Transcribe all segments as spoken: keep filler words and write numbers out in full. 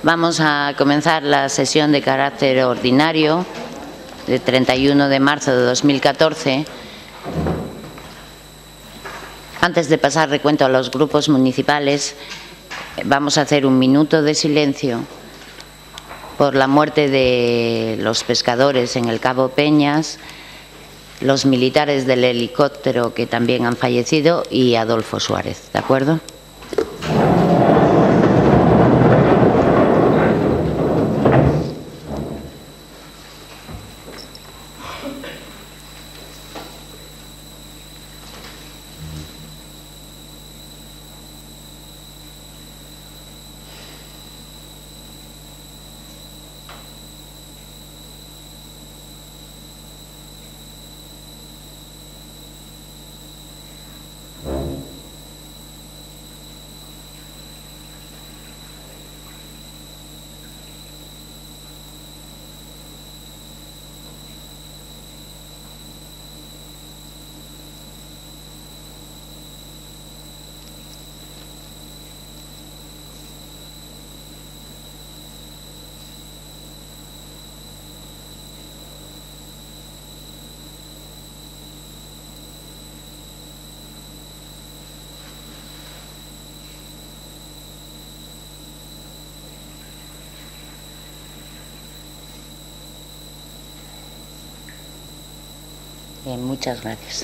Vamos a comenzar la sesión de carácter ordinario de treinta y uno de marzo de dos mil catorce. Antes de pasar recuento a los grupos municipales, vamos a hacer un minuto de silencio por la muerte de los pescadores en el Cabo Peñas, los militares del helicóptero que también han fallecido y Adolfo Suárez. ¿De acuerdo? Bien, muchas gracias.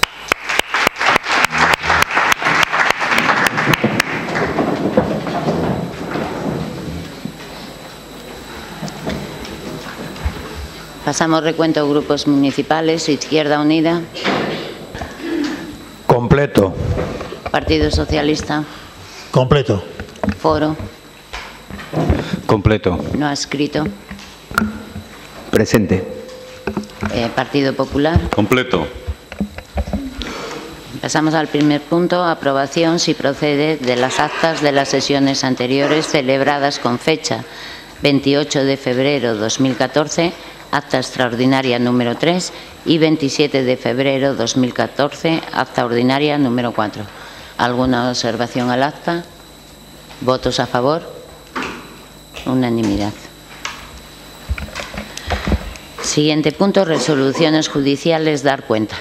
Pasamos recuento a grupos municipales. Izquierda Unida. Completo. Partido Socialista. Completo. Foro. Completo. No adscrito. Presente. Eh, Partido Popular. Completo. Pasamos al primer punto, aprobación, si procede, de las actas de las sesiones anteriores celebradas con fecha veintiocho de febrero de dos mil catorce, acta extraordinaria número tres, y veintisiete de febrero de dos mil catorce, acta ordinaria número cuatro. ¿Alguna observación al acta? ¿Votos a favor? Unanimidad. Siguiente punto, resoluciones judiciales, dar cuenta.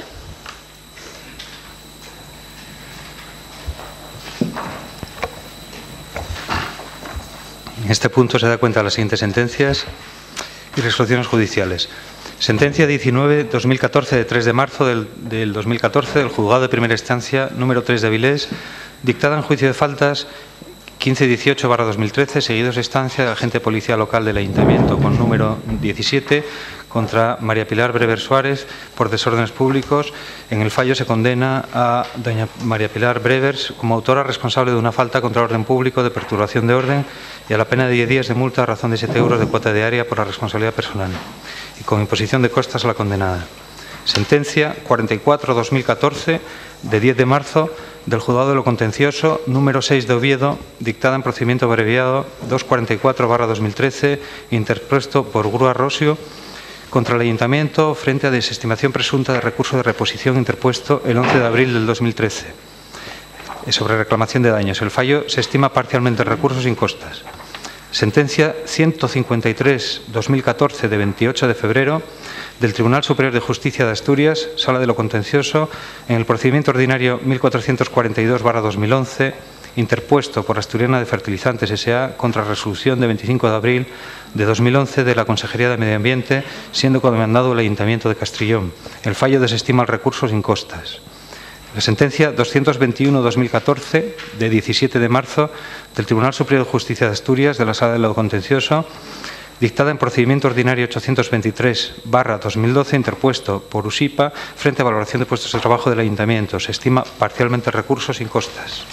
En este punto se da cuenta de las siguientes sentencias y resoluciones judiciales. Sentencia diecinueve barra dos mil catorce de tres de marzo del, del dos mil catorce del Juzgado de Primera Instancia número tres de Avilés, dictada en juicio de faltas quince dieciocho barra dos mil trece, seguidos de instancia de agente policía local del Ayuntamiento con número diecisiete contra María Pilar Brever Suárez por desórdenes públicos. En el fallo se condena a doña María Pilar Brever como autora responsable de una falta contra el orden público de perturbación de orden y a la pena de diez días de multa a razón de siete euros de cuota diaria por la responsabilidad personal y con imposición de costas a la condenada. Sentencia cuarenta y cuatro barra dos mil catorce de diez de marzo del Juzgado de lo Contencioso número seis de Oviedo, dictada en procedimiento abreviado doscientos cuarenta y cuatro barra dos mil trece, interpuesto por Grúa Rosio contra el Ayuntamiento frente a desestimación presunta de recurso de reposición interpuesto el once de abril del dos mil trece sobre reclamación de daños. El fallo se estima parcialmente el recurso sin costas. Sentencia ciento cincuenta y tres barra dos mil catorce de veintiocho de febrero del Tribunal Superior de Justicia de Asturias, Sala de lo Contencioso, en el procedimiento ordinario mil cuatrocientos cuarenta y dos barra dos mil once, interpuesto por Asturiana de Fertilizantes S A contra resolución de veinticinco de abril de dos mil once de la Consejería de Medio Ambiente, siendo comandado el Ayuntamiento de Castrillón. El fallo desestima el recurso sin costas. La sentencia doscientos veintiuno barra dos mil catorce de diecisiete de marzo del Tribunal Superior de Justicia de Asturias, de la Sala de lo Contencioso, dictada en procedimiento ordinario ochocientos veintitrés barra dos mil doce, interpuesto por USIPA frente a valoración de puestos de trabajo del Ayuntamiento. Se estima parcialmente el recurso sin costas.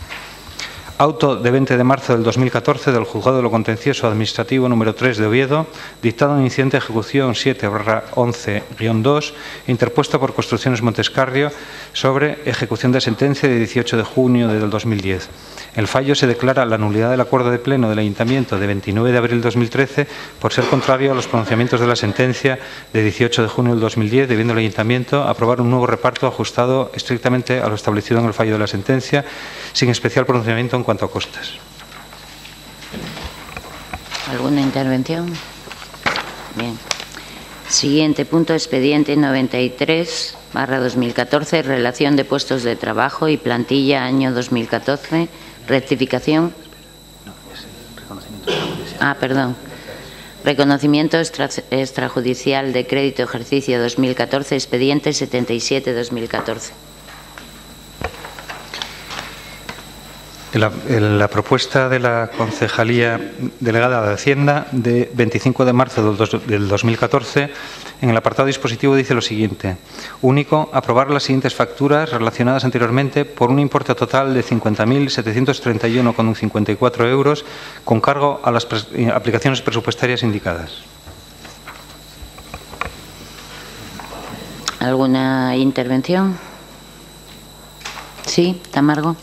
Auto de veinte de marzo del dos mil catorce del Juzgado de lo Contencioso Administrativo número tres de Oviedo, dictado en incidente de ejecución siete barra once guión dos, interpuesto por Construcciones Montescarrio sobre ejecución de sentencia de dieciocho de junio del dos mil diez. El fallo se declara la nulidad del acuerdo de pleno del Ayuntamiento de veintinueve de abril de dos mil trece por ser contrario a los pronunciamientos de la sentencia de dieciocho de junio del dos mil diez, debiendo el Ayuntamiento aprobar un nuevo reparto ajustado estrictamente a lo establecido en el fallo de la sentencia, sin especial pronunciamiento en cuanto a costas. ¿Alguna intervención? Bien. Siguiente punto, expediente noventa y tres barra dos mil catorce, relación de puestos de trabajo y plantilla año dos mil catorce, rectificación. Ah, perdón. Reconocimiento extra, extrajudicial de crédito ejercicio dos mil catorce, expediente setenta y siete barra dos mil catorce. La, la propuesta de la Concejalía Delegada de Hacienda de veinticinco de marzo del, dos, del dos mil catorce, en el apartado dispositivo dice lo siguiente. Único, aprobar las siguientes facturas relacionadas anteriormente por un importe total de cincuenta mil setecientos treinta y uno coma cincuenta y cuatro euros con cargo a las pres, aplicaciones presupuestarias indicadas. ¿Alguna intervención? Sí, Tamargo.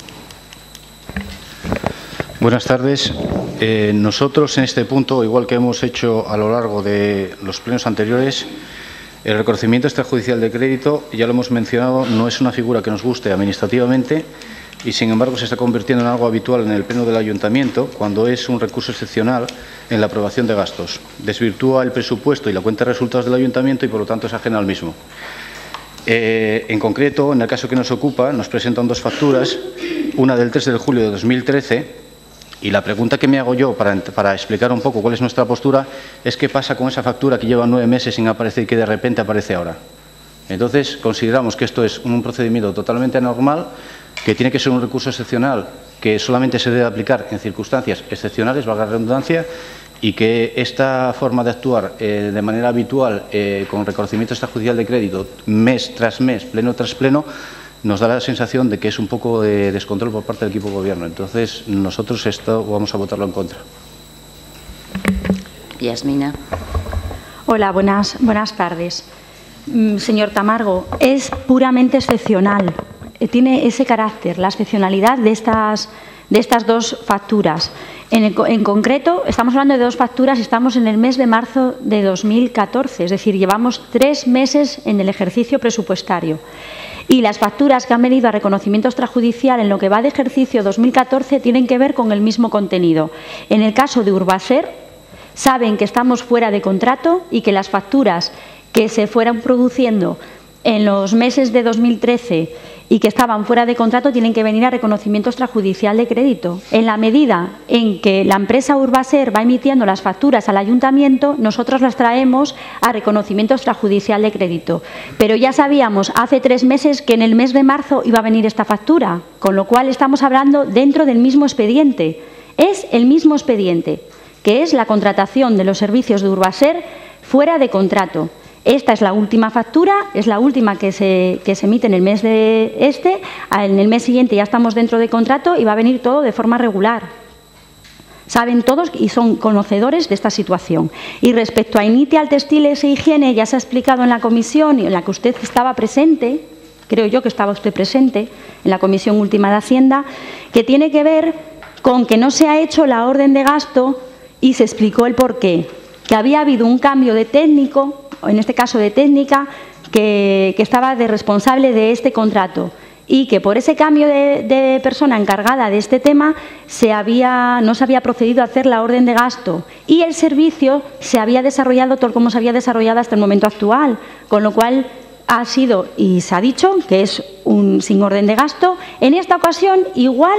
Buenas tardes. Eh, nosotros en este punto, igual que hemos hecho a lo largo de los plenos anteriores, el reconocimiento extrajudicial de crédito, ya lo hemos mencionado, no es una figura que nos guste administrativamente y, sin embargo, se está convirtiendo en algo habitual en el pleno del Ayuntamiento cuando es un recurso excepcional en la aprobación de gastos. Desvirtúa el presupuesto y la cuenta de resultados del Ayuntamiento y, por lo tanto, es ajena al mismo. Eh, en concreto, en el caso que nos ocupa, nos presentan dos facturas, una del tres de julio de dos mil trece, y la pregunta que me hago yo para, para explicar un poco cuál es nuestra postura es qué pasa con esa factura que lleva nueve meses sin aparecer y que de repente aparece ahora. Entonces, consideramos que esto es un procedimiento totalmente anormal, que tiene que ser un recurso excepcional, que solamente se debe aplicar en circunstancias excepcionales, valga la redundancia, y que esta forma de actuar eh, de manera habitual eh, con reconocimiento extrajudicial de crédito mes tras mes, pleno tras pleno, nos da la sensación de que es un poco de descontrol por parte del equipo de gobierno. Entonces, nosotros esto vamos a votarlo en contra. Yasmina. Hola, buenas, buenas tardes. Mm, señor Tamargo, es puramente excepcional. Eh, tiene ese carácter, la excepcionalidad de estas, de estas dos facturas. En, el, en concreto, estamos hablando de dos facturas y estamos en el mes de marzo de dos mil catorce, es decir, llevamos tres meses en el ejercicio presupuestario. Y las facturas que han venido a reconocimiento extrajudicial en lo que va de ejercicio dos mil catorce tienen que ver con el mismo contenido. En el caso de Urbaser, saben que estamos fuera de contrato y que las facturas que se fueran produciendo en los meses de dos mil trece y que estaban fuera de contrato tienen que venir a reconocimiento extrajudicial de crédito. En la medida en que la empresa Urbaser va emitiendo las facturas al ayuntamiento, nosotros las traemos a reconocimiento extrajudicial de crédito. Pero ya sabíamos hace tres meses que en el mes de marzo iba a venir esta factura, con lo cual estamos hablando dentro del mismo expediente. Es el mismo expediente, que es la contratación de los servicios de Urbaser fuera de contrato. Esta es la última factura, es la última que se, que se emite en el mes de este, en el mes siguiente ya estamos dentro de contrato y va a venir todo de forma regular. Saben todos y son conocedores de esta situación. Y respecto a Initial Textiles e Higiene, ya se ha explicado en la comisión y en la que usted estaba presente, creo yo que estaba usted presente, en la comisión última de Hacienda, que tiene que ver con que no se ha hecho la orden de gasto y se explicó el porqué, que había habido un cambio de técnico, en este caso de técnica, que, que estaba de responsable de este contrato y que por ese cambio de, de persona encargada de este tema se había, no se había procedido a hacer la orden de gasto y el servicio se había desarrollado tal como se había desarrollado hasta el momento actual, con lo cual ha sido y se ha dicho que es un sin orden de gasto. En esta ocasión, igual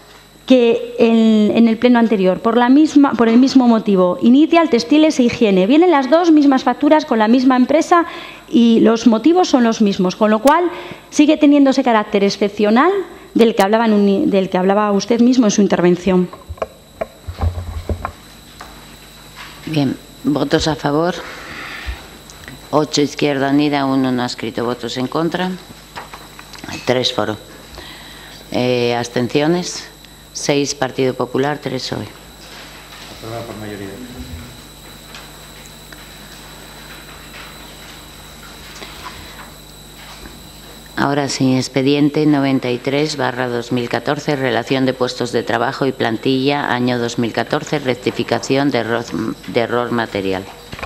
que en, en el pleno anterior, por, la misma, por el mismo motivo, Initial Textiles e Higiene. Vienen las dos mismas facturas con la misma empresa y los motivos son los mismos, con lo cual sigue teniendo ese carácter excepcional del que hablaba, en un, del que hablaba usted mismo en su intervención. Bien, votos a favor. Ocho Izquierda Unida, uno no ha escrito votos en contra. Tres foro. Eh, abstenciones. Seis Partido Popular, tres P S O E. Aprobada por mayoría. Ahora sí, expediente noventa y tres barra dos mil catorce, relación de puestos de trabajo y plantilla, año dos mil catorce, rectificación de error, de error material.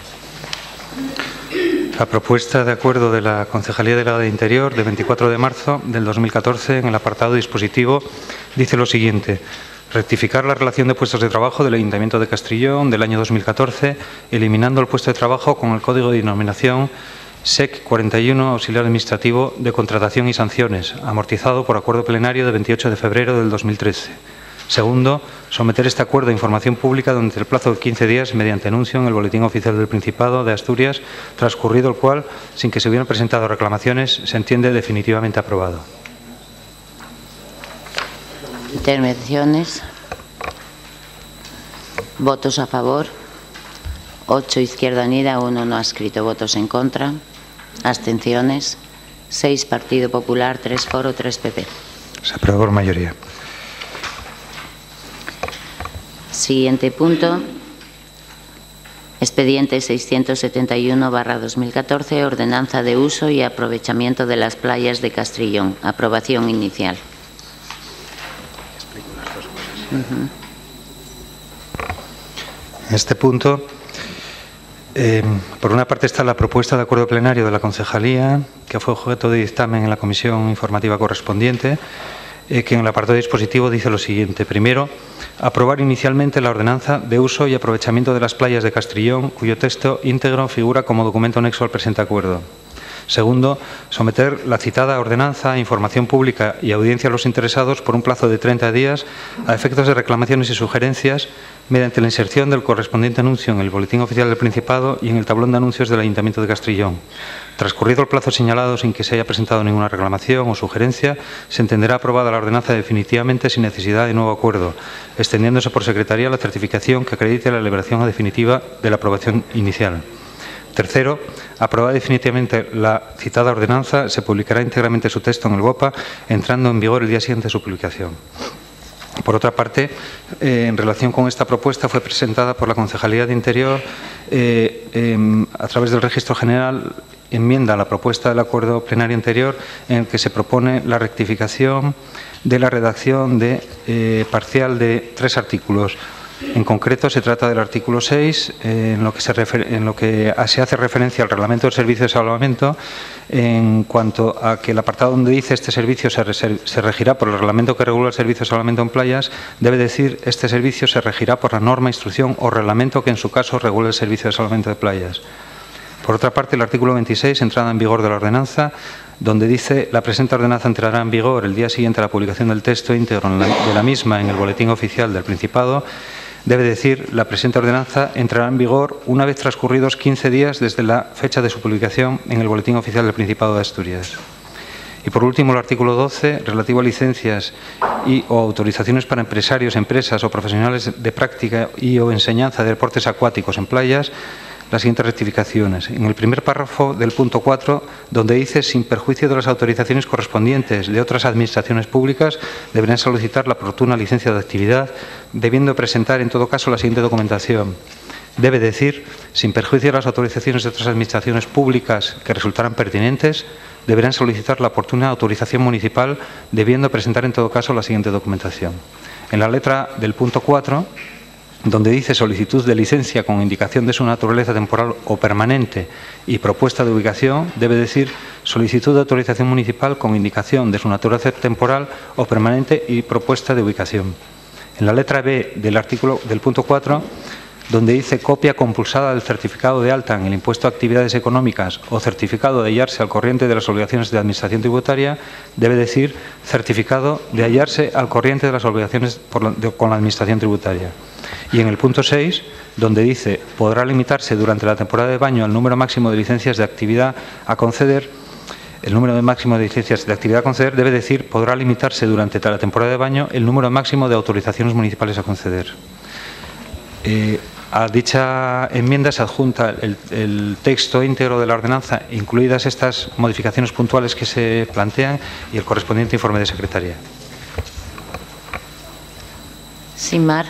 La propuesta de acuerdo de la Concejalía Delegada de Interior de veinticuatro de marzo del dos mil catorce en el apartado dispositivo dice lo siguiente. Rectificar la relación de puestos de trabajo del Ayuntamiento de Castrillón del año dos mil catorce, eliminando el puesto de trabajo con el código de denominación S E C cuarenta y uno, auxiliar administrativo de contratación y sanciones, amortizado por acuerdo plenario de veintiocho de febrero del dos mil trece. Segundo, someter este acuerdo a información pública durante el plazo de quince días mediante anuncio en el Boletín Oficial del Principado de Asturias, transcurrido el cual, sin que se hubieran presentado reclamaciones, se entiende definitivamente aprobado. Intervenciones. Votos a favor. ocho Izquierda Unida, uno no ha escrito votos en contra. Abstenciones. seis Partido Popular, tres Foro, tres P P. Se aprueba por mayoría. Siguiente punto. Expediente seiscientos setenta y uno barra dos mil catorce, Ordenanza de uso y aprovechamiento de las playas de Castrillón. Aprobación inicial. Uh-huh. En este punto, eh, por una parte está la propuesta de acuerdo plenario de la Concejalía, que fue objeto de dictamen en la comisión informativa correspondiente, eh, que en el apartado dispositivo dice lo siguiente. Primero, aprobar inicialmente la ordenanza de uso y aprovechamiento de las playas de Castrillón, cuyo texto íntegro figura como documento anexo al presente acuerdo. Segundo, someter la citada ordenanza a información pública y audiencia a los interesados por un plazo de treinta días a efectos de reclamaciones y sugerencias mediante la inserción del correspondiente anuncio en el Boletín Oficial del Principado y en el tablón de anuncios del Ayuntamiento de Castrillón. Transcurrido el plazo señalado sin que se haya presentado ninguna reclamación o sugerencia, se entenderá aprobada la ordenanza definitivamente sin necesidad de nuevo acuerdo, extendiéndose por secretaría la certificación que acredite la elaboración definitiva de la aprobación inicial. Tercero, aprobada definitivamente la citada ordenanza, se publicará íntegramente su texto en el B O P A, entrando en vigor el día siguiente de su publicación. Por otra parte, eh, en relación con esta propuesta, fue presentada por la Concejalía de Interior eh, eh, a través del Registro General, enmienda a la propuesta del acuerdo plenario anterior, en el que se propone la rectificación de la redacción de, eh, parcial de tres artículos. En concreto, se trata del artículo seis, eh, en, lo que se en lo que se hace referencia al reglamento del servicio de salvamento, en cuanto a que el apartado donde dice este servicio se, se regirá por el reglamento que regula el servicio de salvamento en playas, debe decir este servicio se regirá por la norma, instrucción o reglamento que en su caso regule el servicio de salvamento de playas. Por otra parte, el artículo veintiséis, entrada en vigor de la ordenanza, donde dice la presente ordenanza entrará en vigor el día siguiente a la publicación del texto íntegro de la misma en el Boletín Oficial del Principado, debe decir la presente ordenanza entrará en vigor una vez transcurridos quince días desde la fecha de su publicación en el Boletín Oficial del Principado de Asturias. Y por último, el artículo doce, relativo a licencias y o autorizaciones para empresarios, empresas o profesionales de práctica y o enseñanza de deportes acuáticos en playas, las siguientes rectificaciones. En el primer párrafo del punto cuatro, donde dice sin perjuicio de las autorizaciones correspondientes de otras administraciones públicas, deberán solicitar la oportuna licencia de actividad, debiendo presentar en todo caso la siguiente documentación. Debe decir, sin perjuicio de las autorizaciones de otras administraciones públicas que resultaran pertinentes, deberán solicitar la oportuna autorización municipal, debiendo presentar en todo caso la siguiente documentación. En la letra del punto cuatro, donde dice solicitud de licencia con indicación de su naturaleza temporal o permanente y propuesta de ubicación, debe decir solicitud de autorización municipal con indicación de su naturaleza temporal o permanente y propuesta de ubicación. En la letra B del artículo del punto cuatro, donde dice copia compulsada del certificado de alta en el impuesto a actividades económicas o certificado de hallarse al corriente de las obligaciones de administración tributaria, debe decir certificado de hallarse al corriente de las obligaciones por la, de, con la administración tributaria. Y en el punto seis, donde dice podrá limitarse durante la temporada de baño al número máximo de licencias de actividad a conceder, el número máximo de licencias de actividad a conceder debe decir podrá limitarse durante la temporada de baño el número máximo de autorizaciones municipales a conceder. Eh, a dicha enmienda se adjunta el, el texto íntegro de la ordenanza, incluidas estas modificaciones puntuales que se plantean y el correspondiente informe de secretaría. Simar.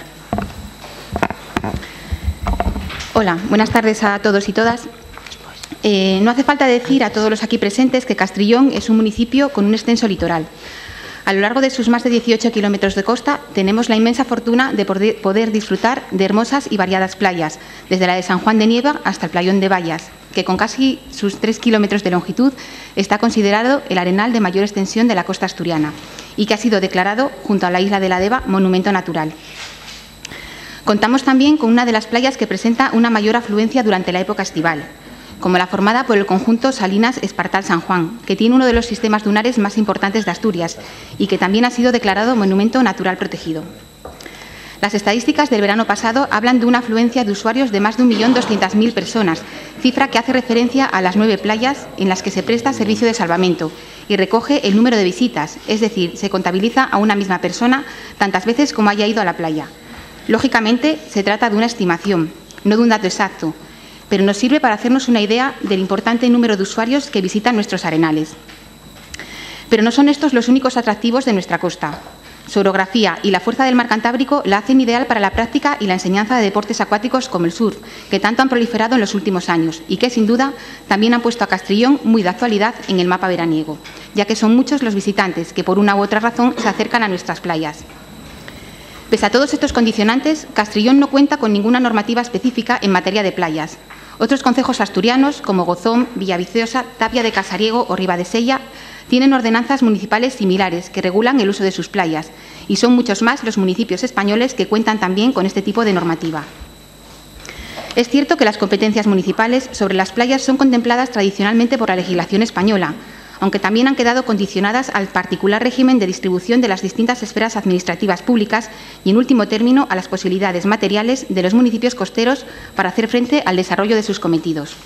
Hola, buenas tardes a todos y todas. Eh, no hace falta decir a todos los aquí presentes que Castrillón es un municipio con un extenso litoral. A lo largo de sus más de dieciocho kilómetros de costa tenemos la inmensa fortuna de poder disfrutar de hermosas y variadas playas, desde la de San Juan de Nieva hasta el Playón de Bayas, que con casi sus tres kilómetros de longitud está considerado el arenal de mayor extensión de la costa asturiana y que ha sido declarado, junto a la isla de la Deva, monumento natural. Contamos también con una de las playas que presenta una mayor afluencia durante la época estival, como la formada por el conjunto Salinas Espartal-San Juan, que tiene uno de los sistemas dunares más importantes de Asturias y que también ha sido declarado monumento natural protegido. Las estadísticas del verano pasado hablan de una afluencia de usuarios de más de un millón doscientas mil personas, cifra que hace referencia a las nueve playas en las que se presta servicio de salvamento y recoge el número de visitas, es decir, se contabiliza a una misma persona tantas veces como haya ido a la playa. Lógicamente, se trata de una estimación, no de un dato exacto, pero nos sirve para hacernos una idea del importante número de usuarios que visitan nuestros arenales. Pero no son estos los únicos atractivos de nuestra costa. Su orografía y la fuerza del mar Cantábrico la hacen ideal para la práctica y la enseñanza de deportes acuáticos como el surf, que tanto han proliferado en los últimos años y que, sin duda, también han puesto a Castrillón muy de actualidad en el mapa veraniego, ya que son muchos los visitantes que, por una u otra razón, se acercan a nuestras playas. Pese a todos estos condicionantes, Castrillón no cuenta con ninguna normativa específica en materia de playas. Otros concejos asturianos, como Gozón, Villaviciosa, Tapia de Casariego o Ribadesella, tienen ordenanzas municipales similares que regulan el uso de sus playas, y son muchos más los municipios españoles que cuentan también con este tipo de normativa. Es cierto que las competencias municipales sobre las playas son contempladas tradicionalmente por la legislación española, aunque también han quedado condicionadas al particular régimen de distribución de las distintas esferas administrativas públicas y, en último término, a las posibilidades materiales de los municipios costeros para hacer frente al desarrollo de sus cometidos.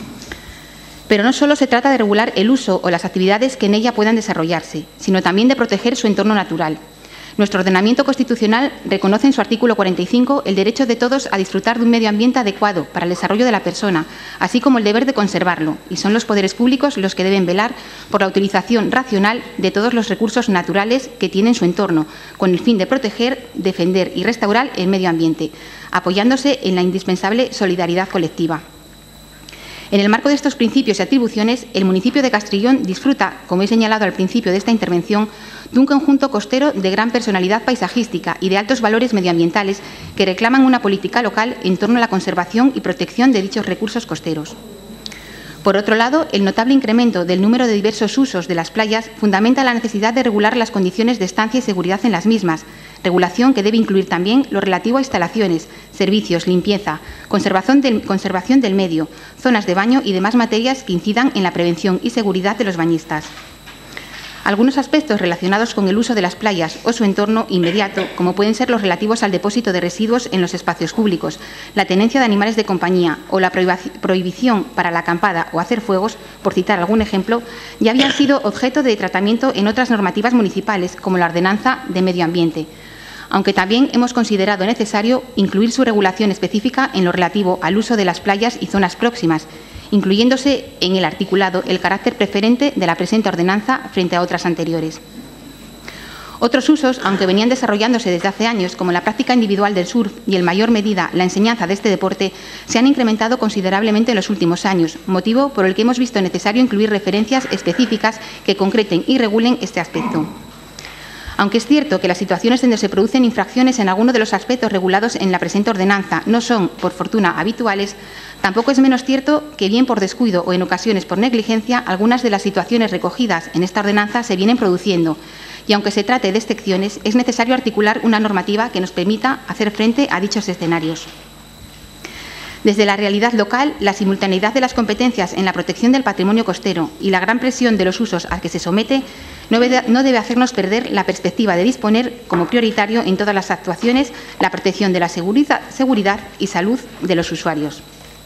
Pero no solo se trata de regular el uso o las actividades que en ella puedan desarrollarse, sino también de proteger su entorno natural. Nuestro ordenamiento constitucional reconoce en su artículo cuarenta y cinco el derecho de todos a disfrutar de un medio ambiente adecuado para el desarrollo de la persona, así como el deber de conservarlo, y son los poderes públicos los que deben velar por la utilización racional de todos los recursos naturales que tiene en su entorno, con el fin de proteger, defender y restaurar el medio ambiente, apoyándose en la indispensable solidaridad colectiva. En el marco de estos principios y atribuciones, el municipio de Castrillón disfruta, como he señalado al principio de esta intervención, de un conjunto costero de gran personalidad paisajística y de altos valores medioambientales que reclaman una política local en torno a la conservación y protección de dichos recursos costeros. Por otro lado, el notable incremento del número de diversos usos de las playas fundamenta la necesidad de regular las condiciones de estancia y seguridad en las mismas, regulación que debe incluir también lo relativo a instalaciones, servicios, limpieza, conservación del, conservación del medio, zonas de baño y demás materias que incidan en la prevención y seguridad de los bañistas. Algunos aspectos relacionados con el uso de las playas o su entorno inmediato, como pueden ser los relativos al depósito de residuos en los espacios públicos, la tenencia de animales de compañía o la prohibición para la acampada o hacer fuegos, por citar algún ejemplo, ya habían sido objeto de tratamiento en otras normativas municipales, como la Ordenanza de Medio Ambiente, aunque también hemos considerado necesario incluir su regulación específica en lo relativo al uso de las playas y zonas próximas, incluyéndose en el articulado el carácter preferente de la presente ordenanza frente a otras anteriores. Otros usos, aunque venían desarrollándose desde hace años, como la práctica individual del surf y, en mayor medida, la enseñanza de este deporte, se han incrementado considerablemente en los últimos años, motivo por el que hemos visto necesario incluir referencias específicas que concreten y regulen este aspecto. Aunque es cierto que las situaciones donde se producen infracciones en alguno de los aspectos regulados en la presente ordenanza no son, por fortuna, habituales, tampoco es menos cierto que, bien por descuido o en ocasiones por negligencia, algunas de las situaciones recogidas en esta ordenanza se vienen produciendo, y aunque se trate de excepciones, es necesario articular una normativa que nos permita hacer frente a dichos escenarios. Desde la realidad local, la simultaneidad de las competencias en la protección del patrimonio costero y la gran presión de los usos a que se somete no debe hacernos perder la perspectiva de disponer como prioritario en todas las actuaciones la protección de la seguridad y salud de los usuarios.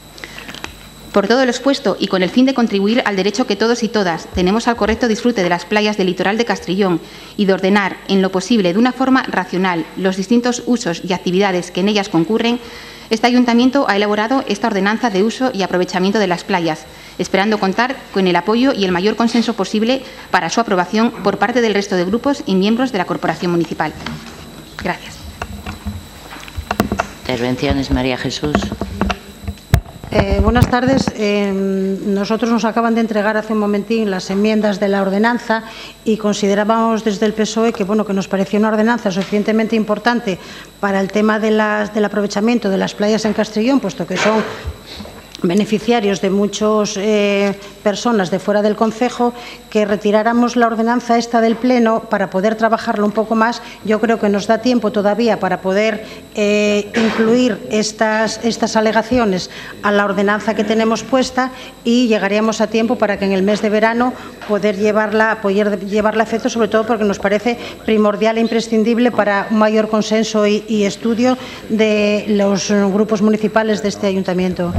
Por todo lo expuesto y con el fin de contribuir al derecho que todos y todas tenemos al correcto disfrute de las playas del litoral de Castrillón y de ordenar, en lo posible de una forma racional, los distintos usos y actividades que en ellas concurren, este Ayuntamiento ha elaborado esta ordenanza de uso y aprovechamiento de las playas, esperando contar con el apoyo y el mayor consenso posible para su aprobación por parte del resto de grupos y miembros de la Corporación Municipal. Gracias. Intervenciones, María Jesús. Eh, buenas tardes. Eh, nosotros nos acaban de entregar hace un momentín las enmiendas de la ordenanza y considerábamos desde el P S O E que, bueno, que nos parecía una ordenanza suficientemente importante para el tema de las, del aprovechamiento de las playas en Castrillón, puesto que son beneficiarios de muchas eh, personas de fuera del concejo, que retiráramos la ordenanza esta del Pleno para poder trabajarlo un poco más. Yo creo que nos da tiempo todavía para poder eh, incluir estas, estas alegaciones a la ordenanza que tenemos puesta, y llegaríamos a tiempo para que en el mes de verano poder llevarla, poder llevarla a efecto, sobre todo porque nos parece primordial e imprescindible para un mayor consenso y, y estudio de los grupos municipales de este ayuntamiento.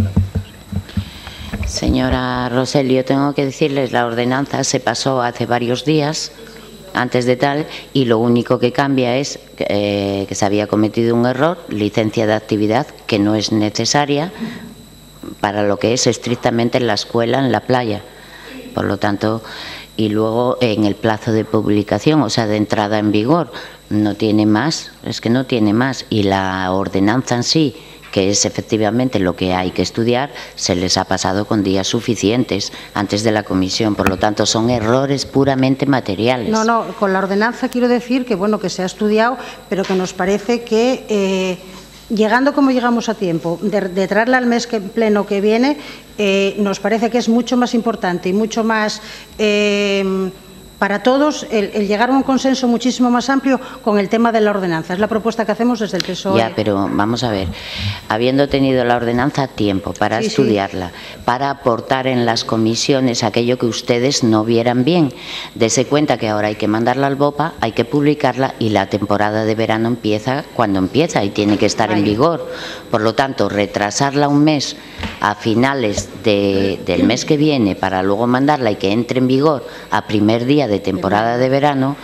Señora Roselio, tengo que decirles, la ordenanza se pasó hace varios días, antes de tal, y lo único que cambia es eh, que se había cometido un error, licencia de actividad que no es necesaria para lo que es estrictamente en la escuela, en la playa. Por lo tanto, y luego en el plazo de publicación, o sea, de entrada en vigor, no tiene más, es que no tiene más. Y la ordenanza en sí, que es efectivamente lo que hay que estudiar, se les ha pasado con días suficientes antes de la comisión. Por lo tanto, son errores puramente materiales. No, no, con la ordenanza quiero decir que, bueno, que se ha estudiado, pero que nos parece que, eh, llegando como llegamos a tiempo, de, de traerla al mes que, pleno que viene, eh, nos parece que es mucho más importante y mucho más... Eh, para todos, el, el llegar a un consenso muchísimo más amplio con el tema de la ordenanza. Es la propuesta que hacemos desde el P S O E. Ya, pero vamos a ver, habiendo tenido la ordenanza tiempo para sí, estudiarla, sí. para aportar en las comisiones aquello que ustedes no vieran bien, dese cuenta que ahora hay que mandarla al BOPA, hay que publicarla, y la temporada de verano empieza cuando empieza y tiene que estar Ay. en vigor. Por lo tanto, retrasarla un mes a finales de, del mes que viene para luego mandarla y que entre en vigor a primer día de de temporada de verano,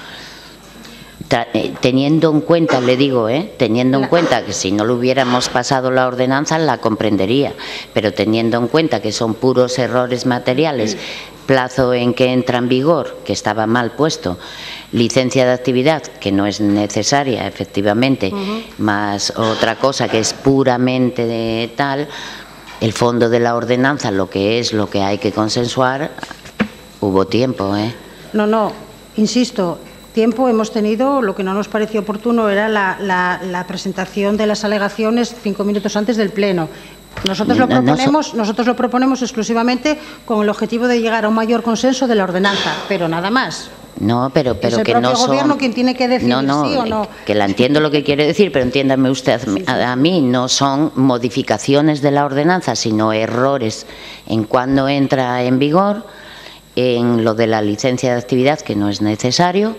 teniendo en cuenta, le digo, ¿eh? teniendo en cuenta que si no le hubiéramos pasado la ordenanza la comprendería, pero teniendo en cuenta que son puros errores materiales, plazo en que entra en vigor, que estaba mal puesto, licencia de actividad, que no es necesaria, efectivamente, uh-huh. más otra cosa que es puramente de tal, el fondo de la ordenanza, lo que es, lo que hay que consensuar, hubo tiempo, ¿eh? No, no, insisto, tiempo hemos tenido. Lo que no nos pareció oportuno era la, la, la presentación de las alegaciones cinco minutos antes del Pleno. Nosotros lo, proponemos, nosotros lo proponemos exclusivamente con el objetivo de llegar a un mayor consenso de la ordenanza, pero nada más. No, pero, pero es el que propio no son... gobierno quien tiene que decidir no, no, sí o no. Que la entiendo lo que quiere decir, pero entiéndame usted, sí, sí. A, a mí no son modificaciones de la ordenanza, sino errores en cuando entra en vigor, en lo de la licencia de actividad, que no es necesario,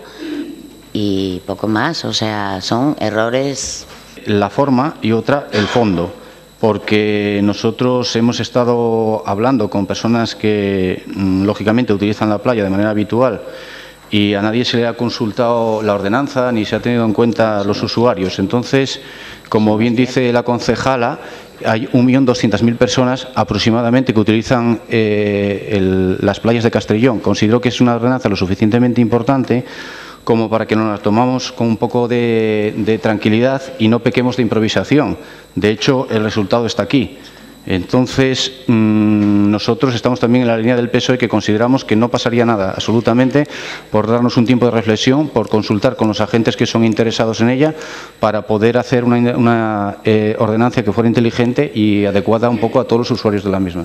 y poco más. O sea, son errores. La forma y otra, el fondo. Porque nosotros hemos estado hablando con personas que, lógicamente, utilizan la playa de manera habitual, y a nadie se le ha consultado la ordenanza ni se ha tenido en cuenta los usuarios. Entonces, como bien dice la concejala, hay un millón doscientas mil personas aproximadamente que utilizan eh, el, las playas de Castrillón. Considero que es una ordenanza lo suficientemente importante como para que nos la tomamos con un poco de, de tranquilidad y no pequemos de improvisación. De hecho, el resultado está aquí. Entonces, mmm, nosotros estamos también en la línea del P S O E, que consideramos que no pasaría nada absolutamente por darnos un tiempo de reflexión, por consultar con los agentes que son interesados en ella, para poder hacer una, una eh, ordenanza que fuera inteligente y adecuada un poco a todos los usuarios de la misma.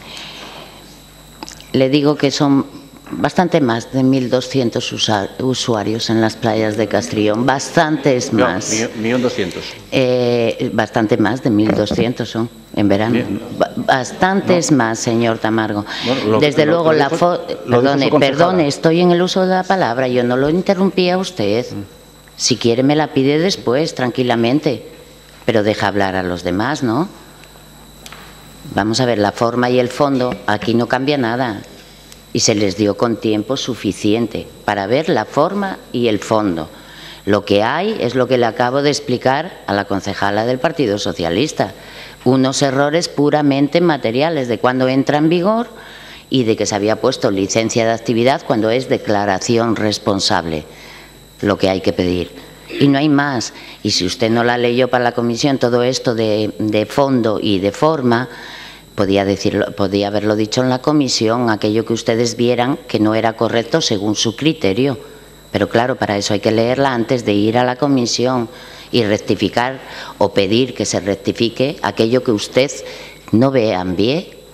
Le digo que son bastante más de mil doscientos usuarios en las playas de Castrillón, bastantes más. No, un millón doscientos. Eh, bastante más de mil doscientos son en verano. Ba bastantes no. más, señor Tamargo. Bueno, lo, Desde lo, luego, lo la foto... Perdone, perdone, estoy en el uso de la palabra, yo no lo interrumpí a usted. Mm. Si quiere me la pide después, tranquilamente, pero deja hablar a los demás, ¿no? Vamos a ver, la forma y el fondo, aquí no cambia nada. Y se les dio con tiempo suficiente para ver la forma y el fondo. Lo que hay es lo que le acabo de explicar a la concejala del Partido Socialista. Unos errores puramente materiales de cuando entra en vigor y de que se había puesto licencia de actividad cuando es declaración responsable, lo que hay que pedir. Y no hay más. Y si usted no la leyó para la comisión, todo esto de, de fondo y de forma... Podía, decirlo, podía haberlo dicho en la comisión, aquello que ustedes vieran que no era correcto según su criterio. Pero claro, para eso hay que leerla antes de ir a la comisión y rectificar o pedir que se rectifique aquello que usted no vean bien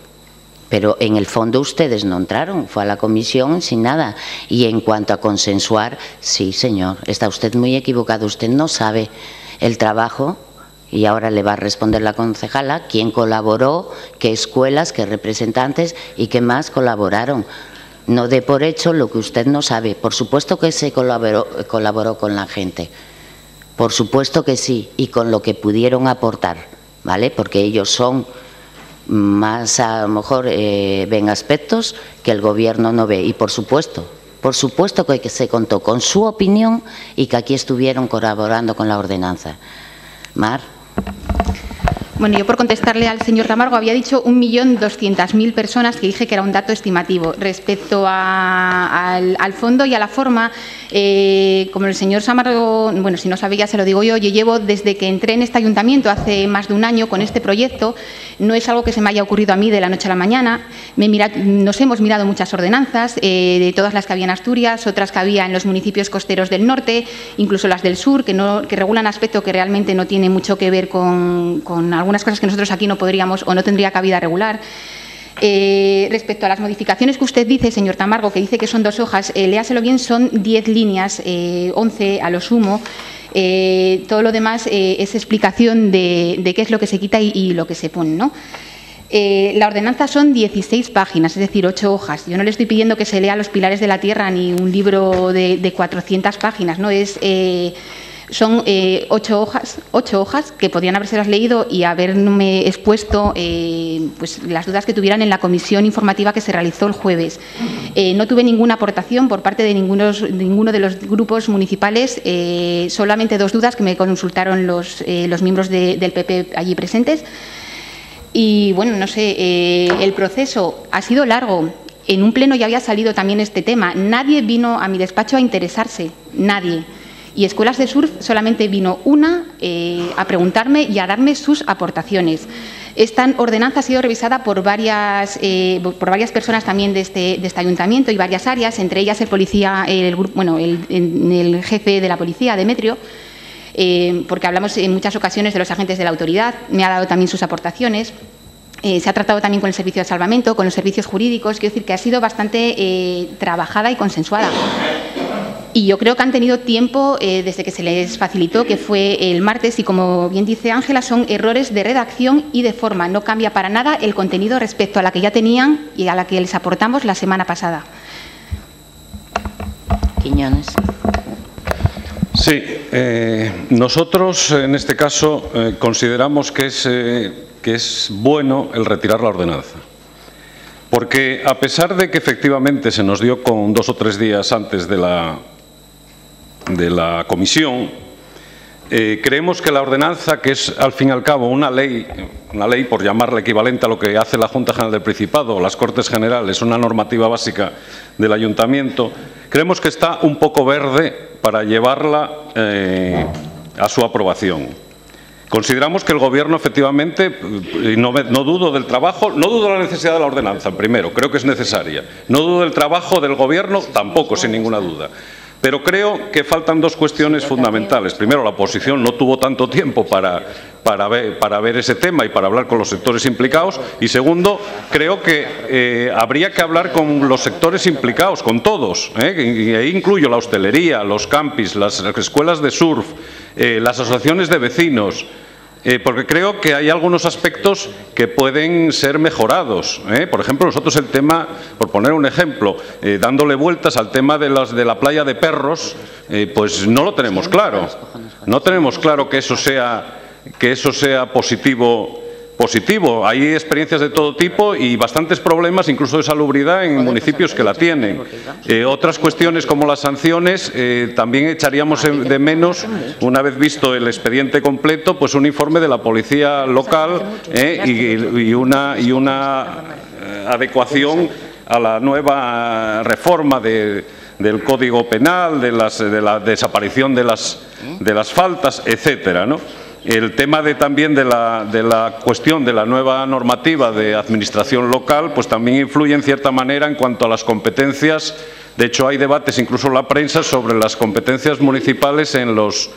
Pero en el fondo ustedes no entraron, fue a la comisión sin nada. Y en cuanto a consensuar, sí, señor, está usted muy equivocado. Usted no sabe el trabajo, y ahora le va a responder la concejala, quién colaboró, qué escuelas, qué representantes y qué más colaboraron. No dé por hecho lo que usted no sabe. Por supuesto que se colaboró, colaboró con la gente. Por supuesto que sí, y con lo que pudieron aportar, ¿vale? Porque ellos son más, a lo mejor, eh, ven aspectos que el Gobierno no ve. Y por supuesto, por supuesto que se contó con su opinión y que aquí estuvieron colaborando con la ordenanza. Mar. Bueno, yo por contestarle al señor Tamargo había dicho un millón doscientas mil personas, que dije que era un dato estimativo. Respecto a, al, al fondo y a la forma, eh, como el señor Tamargo, bueno, si no sabía, se lo digo yo, yo llevo desde que entré en este ayuntamiento hace más de un año con este proyecto. No es algo que se me haya ocurrido a mí de la noche a la mañana. Me mira, nos hemos mirado muchas ordenanzas, eh, de todas las que había en Asturias, otras que había en los municipios costeros del norte, incluso las del sur, que, no, que regulan aspecto que realmente no tiene mucho que ver con, con algo algunas cosas que nosotros aquí no podríamos o no tendría cabida regular. Eh, respecto a las modificaciones que usted dice, señor Tamargo, que dice que son dos hojas, eh, léaselo bien, son diez líneas, eh, once a lo sumo. Eh, todo lo demás eh, es explicación de, de qué es lo que se quita y, y lo que se pone, ¿no? Eh, la ordenanza son dieciséis páginas, es decir, ocho hojas. Yo no le estoy pidiendo que se lea Los pilares de la tierra ni un libro de, de cuatrocientas páginas, ¿no? Es... Eh, Son eh, ocho hojas, ocho hojas que podrían habérselas leído y haberme expuesto eh, pues, las dudas que tuvieran en la comisión informativa que se realizó el jueves. Eh, no tuve ninguna aportación por parte de ninguno, ninguno de los grupos municipales, eh, solamente dos dudas que me consultaron los, eh, los miembros de, del P P allí presentes. Y bueno, no sé, eh, el proceso ha sido largo. En un pleno ya había salido también este tema. Nadie vino a mi despacho a interesarse, nadie. Y Escuelas de Surf solamente vino una eh, a preguntarme y a darme sus aportaciones. Esta ordenanza ha sido revisada por varias, eh, por varias personas también de este, de este ayuntamiento y varias áreas, entre ellas el policía, el, bueno, el, el jefe de la policía, Demetrio, eh, porque hablamos en muchas ocasiones de los agentes de la autoridad, me ha dado también sus aportaciones. Eh, se ha tratado también con el servicio de salvamento, con los servicios jurídicos, quiero decir que ha sido bastante eh, trabajada y consensuada. Y yo creo que han tenido tiempo eh, desde que se les facilitó, que fue el martes, y como bien dice Ángela, son errores de redacción y de forma. No cambia para nada el contenido respecto a la que ya tenían y a la que les aportamos la semana pasada. Quiñones. Sí, eh, nosotros en este caso eh, consideramos que es, eh, que es bueno el retirar la ordenanza. Porque a pesar de que efectivamente se nos dio con dos o tres días antes de la, de la comisión, eh, creemos que la ordenanza, que es al fin y al cabo una ley, una ley por llamarla equivalente a lo que hace la Junta General del Principado o las Cortes Generales, una normativa básica del Ayuntamiento, creemos que está un poco verde para llevarla eh, a su aprobación. Consideramos que el Gobierno, efectivamente, y no, no dudo del trabajo, no dudo de la necesidad de la ordenanza, primero, creo que es necesaria. No dudo del trabajo del Gobierno, tampoco, sin ninguna duda. Pero creo que faltan dos cuestiones fundamentales. Primero, la oposición no tuvo tanto tiempo para, para, ver, para ver ese tema y para hablar con los sectores implicados. Y segundo, creo que eh, habría que hablar con los sectores implicados, con todos. ¿eh? Y ahí incluyo la hostelería, los campis, las escuelas de surf, eh, las asociaciones de vecinos. Eh, porque creo que hay algunos aspectos que pueden ser mejorados. ¿eh? Por ejemplo, nosotros el tema, por poner un ejemplo, eh, dándole vueltas al tema de, las, de la playa de perros, eh, pues no lo tenemos claro. No tenemos claro que eso sea, que eso sea positivo. Positivo. Hay experiencias de todo tipo y bastantes problemas, incluso de salubridad, en municipios que la tienen. Eh, otras cuestiones como las sanciones, eh, también echaríamos de menos, una vez visto el expediente completo, pues un informe de la policía local eh, y, y una, y una eh, adecuación a la nueva reforma de, del Código Penal, de, las, de la desaparición de las, de las faltas, etcétera, ¿no? El tema de, también de la, de la cuestión de la nueva normativa de administración local, pues también influye en cierta manera en cuanto a las competencias. De hecho, hay debates incluso en la prensa sobre las competencias municipales en los,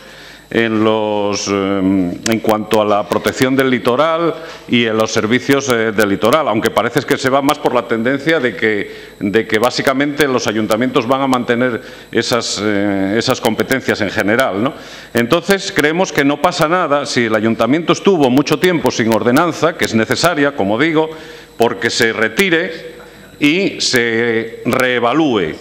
en, los, eh, en cuanto a la protección del litoral y en los servicios eh, del litoral, aunque parece que se va más por la tendencia de que, de que básicamente los ayuntamientos van a mantener esas, eh, esas competencias en general, ¿no? Entonces, creemos que no pasa nada si el ayuntamiento estuvo mucho tiempo sin ordenanza, que es necesaria, como digo, porque se retire y se reevalúe,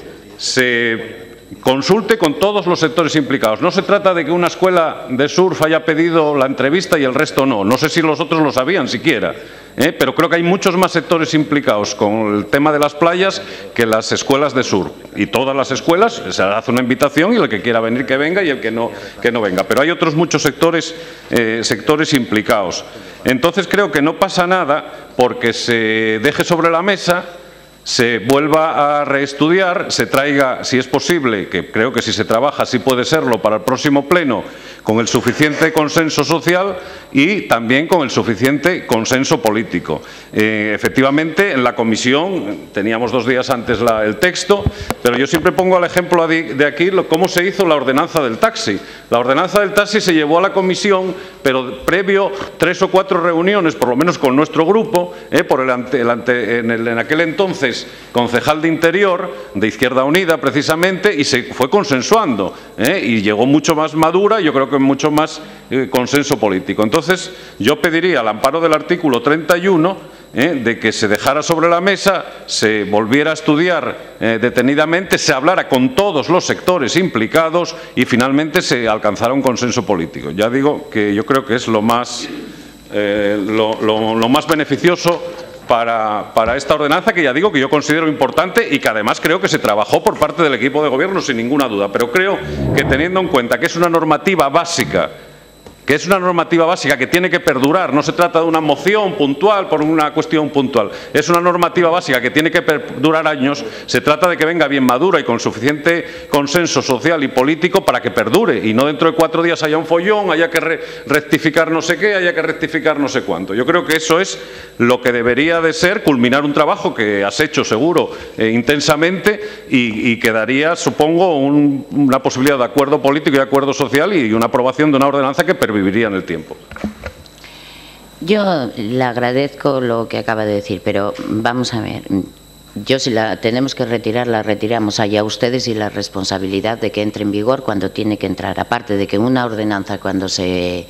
se consulte con todos los sectores implicados. No se trata de que una escuela de surf haya pedido la entrevista y el resto no. No sé si los otros lo sabían siquiera, ¿eh? Pero creo que hay muchos más sectores implicados con el tema de las playas que las escuelas de surf. Y todas las escuelas, se hace una invitación y el que quiera venir que venga y el que no, que no venga. Pero hay otros muchos sectores, eh, sectores implicados. Entonces creo que no pasa nada porque se deje sobre la mesa, se vuelva a reestudiar, se traiga, si es posible, que creo que si se trabaja sí puede serlo para el próximo pleno, con el suficiente consenso social y también con el suficiente consenso político. Eh, efectivamente, en la comisión teníamos dos días antes la, el texto, pero yo siempre pongo al ejemplo de aquí lo, cómo se hizo la ordenanza del taxi. La ordenanza del taxi se llevó a la comisión, pero previo tres o cuatro reuniones, por lo menos con nuestro grupo, eh, por el ante, el ante, en, el, en aquel entonces concejal de Interior, de Izquierda Unida precisamente, y se fue consensuando, ¿eh? Y llegó mucho más madura, yo creo que mucho más eh, consenso político. Entonces, yo pediría al amparo del artículo treinta y uno ¿eh? de que se dejara sobre la mesa, se volviera a estudiar eh, detenidamente, se hablara con todos los sectores implicados y finalmente se alcanzara un consenso político. Ya digo que yo creo que es lo más, eh, lo, lo, lo más beneficioso Para, para esta ordenanza, que ya digo que yo considero importante y que además creo que se trabajó por parte del equipo de gobierno sin ninguna duda. Pero creo que teniendo en cuenta que es una normativa básica, que es una normativa básica que tiene que perdurar, no se trata de una moción puntual por una cuestión puntual, es una normativa básica que tiene que perdurar años, se trata de que venga bien madura y con suficiente consenso social y político para que perdure y no dentro de cuatro días haya un follón, haya que re rectificar no sé qué, haya que rectificar no sé cuánto. Yo creo que eso es lo que debería de ser, culminar un trabajo que has hecho seguro eh, intensamente y, y que daría, supongo, un, una posibilidad de acuerdo político y de acuerdo social y una aprobación de una ordenanza que perviviría en el tiempo. Yo le agradezco lo que acaba de decir, pero vamos a ver, yo si la tenemos que retirar, la retiramos, allá ustedes y la responsabilidad de que entre en vigor cuando tiene que entrar. Aparte de que una ordenanza cuando se,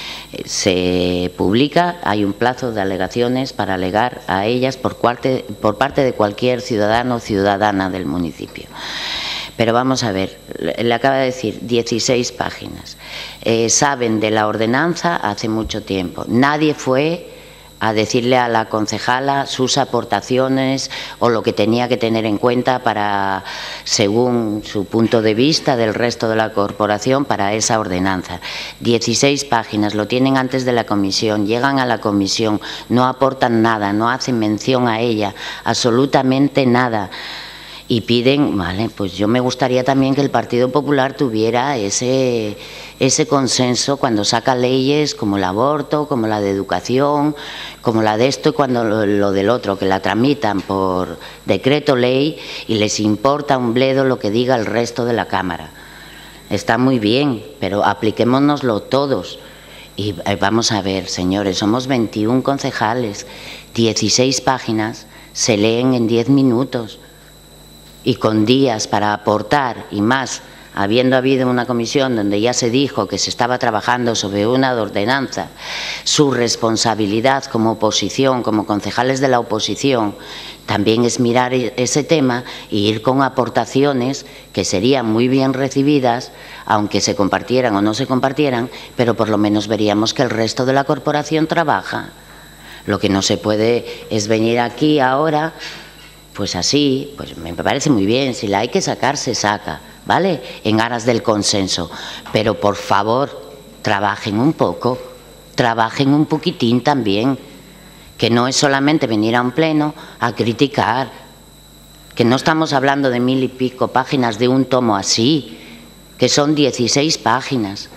se publica hay un plazo de alegaciones para alegar a ellas por parte, por parte de cualquier ciudadano o ciudadana del municipio. Pero vamos a ver, le acaba de decir dieciséis páginas. Eh, saben de la ordenanza hace mucho tiempo. Nadie fue a decirle a la concejala sus aportaciones o lo que tenía que tener en cuenta para, según su punto de vista del resto de la corporación, para esa ordenanza. dieciséis páginas, lo tienen antes de la comisión, llegan a la comisión, no aportan nada, no hacen mención a ella, absolutamente nada. Y piden, vale, pues yo me gustaría también que el Partido Popular tuviera ese, ese consenso cuando saca leyes como el aborto, como la de educación, como la de esto y cuando lo, lo del otro, que la tramitan por decreto ley y les importa un bledo lo que diga el resto de la Cámara. Está muy bien, pero apliquémonoslo todos. Y eh, vamos a ver, señores, somos veintiún concejales, dieciséis páginas, se leen en diez minutos. Y con días para aportar y más, habiendo habido una comisión donde ya se dijo que se estaba trabajando sobre una ordenanza, su responsabilidad como oposición, como concejales de la oposición, también es mirar ese tema e ir con aportaciones que serían muy bien recibidas, aunque se compartieran o no se compartieran, pero por lo menos veríamos que el resto de la corporación trabaja. Lo que no se puede es venir aquí ahora. Pues así, pues me parece muy bien, si la hay que sacar, se saca, ¿vale? En aras del consenso. Pero por favor, trabajen un poco, trabajen un poquitín también, que no es solamente venir a un pleno a criticar, que no estamos hablando de mil y pico páginas de un tomo así, que son dieciséis páginas.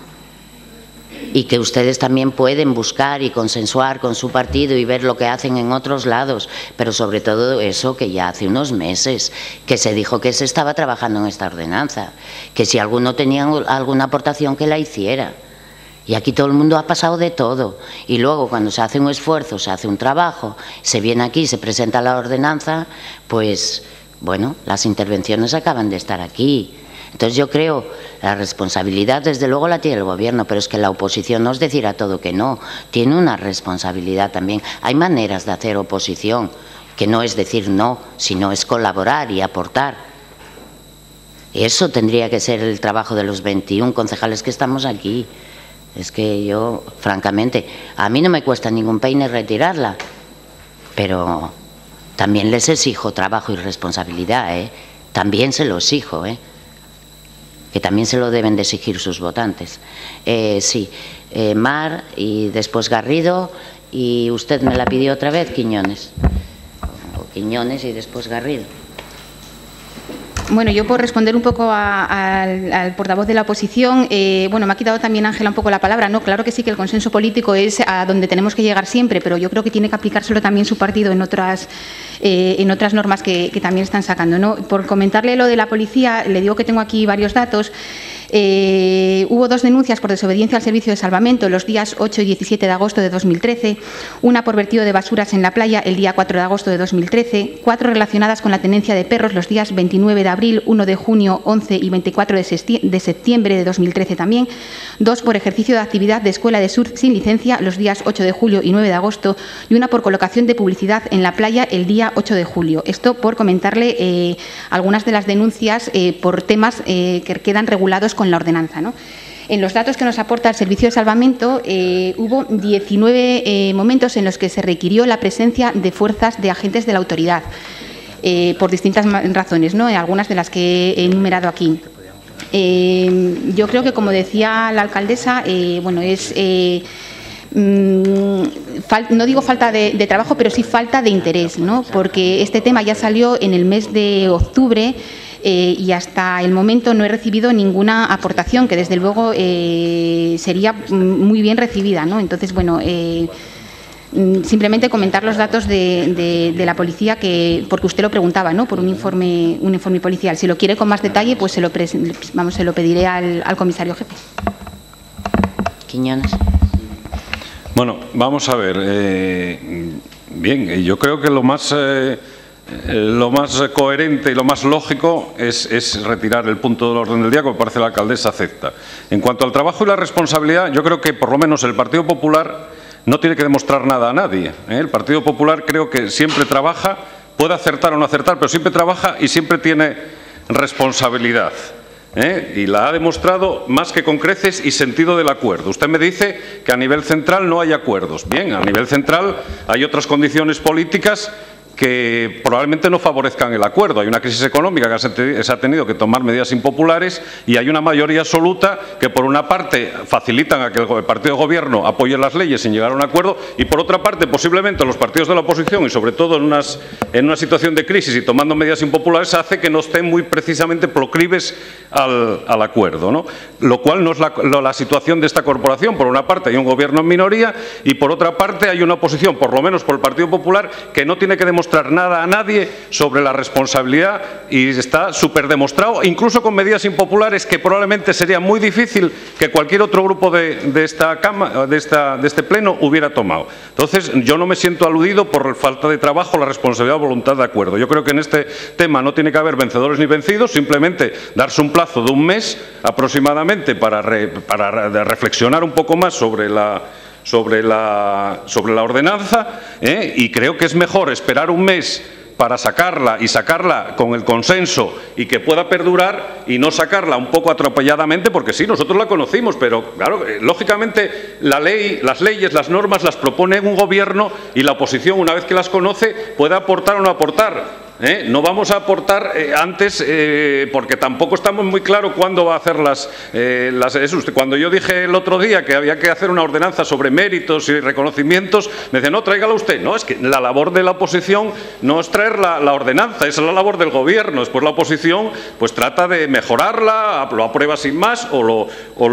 Y que ustedes también pueden buscar y consensuar con su partido y ver lo que hacen en otros lados, pero sobre todo eso que ya hace unos meses que se dijo que se estaba trabajando en esta ordenanza, que si alguno tenía alguna aportación que la hiciera. Y aquí todo el mundo ha pasado de todo. Y luego, cuando se hace un esfuerzo, se hace un trabajo, se viene aquí, se presenta la ordenanza, pues, bueno, las intervenciones acaban de estar aquí. Entonces yo creo, la responsabilidad desde luego la tiene el Gobierno, pero es que la oposición no es decir a todo que no, tiene una responsabilidad también. Hay maneras de hacer oposición, que no es decir no, sino es colaborar y aportar. Eso tendría que ser el trabajo de los veintiún concejales que estamos aquí. Es que yo, francamente, a mí no me cuesta ningún peine retirarla, pero también les exijo trabajo y responsabilidad, ¿eh? También se lo exijo, ¿eh? Que también se lo deben de exigir sus votantes. Eh, sí, eh, Mar y después Garrido, y usted me la pidió otra vez, Quiñones. O Quiñones y después Garrido. Bueno, yo por responder un poco a, a, al, al portavoz de la oposición, eh, bueno, me ha quitado también Ángela un poco la palabra, ¿no? Claro que sí que el consenso político es a donde tenemos que llegar siempre, pero yo creo que tiene que aplicárselo también su partido en otras, eh, en otras normas que, que también están sacando, ¿no? Por comentarle lo de la policía, le digo que tengo aquí varios datos. Eh, hubo dos denuncias por desobediencia al servicio de salvamento los días ocho y diecisiete de agosto de dos mil trece, una por vertido de basuras en la playa el día cuatro de agosto de dos mil trece, cuatro relacionadas con la tenencia de perros los días veintinueve de abril, uno de junio, once y veinticuatro de septiembre de dos mil trece también, dos por ejercicio de actividad de escuela de surf sin licencia los días ocho de julio y nueve de agosto y una por colocación de publicidad en la playa el día ocho de julio. Esto por comentarle eh, algunas de las denuncias eh, por temas eh, que quedan regulados con la ordenanza, ¿no? En los datos que nos aporta el Servicio de Salvamento, eh, hubo diecinueve eh, momentos en los que se requirió la presencia de fuerzas de agentes de la autoridad, eh, por distintas razones, ¿no? Algunas de las que he enumerado aquí. Eh, yo creo que, como decía la alcaldesa, eh, bueno, es... Eh, no digo falta de, de trabajo, pero sí falta de interés, ¿no? Porque este tema ya salió en el mes de octubre eh, y hasta el momento no he recibido ninguna aportación, que desde luego eh, sería muy bien recibida, ¿no? Entonces, bueno, eh, simplemente comentar los datos de, de, de la policía, que porque usted lo preguntaba, ¿no? Por un informe, un informe policial. Si lo quiere con más detalle, pues se lo, vamos, se lo pediré al, al comisario jefe. Quiñones. Bueno, vamos a ver. Eh, bien, yo creo que lo más, eh, lo más coherente y lo más lógico es, es retirar el punto del orden del día, que me parece la alcaldesa acepta. En cuanto al trabajo y la responsabilidad, yo creo que por lo menos el Partido Popular no tiene que demostrar nada a nadie, ¿eh? El Partido Popular creo que siempre trabaja, puede acertar o no acertar, pero siempre trabaja y siempre tiene responsabilidad. ¿Eh? Y la ha demostrado más que con creces y sentido del acuerdo. Usted me dice que a nivel central no hay acuerdos. Bien, a nivel central hay otras condiciones políticas que probablemente no favorezcan el acuerdo. Hay una crisis económica que se ha tenido que tomar medidas impopulares y hay una mayoría absoluta que, por una parte, facilitan a que el partido de Gobierno apoye las leyes sin llegar a un acuerdo y, por otra parte, posiblemente los partidos de la oposición y, sobre todo, en, unas, en una situación de crisis y tomando medidas impopulares, hace que no estén muy precisamente proclives al, al acuerdo, ¿no? Lo cual no es la, la situación de esta corporación. Por una parte, hay un Gobierno en minoría y, por otra parte, hay una oposición, por lo menos por el Partido Popular, que no tiene que demostrar nada a nadie sobre la responsabilidad y está súper demostrado, incluso con medidas impopulares que probablemente sería muy difícil que cualquier otro grupo de, de, esta cama, de, esta, de este pleno hubiera tomado. Entonces, yo no me siento aludido por falta de trabajo, la responsabilidad o voluntad de acuerdo. Yo creo que en este tema no tiene que haber vencedores ni vencidos, simplemente darse un plazo de un mes aproximadamente para, re, para reflexionar un poco más sobre la Sobre la, sobre la ordenanza, ¿eh? Y creo que es mejor esperar un mes para sacarla y sacarla con el consenso y que pueda perdurar y no sacarla un poco atropelladamente, porque sí, nosotros la conocimos, pero claro, lógicamente la ley, las leyes, las normas las propone un gobierno y la oposición, una vez que las conoce, puede aportar o no aportar. ¿Eh? No vamos a aportar eh, antes, eh, porque tampoco estamos muy claros cuándo va a hacer las, eh, las... Eso, cuando yo dije el otro día que había que hacer una ordenanza sobre méritos y reconocimientos, me decía, no, tráigala usted. No, es que la labor de la oposición no es traer la, la ordenanza, es la labor del gobierno. Después la oposición pues trata de mejorarla, lo aprueba sin más o lo... O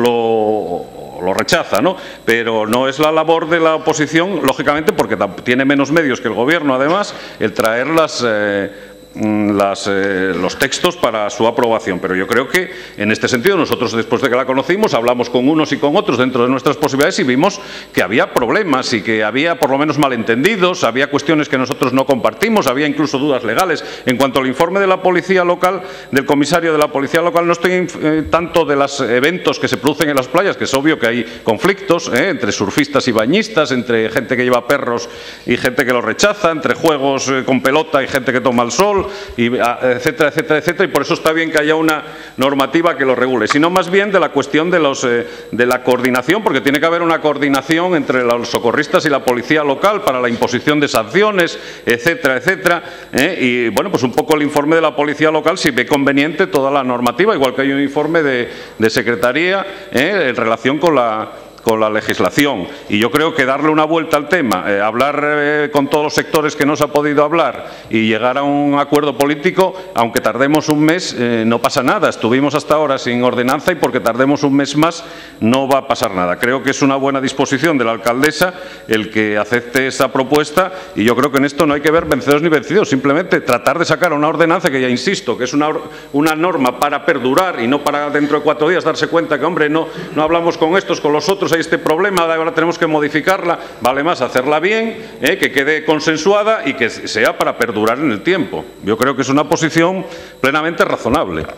lo lo rechaza, ¿no? Pero no es la labor de la oposición, lógicamente, porque tiene menos medios que el gobierno, además, el traer las, eh, las, eh, los textos para su aprobación. Pero yo creo que, en este sentido, nosotros, después de que la conocimos, hablamos con unos y con otros dentro de nuestras posibilidades y vimos que había problemas y que había, por lo menos, malentendidos, había cuestiones que nosotros no compartimos, había incluso dudas legales. En cuanto al informe de la Policía Local, del comisario de la Policía Local, no estoy eh, tanto de los eventos que se producen en las playas, que es obvio que hay conflictos eh, entre surfistas y bañistas, entre gente que lleva perros y gente que los rechaza, entre juegos eh, con pelota y gente que toma el sol, y, etcétera, etcétera, etcétera, y por eso está bien que haya una normativa que lo regule, sino más bien de la cuestión de, los, eh, de la coordinación, porque tiene que haber una coordinación entre los socorristas y la Policía Local para la imposición de sanciones, etcétera, etcétera, eh, y bueno, pues un poco el informe de la Policía Local si ve conveniente toda la normativa, igual que hay un informe de, de Secretaría eh, en relación con la con la legislación. Y yo creo que darle una vuelta al tema, eh, hablar eh, con todos los sectores que no se ha podido hablar y llegar a un acuerdo político, aunque tardemos un mes, eh, no pasa nada. Estuvimos hasta ahora sin ordenanza y porque tardemos un mes más no va a pasar nada. Creo que es una buena disposición de la alcaldesa el que acepte esa propuesta y yo creo que en esto no hay que ver vencedores ni vencidos, simplemente tratar de sacar una ordenanza que ya insisto, que es una, una norma para perdurar y no para dentro de cuatro días darse cuenta que, hombre, no, no hablamos con estos, con los otros, este problema, ahora tenemos que modificarla, vale más hacerla bien, eh, que quede consensuada y que sea para perdurar en el tiempo. Yo creo que es una posición plenamente razonable.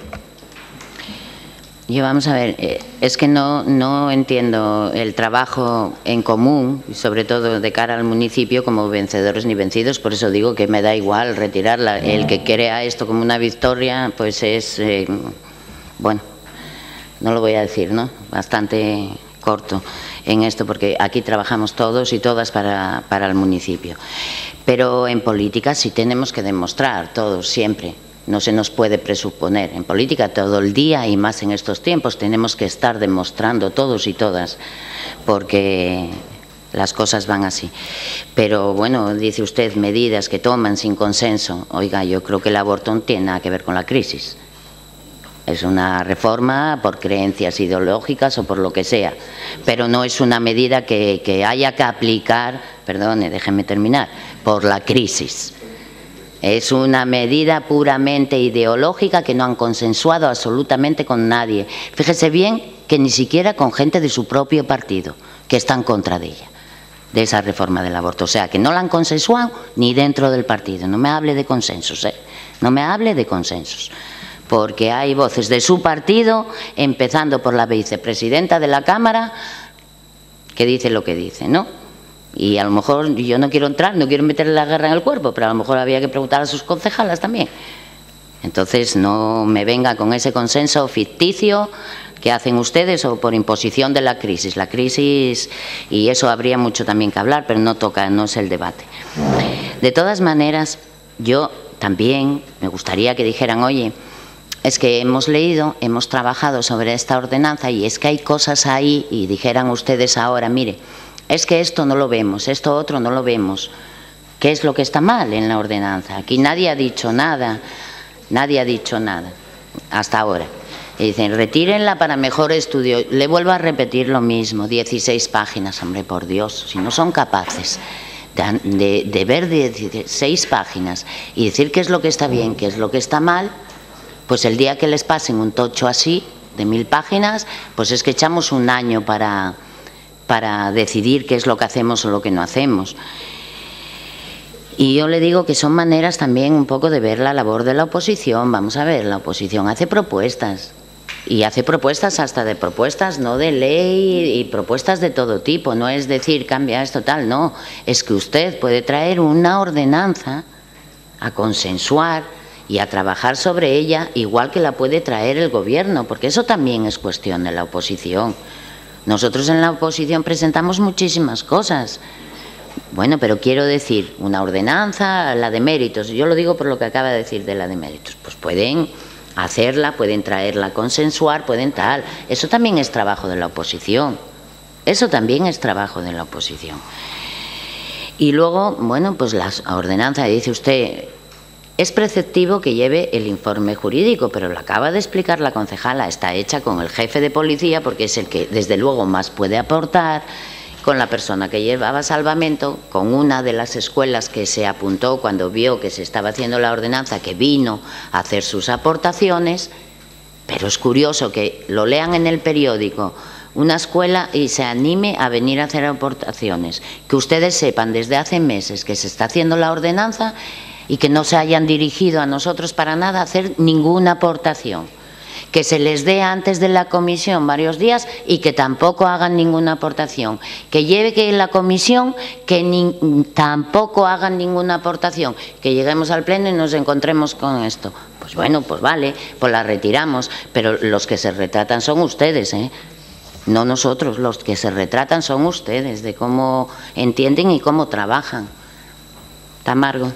Yo vamos a ver, eh, es que no, no entiendo el trabajo en común, sobre todo de cara al municipio, como vencedores ni vencidos, por eso digo que me da igual retirarla. El que crea esto como una victoria, pues es, eh, bueno, no lo voy a decir, ¿no? Bastante corto en esto, porque aquí trabajamos todos y todas para, para el municipio. Pero en política sí tenemos que demostrar todos, siempre. No se nos puede presuponer. En política todo el día y más en estos tiempos tenemos que estar demostrando todos y todas, porque las cosas van así. Pero bueno, dice usted, medidas que toman sin consenso. Oiga, yo creo que el aborto no tiene nada que ver con la crisis. Es una reforma por creencias ideológicas o por lo que sea, pero no es una medida que, que haya que aplicar, perdone, déjeme terminar, por la crisis. Es una medida puramente ideológica que no han consensuado absolutamente con nadie. Fíjese bien que ni siquiera con gente de su propio partido, que está en contra de ella, de esa reforma del aborto. O sea, que no la han consensuado ni dentro del partido. No me hable de consensos, ¿eh? No me hable de consensos. Porque hay voces de su partido, empezando por la vicepresidenta de la Cámara, que dice lo que dice, ¿no? Y a lo mejor, yo no quiero entrar, no quiero meterle la guerra en el cuerpo, pero a lo mejor había que preguntar a sus concejalas también. Entonces, no me venga con ese consenso ficticio que hacen ustedes o por imposición de la crisis. La crisis, y eso habría mucho también que hablar, pero no toca, no es el debate. De todas maneras, yo también me gustaría que dijeran, oye, es que hemos leído, hemos trabajado sobre esta ordenanza y es que hay cosas ahí y dijeran ustedes ahora, mire, es que esto no lo vemos, esto otro no lo vemos. ¿Qué es lo que está mal en la ordenanza? Aquí nadie ha dicho nada, nadie ha dicho nada hasta ahora. Y dicen, retírenla para mejor estudio. Le vuelvo a repetir lo mismo, dieciséis páginas, hombre, por Dios, si no son capaces de, de, de ver dieciséis páginas y decir qué es lo que está bien, qué es lo que está mal, pues el día que les pasen un tocho así, de mil páginas, pues es que echamos un año para, para decidir qué es lo que hacemos o lo que no hacemos. Y yo le digo que son maneras también un poco de ver la labor de la oposición. Vamos a ver, la oposición hace propuestas, y hace propuestas hasta de propuestas, no de ley, y propuestas de todo tipo. No es decir, cambia esto, tal, no. Es que usted puede traer una ordenanza a consensuar y a trabajar sobre ella, igual que la puede traer el Gobierno, porque eso también es cuestión de la oposición. Nosotros en la oposición presentamos muchísimas cosas. Bueno, pero quiero decir, una ordenanza, la de méritos, yo lo digo por lo que acaba de decir de la de méritos, pues pueden hacerla, pueden traerla a consensuar, pueden tal. Eso también es trabajo de la oposición. Eso también es trabajo de la oposición. Y luego, bueno, pues la ordenanza, dice usted, es preceptivo que lleve el informe jurídico, pero lo acaba de explicar la concejala, está hecha con el jefe de policía porque es el que desde luego más puede aportar con la persona que llevaba salvamento, con una de las escuelas que se apuntó cuando vio que se estaba haciendo la ordenanza, que vino a hacer sus aportaciones, pero es curioso que lo lean en el periódico una escuela y se anime a venir a hacer aportaciones, que ustedes sepan desde hace meses que se está haciendo la ordenanza y que no se hayan dirigido a nosotros para nada a hacer ninguna aportación, que se les dé antes de la comisión varios días y que tampoco hagan ninguna aportación, que llegue la comisión, que ni, tampoco hagan ninguna aportación, que lleguemos al pleno y nos encontremos con esto. Pues bueno, pues vale, pues la retiramos, pero los que se retratan son ustedes, ¿eh? No nosotros, los que se retratan son ustedes, de cómo entienden y cómo trabajan. Tamargo.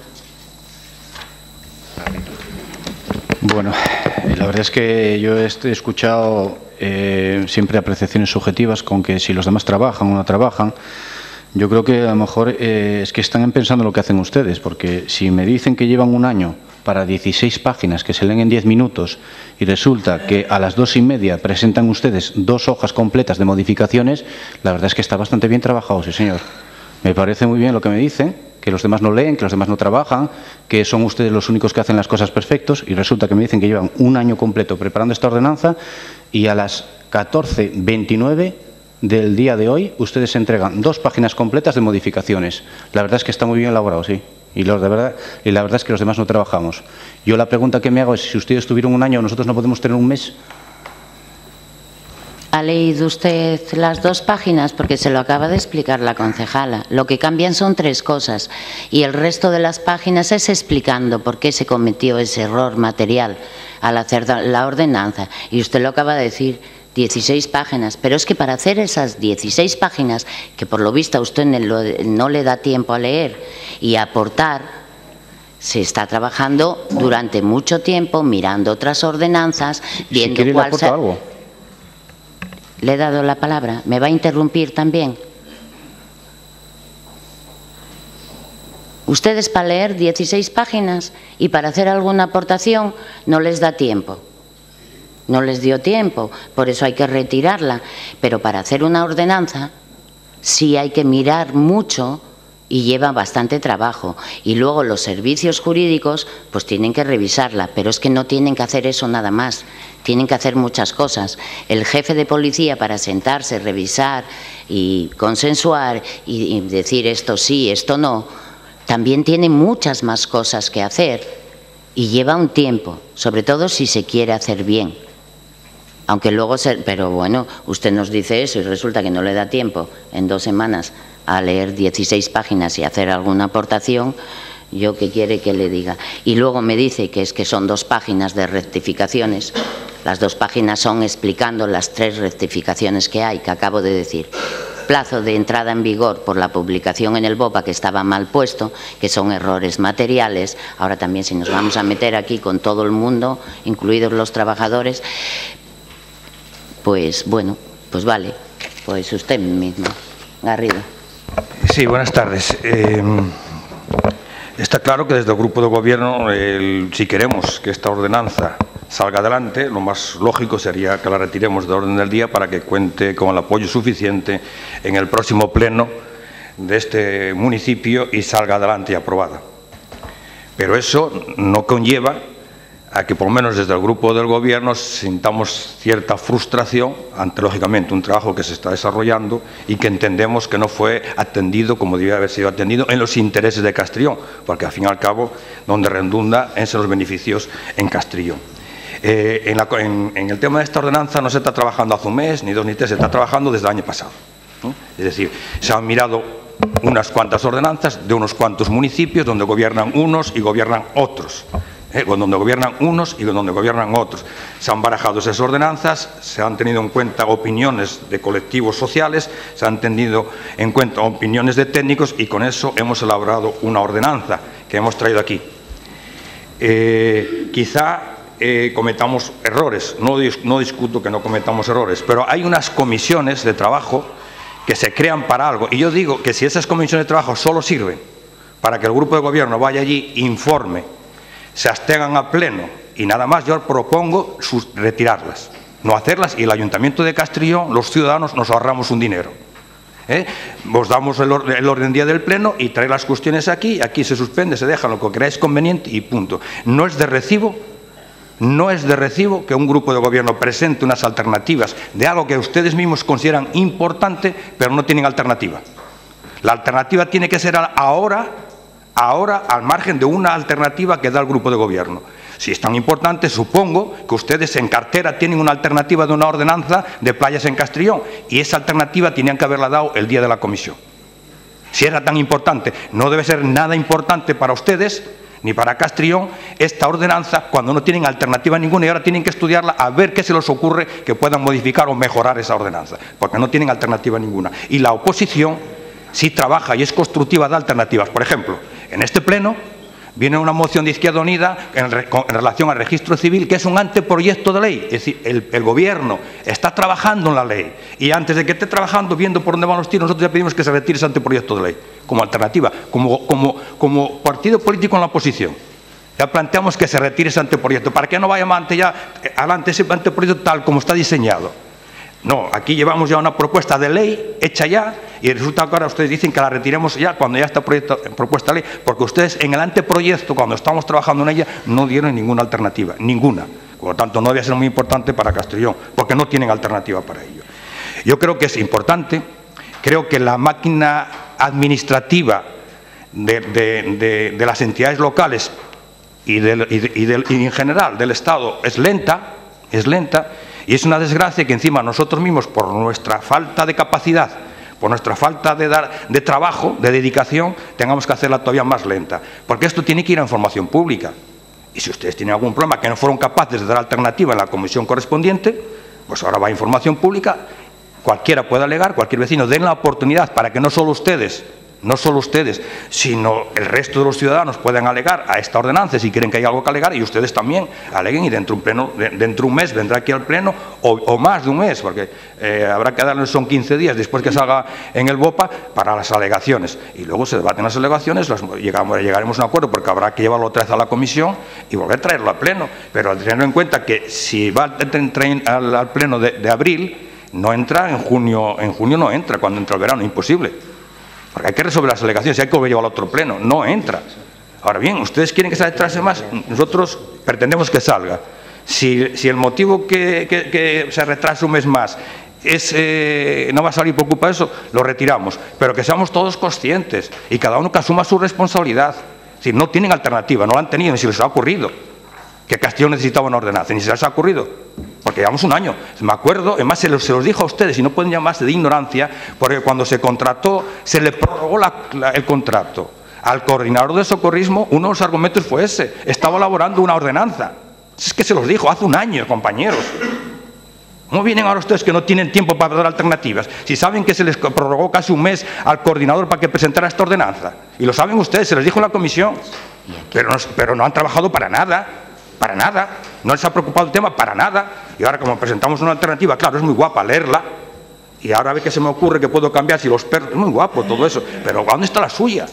Bueno, la verdad es que yo he escuchado eh, siempre apreciaciones subjetivas con que si los demás trabajan o no trabajan. Yo creo que a lo mejor eh, es que están pensando lo que hacen ustedes, porque si me dicen que llevan un año para dieciséis páginas que se leen en diez minutos y resulta que a las dos y media presentan ustedes dos hojas completas de modificaciones, la verdad es que está bastante bien trabajado, sí señor. Me parece muy bien lo que me dicen, que los demás no leen, que los demás no trabajan, que son ustedes los únicos que hacen las cosas perfectos, y resulta que me dicen que llevan un año completo preparando esta ordenanza y a las catorce veintinueve del día de hoy ustedes entregan dos páginas completas de modificaciones. La verdad es que está muy bien elaborado, sí. Y, los de verdad, y la verdad es que los demás no trabajamos. Yo la pregunta que me hago es, si ustedes tuvieron un año, ¿nosotros no podemos tener un mes? ¿Ha leído usted las dos páginas? Porque se lo acaba de explicar la concejala. Lo que cambian son tres cosas y el resto de las páginas es explicando por qué se cometió ese error material al hacer la ordenanza. Y usted lo acaba de decir, dieciséis páginas. Pero es que para hacer esas dieciséis páginas, que por lo visto a usted no le da tiempo a leer y a aportar, se está trabajando durante mucho tiempo, mirando otras ordenanzas, viendo si quiere, cuál... le aporto algo. Le he dado la palabra. ¿Me va a interrumpir también? Ustedes para leer dieciséis páginas y para hacer alguna aportación no les da tiempo. No les dio tiempo, por eso hay que retirarla. Pero para hacer una ordenanza sí hay que mirar mucho y lleva bastante trabajo. Y luego los servicios jurídicos pues tienen que revisarla, pero es que no tienen que hacer eso nada más. Tienen que hacer muchas cosas. El jefe de policía, para sentarse, revisar y consensuar y, y decir esto sí, esto no, también tiene muchas más cosas que hacer y lleva un tiempo, sobre todo si se quiere hacer bien. Aunque luego, se, pero bueno, usted nos dice eso y resulta que no le da tiempo en dos semanas a leer dieciséis páginas y hacer alguna aportación. ¿Yo qué quiere que le diga? Y luego me dice que es que son dos páginas de rectificaciones. Las dos páginas son explicando las tres rectificaciones que hay, que acabo de decir. Plazo de entrada en vigor por la publicación en el BOPA, que estaba mal puesto, que son errores materiales. Ahora también si nos vamos a meter aquí con todo el mundo, incluidos los trabajadores, pues bueno, pues vale, pues usted mismo. Garrido. Sí, buenas tardes. Eh, está claro que desde el Grupo de Gobierno, el, si queremos que esta ordenanza salga adelante, lo más lógico sería que la retiremos de orden del día para que cuente con el apoyo suficiente en el próximo pleno de este municipio y salga adelante y aprobada. Pero eso no conlleva a que por lo menos desde el Grupo del Gobierno sintamos cierta frustración ante, lógicamente, un trabajo que se está desarrollando y que entendemos que no fue atendido como debía haber sido atendido en los intereses de Castrillón, porque al fin y al cabo donde redunda es en los beneficios en Castrillón. Eh, en, la, en, en el tema de esta ordenanza no se está trabajando hace un mes, ni dos ni tres, se está trabajando desde el año pasado, ¿no? Es decir, se han mirado unas cuantas ordenanzas de unos cuantos municipios donde gobiernan unos y gobiernan otros. Eh, donde gobiernan unos y donde gobiernan otros. Se han barajado esas ordenanzas, se han tenido en cuenta opiniones de colectivos sociales, se han tenido en cuenta opiniones de técnicos y con eso hemos elaborado una ordenanza que hemos traído aquí. Eh, quizá eh, cometamos errores, no, dis no discuto que no cometamos errores, pero hay unas comisiones de trabajo que se crean para algo y yo digo que si esas comisiones de trabajo solo sirven para que el Grupo de Gobierno vaya allí, informe, se abstengan a pleno y nada más, yo propongo sus, retirarlas, no hacerlas y el Ayuntamiento de Castrillón, los ciudadanos, nos ahorramos un dinero. ¿Eh? Os damos el, or el orden del día del pleno y trae las cuestiones aquí, aquí se suspende, se deja lo que creáis conveniente y punto. No es de recibo, no es de recibo que un grupo de gobierno presente unas alternativas de algo que ustedes mismos consideran importante, pero no tienen alternativa. La alternativa tiene que ser ahora, ahora al margen de una alternativa que da el grupo de gobierno. Si es tan importante, supongo que ustedes en cartera tienen una alternativa de una ordenanza de playas en Castrillón y esa alternativa tenían que haberla dado el día de la comisión. Si era tan importante, no debe ser nada importante para ustedes ni para Castrillón esta ordenanza cuando no tienen alternativa ninguna y ahora tienen que estudiarla a ver qué se les ocurre que puedan modificar o mejorar esa ordenanza, porque no tienen alternativa ninguna. Y la oposición sí trabaja y es constructiva de alternativas. Por ejemplo, en este pleno viene una moción de Izquierda Unida en, re, con, en relación al registro civil, que es un anteproyecto de ley. Es decir, el, el Gobierno está trabajando en la ley y antes de que esté trabajando, viendo por dónde van los tiros, nosotros ya pedimos que se retire ese anteproyecto de ley como alternativa, como, como, como partido político en la oposición. Ya planteamos que se retire ese anteproyecto para que no vaya adelante ya adelante ese anteproyecto tal como está diseñado. No, aquí llevamos ya una propuesta de ley hecha ya y resulta que ahora ustedes dicen que la retiremos ya cuando ya está proyecto, propuesta de ley, porque ustedes en el anteproyecto, cuando estamos trabajando en ella, no dieron ninguna alternativa, ninguna. Por lo tanto, no debe ser muy importante para Castrillón, porque no tienen alternativa para ello. Yo creo que es importante, creo que la máquina administrativa de, de, de, de las entidades locales y, de, y, de, y, de, y en general del Estado es lenta, es lenta, y es una desgracia que encima nosotros mismos, por nuestra falta de capacidad, por nuestra falta de, dar, de trabajo, de dedicación, tengamos que hacerla todavía más lenta. Porque esto tiene que ir a información pública. Y si ustedes tienen algún problema que no fueron capaces de dar alternativa en la comisión correspondiente, pues ahora va a información pública, cualquiera puede alegar, cualquier vecino, den la oportunidad para que no solo ustedes, no solo ustedes, sino el resto de los ciudadanos puedan alegar a esta ordenanza si quieren que haya algo que alegar y ustedes también aleguen y dentro de un, pleno, de, dentro de un mes vendrá aquí al pleno o, o más de un mes, porque eh, habrá que darles, son quince días después que salga en el BOPA para las alegaciones y luego se debaten las alegaciones, las, llegamos, llegaremos a un acuerdo porque habrá que llevarlo otra vez a la comisión y volver a traerlo al pleno, pero teniendo en cuenta que si va al, al pleno de, de abril no entra en junio, en junio no entra, cuando entra el verano, imposible. Porque hay que resolver las alegaciones y hay que volver a llevarlo a otro pleno. No entra. Ahora bien, ustedes quieren que se retrase más, nosotros pretendemos que salga. Si, si el motivo que, que, que se retrase un mes más es, eh, no va a salir por culpa de eso, lo retiramos. Pero que seamos todos conscientes y cada uno que asuma su responsabilidad. Es decir, no tienen alternativa, no la han tenido ni si les ha ocurrido. Que Castrillón necesitaba una ordenanza, ni se les ha ocurrido. Porque llevamos un año. Me acuerdo, además se los, se los dijo a ustedes, y no pueden llamarse de ignorancia, porque cuando se contrató, se le prorrogó la, la, el contrato. Al coordinador de socorrismo, uno de los argumentos fue ese. Estaba elaborando una ordenanza. Es que se los dijo hace un año, compañeros. ¿Cómo vienen ahora ustedes que no tienen tiempo para dar alternativas? Si saben que se les prorrogó casi un mes al coordinador para que presentara esta ordenanza. Y lo saben ustedes, se les dijo en la comisión. Pero no, pero no han trabajado para nada. Para nada, no les ha preocupado el tema, para nada. Y ahora como presentamos una alternativa, claro, es muy guapa leerla, y ahora ve que se me ocurre que puedo cambiar si los perros, es muy guapo todo eso, pero ¿dónde está la suya?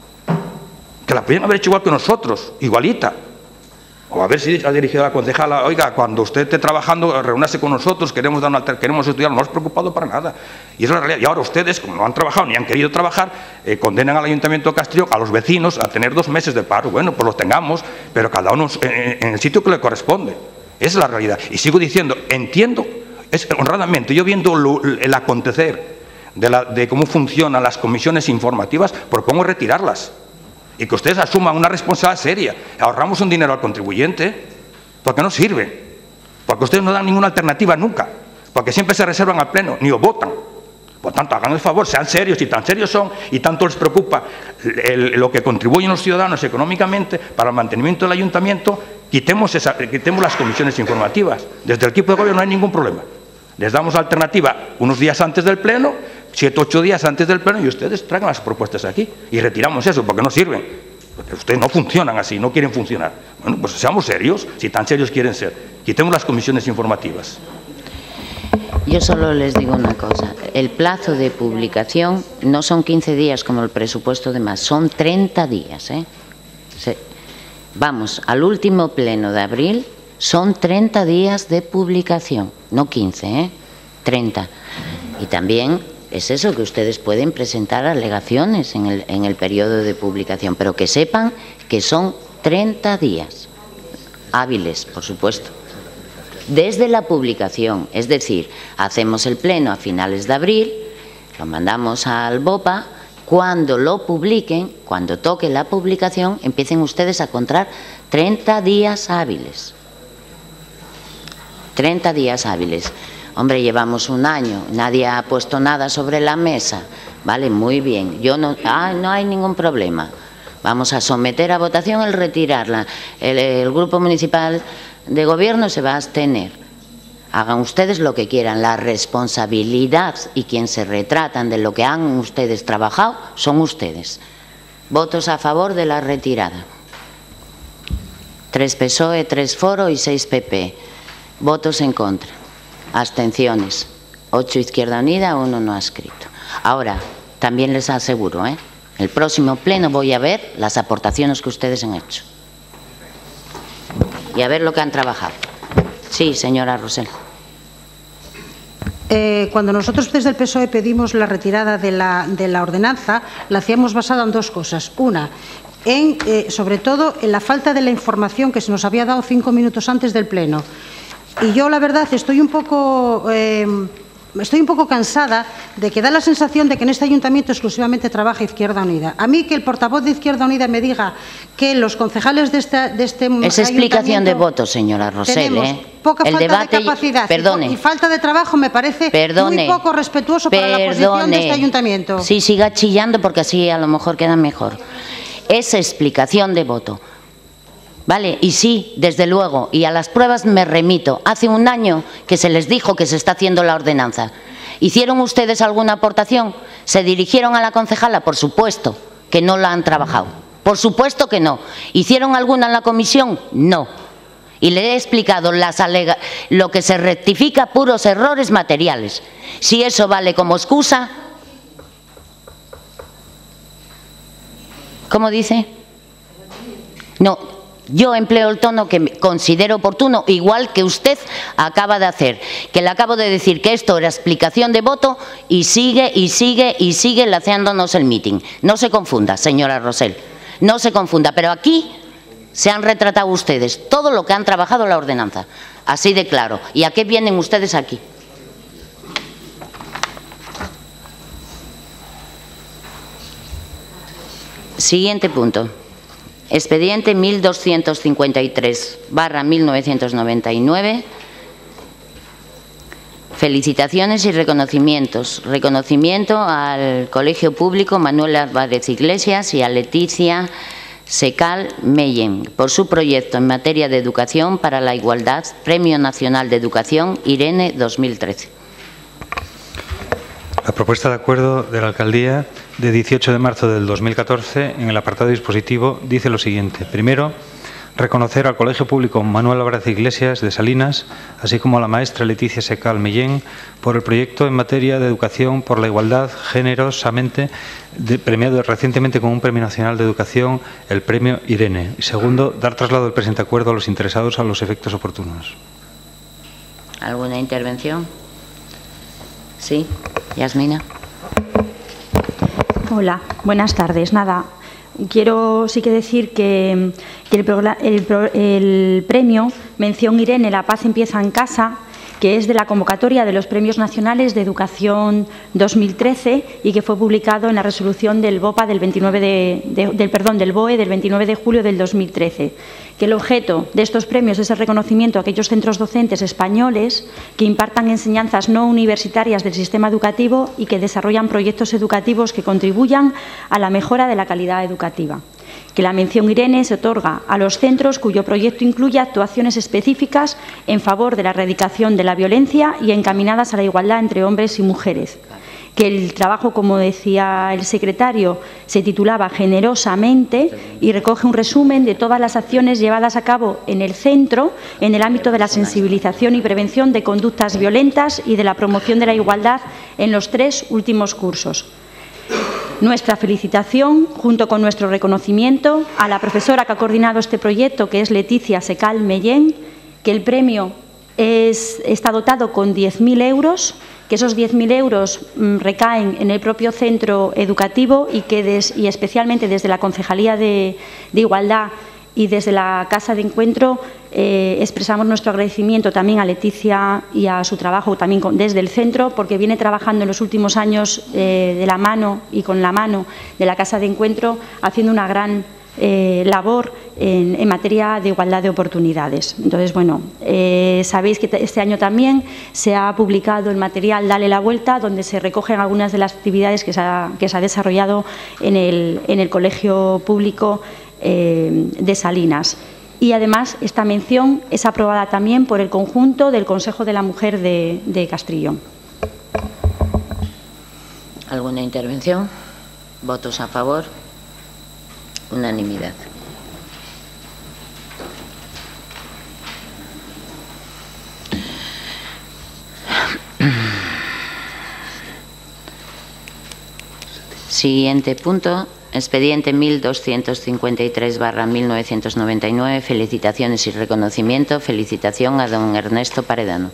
Que la podrían haber hecho igual que nosotros, igualita. O a ver si ha dirigido a la concejala, oiga, cuando usted esté trabajando, reúnase con nosotros, queremos dar una queremos estudiar, no os preocupado para nada. Y es la realidad. Y ahora ustedes, como no han trabajado ni han querido trabajar, eh, condenan al Ayuntamiento de Castrillón, a los vecinos, a tener dos meses de paro. Bueno, pues los tengamos, pero cada uno en, en el sitio que le corresponde. Esa es la realidad. Y sigo diciendo, entiendo, es honradamente, yo viendo lo, el acontecer de, la, de cómo funcionan las comisiones informativas, propongo retirarlas. Y que ustedes asuman una responsabilidad seria. Ahorramos un dinero al contribuyente, porque no sirven. Porque ustedes no dan ninguna alternativa nunca. Porque siempre se reservan al pleno, ni os votan. Por tanto, hagan el favor, sean serios, y tan serios son, y tanto les preocupa el, lo que contribuyen los ciudadanos económicamente para el mantenimiento del ayuntamiento, quitemos, esa, quitemos las comisiones informativas. Desde el equipo de gobierno no hay ningún problema. Les damos alternativa unos días antes del pleno, siete, ocho días antes del pleno, y ustedes traigan las propuestas aquí y retiramos eso, porque no sirven. Porque ustedes no funcionan así, no quieren funcionar. Bueno, pues seamos serios, si tan serios quieren ser. Quitemos las comisiones informativas. Yo solo les digo una cosa. El plazo de publicación no son quince días como el presupuesto de más, son treinta días. ¿eh? Se, vamos, al último pleno de abril son treinta días de publicación, no quince, ¿eh? treinta. Y también es eso, que ustedes pueden presentar alegaciones en el, en el periodo de publicación, pero que sepan que son treinta días hábiles, por supuesto, desde la publicación. Es decir, hacemos el pleno a finales de abril, lo mandamos al BOPA, cuando lo publiquen, cuando toque la publicación, empiecen ustedes a contar treinta días hábiles. treinta días hábiles. Hombre, llevamos un año, nadie ha puesto nada sobre la mesa. Vale, muy bien. Yo no, ah, no hay ningún problema. Vamos a someter a votación el retirarla. El, el Grupo Municipal de Gobierno se va a abstener. Hagan ustedes lo que quieran. La responsabilidad y quien se retratan de lo que han ustedes trabajado son ustedes. Votos a favor de la retirada. Tres P S O E, tres Foro y seis P P. Votos en contra. Abstenciones. Ocho Izquierda Unida, uno no ha escrito. Ahora, también les aseguro, ¿eh? El próximo pleno voy a ver las aportaciones que ustedes han hecho. Y a ver lo que han trabajado. Sí, señora Rosell. Eh, cuando nosotros desde el P S O E pedimos la retirada de la, de la ordenanza, la hacíamos basada en dos cosas. Una, en, eh, sobre todo en la falta de la información que se nos había dado cinco minutos antes del pleno. Y yo, la verdad, estoy un poco, eh, estoy un poco cansada de que da la sensación de que en este ayuntamiento exclusivamente trabaja Izquierda Unida. A mí que el portavoz de Izquierda Unida me diga que los concejales de, esta, de este Es explicación de votos, señora Rosell, ¿eh? Poca el falta debate, de capacidad perdone, y, y falta de trabajo me parece perdone, muy poco respetuoso para perdone, la posición de este ayuntamiento. Sí, siga chillando porque así a lo mejor queda mejor. Es explicación de voto. Vale, y sí, desde luego, y a las pruebas me remito. Hace un año que se les dijo que se está haciendo la ordenanza. ¿Hicieron ustedes alguna aportación? ¿Se dirigieron a la concejala? Por supuesto que no la han trabajado. Por supuesto que no. ¿Hicieron alguna en la comisión? No. Y le he explicado las alega lo que se rectifica, puros errores materiales. Si eso vale como excusa... ¿Cómo dice? No. Yo empleo el tono que considero oportuno, igual que usted acaba de hacer, que le acabo de decir que esto era explicación de voto y sigue y sigue y sigue laceándonos el mitin. No se confunda, señora Rosell, no se confunda, pero aquí se han retratado ustedes todo lo que han trabajado la ordenanza, así de claro. ¿Y a qué vienen ustedes aquí? Siguiente punto. Expediente mil doscientos cincuenta y tres barra mil novecientos noventa y nueve. Felicitaciones y reconocimientos. Reconocimiento al Colegio Público Manuel Álvarez Iglesias y a Leticia Secal Meyen por su proyecto en materia de educación para la igualdad, Premio Nacional de Educación Irene dos mil trece. La propuesta de acuerdo de la Alcaldía de dieciocho de marzo del dos mil catorce, en el apartado dispositivo, dice lo siguiente. Primero, reconocer al Colegio Público Manuel Álvarez Iglesias de Salinas, así como a la maestra Leticia Secal Mellén, por el proyecto en materia de educación por la igualdad, generosamente de, premiado recientemente con un Premio Nacional de Educación, el Premio Irene. Y segundo, dar traslado del presente acuerdo a los interesados a los efectos oportunos. ¿Alguna intervención? Sí, Yasmina. Hola, buenas tardes. Nada, quiero sí que decir que, que el, el, el premio Mención Irene, La Paz empieza en casa, que es de la convocatoria de los Premios Nacionales de Educación dos mil trece y que fue publicado en la resolución del BOPA del veintinueve de, de, del perdón del BOE del veintinueve de julio del dos mil trece, que el objeto de estos premios es el reconocimiento a aquellos centros docentes españoles que impartan enseñanzas no universitarias del sistema educativo y que desarrollan proyectos educativos que contribuyan a la mejora de la calidad educativa. Que la mención Irene se otorga a los centros cuyo proyecto incluye actuaciones específicas en favor de la erradicación de la violencia y encaminadas a la igualdad entre hombres y mujeres. Que el trabajo, como decía el secretario, se titulaba Generosamente y recoge un resumen de todas las acciones llevadas a cabo en el centro en el ámbito de la sensibilización y prevención de conductas violentas y de la promoción de la igualdad en los tres últimos cursos. Nuestra felicitación, junto con nuestro reconocimiento, a la profesora que ha coordinado este proyecto, que es Leticia Secal Mellén, que el premio es, está dotado con diez mil euros que esos diez mil euros mmm, recaen en el propio centro educativo y que des, y especialmente desde la Concejalía de, de Igualdad y desde la Casa de Encuentro eh, expresamos nuestro agradecimiento también a Leticia y a su trabajo también con, desde el centro, porque viene trabajando en los últimos años eh, de la mano y con la mano de la Casa de Encuentro, haciendo una gran eh, labor en, en materia de igualdad de oportunidades. Entonces, bueno, eh, sabéis que este año también se ha publicado el material Dale la Vuelta, donde se recogen algunas de las actividades que se ha, que se ha desarrollado en el, en el Colegio Público Eh, de Salinas. Y además esta mención es aprobada también por el conjunto del Consejo de la Mujer de, de Castrillón. ¿Alguna intervención? ¿Votos a favor? Unanimidad. Siguiente punto. Expediente mil doscientos cincuenta y tres barra mil novecientos noventa y nueve. Felicitaciones y reconocimiento. Felicitación a don Ernesto Paredano.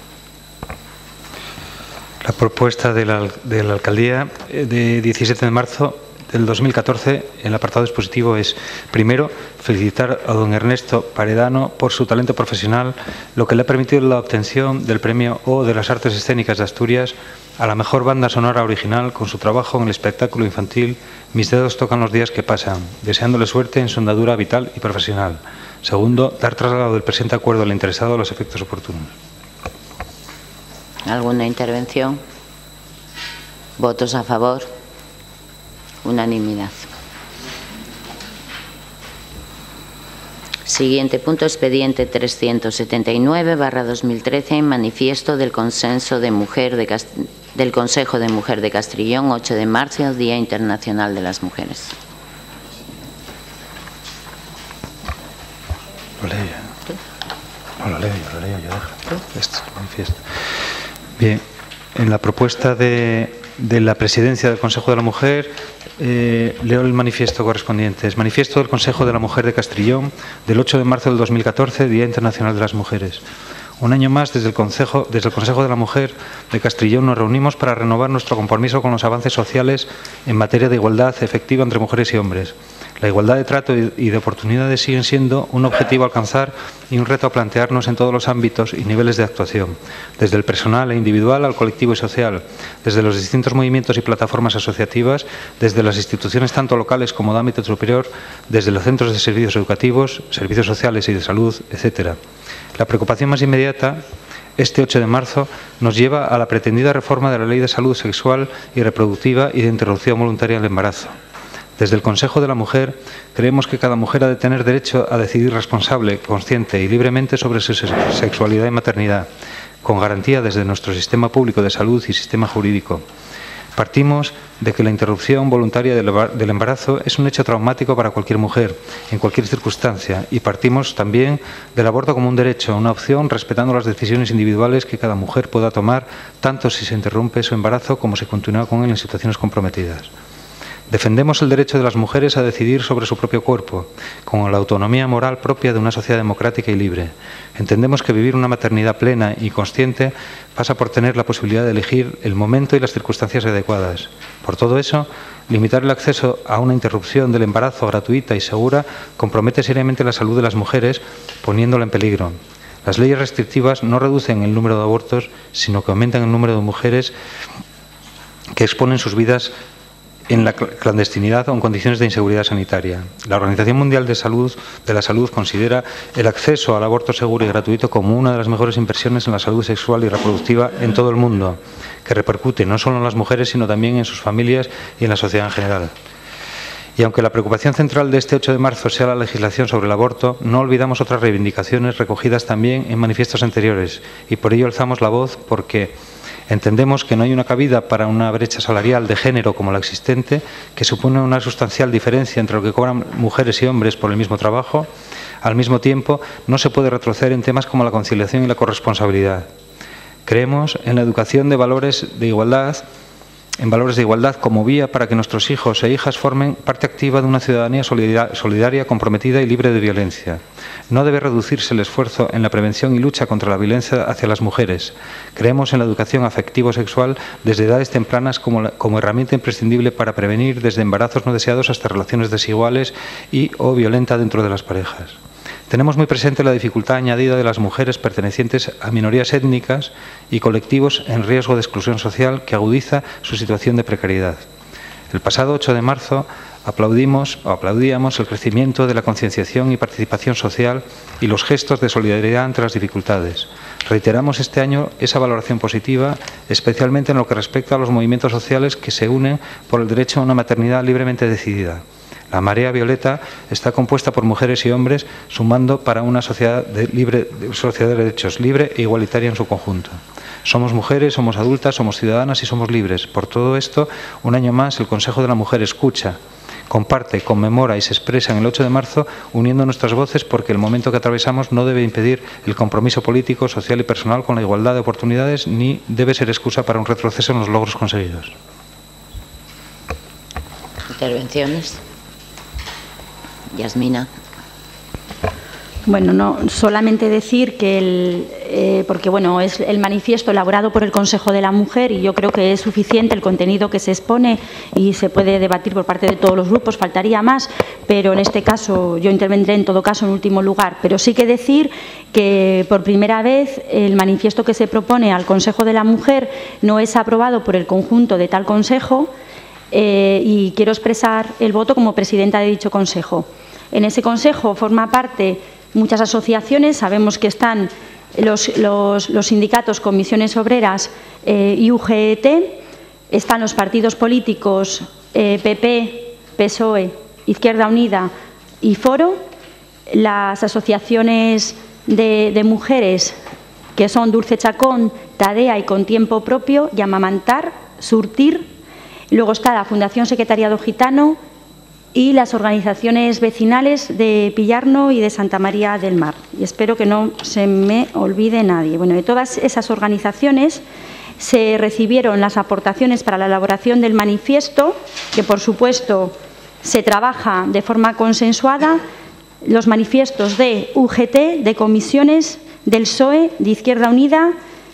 La propuesta de la, de la Alcaldía de diecisiete de marzo del dos mil catorce, el apartado dispositivo es, primero, felicitar a don Ernesto Paredano por su talento profesional, lo que le ha permitido la obtención del Premio O de las Artes Escénicas de Asturias a la mejor banda sonora original con su trabajo en el espectáculo infantil Mis dedos tocan los días que pasan, deseándole suerte en su andadura vital y profesional. Segundo, dar traslado del presente acuerdo al interesado a los efectos oportunos. ¿Alguna intervención? ¿Votos a favor? Unanimidad. Siguiente punto, expediente trescientos setenta y nueve barra dos mil trece, manifiesto del Consenso de Mujer de Cast... del Consejo de Mujer de Castrillón, ocho de marzo, Día Internacional de las Mujeres. Lo leo ya. No, lo leo yo, lo leo yo, deja. Esto, manifiesto. Bien, en la propuesta de, de la Presidencia del Consejo de la Mujer, eh, leo el manifiesto correspondiente. Es manifiesto del Consejo de la Mujer de Castrillón, del ocho de marzo del dos mil catorce, Día Internacional de las Mujeres. Un año más, desde el, Consejo, desde el Consejo de la Mujer de Castrillón, nos reunimos para renovar nuestro compromiso con los avances sociales en materia de igualdad efectiva entre mujeres y hombres. La igualdad de trato y de oportunidades siguen siendo un objetivo a alcanzar y un reto a plantearnos en todos los ámbitos y niveles de actuación, desde el personal e individual al colectivo y social, desde los distintos movimientos y plataformas asociativas, desde las instituciones tanto locales como de ámbito superior, desde los centros de servicios educativos, servicios sociales y de salud, etcétera. La preocupación más inmediata, este ocho de marzo, nos lleva a la pretendida reforma de la Ley de Salud Sexual y Reproductiva y de Interrupción Voluntaria del Embarazo. Desde el Consejo de la Mujer creemos que cada mujer ha de tener derecho a decidir responsable, consciente y libremente sobre su sexualidad y maternidad, con garantía desde nuestro sistema público de salud y sistema jurídico. Partimos de que la interrupción voluntaria del embarazo es un hecho traumático para cualquier mujer, en cualquier circunstancia, y partimos también del aborto como un derecho, una opción, respetando las decisiones individuales que cada mujer pueda tomar, tanto si se interrumpe su embarazo como si continúa con él en situaciones comprometidas. Defendemos el derecho de las mujeres a decidir sobre su propio cuerpo, con la autonomía moral propia de una sociedad democrática y libre. Entendemos que vivir una maternidad plena y consciente pasa por tener la posibilidad de elegir el momento y las circunstancias adecuadas. Por todo eso, limitar el acceso a una interrupción del embarazo gratuita y segura compromete seriamente la salud de las mujeres, poniéndola en peligro. Las leyes restrictivas no reducen el número de abortos, sino que aumentan el número de mujeres que exponen sus vidas en la clandestinidad o en condiciones de inseguridad sanitaria. La Organización Mundial de Salud de la Salud considera el acceso al aborto seguro y gratuito como una de las mejores inversiones en la salud sexual y reproductiva en todo el mundo, que repercute no solo en las mujeres, sino también en sus familias y en la sociedad en general. Y aunque la preocupación central de este ocho de marzo sea la legislación sobre el aborto, no olvidamos otras reivindicaciones recogidas también en manifiestos anteriores, y por ello alzamos la voz porque entendemos que no hay una cabida para una brecha salarial de género como la existente, que supone una sustancial diferencia entre lo que cobran mujeres y hombres por el mismo trabajo. Al mismo tiempo, no se puede retroceder en temas como la conciliación y la corresponsabilidad. Creemos en la educación de valores de igualdad en valores de igualdad como vía para que nuestros hijos e hijas formen parte activa de una ciudadanía solidaria, comprometida y libre de violencia. No debe reducirse el esfuerzo en la prevención y lucha contra la violencia hacia las mujeres. Creemos en la educación afectivo-sexual desde edades tempranas como, la, como herramienta imprescindible para prevenir desde embarazos no deseados hasta relaciones desiguales y o violentas dentro de las parejas. Tenemos muy presente la dificultad añadida de las mujeres pertenecientes a minorías étnicas y colectivos en riesgo de exclusión social que agudiza su situación de precariedad. El pasado ocho de marzo aplaudimos o aplaudíamos el crecimiento de la concienciación y participación social y los gestos de solidaridad ante las dificultades. Reiteramos este año esa valoración positiva, especialmente en lo que respecta a los movimientos sociales que se unen por el derecho a una maternidad libremente decidida. La marea violeta está compuesta por mujeres y hombres, sumando para una sociedad de, libre, sociedad de derechos libre e igualitaria en su conjunto. Somos mujeres, somos adultas, somos ciudadanas y somos libres. Por todo esto, un año más, el Consejo de la Mujer escucha, comparte, conmemora y se expresa en el ocho de marzo uniendo nuestras voces porque el momento que atravesamos no debe impedir el compromiso político, social y personal con la igualdad de oportunidades ni debe ser excusa para un retroceso en los logros conseguidos. Intervenciones. Yasmina. Bueno, no solamente decir que el, eh, porque bueno, es el manifiesto elaborado por el Consejo de la Mujer y yo creo que es suficiente el contenido que se expone y se puede debatir por parte de todos los grupos, faltaría más, pero en este caso yo intervendré en todo caso en último lugar. Pero sí que decir que por primera vez el manifiesto que se propone al Consejo de la Mujer no es aprobado por el conjunto de tal Consejo eh, y quiero expresar el voto como presidenta de dicho Consejo. En ese Consejo forma parte muchas asociaciones, sabemos que están los, los, los sindicatos, comisiones obreras eh, y U G T, están los partidos políticos eh, P P, P S O E, Izquierda Unida y Foro, las asociaciones de, de mujeres que son Dulce Chacón, Tadea y Con Tiempo Propio, y Amamantar, Surtir, luego está la Fundación Secretariado Gitano, y las organizaciones vecinales de Pillarno y de Santa María del Mar. Y espero que no se me olvide nadie. Bueno, de todas esas organizaciones se recibieron las aportaciones para la elaboración del manifiesto, que por supuesto se trabaja de forma consensuada, los manifiestos de U G T, de comisiones, del P S O E, de Izquierda Unida,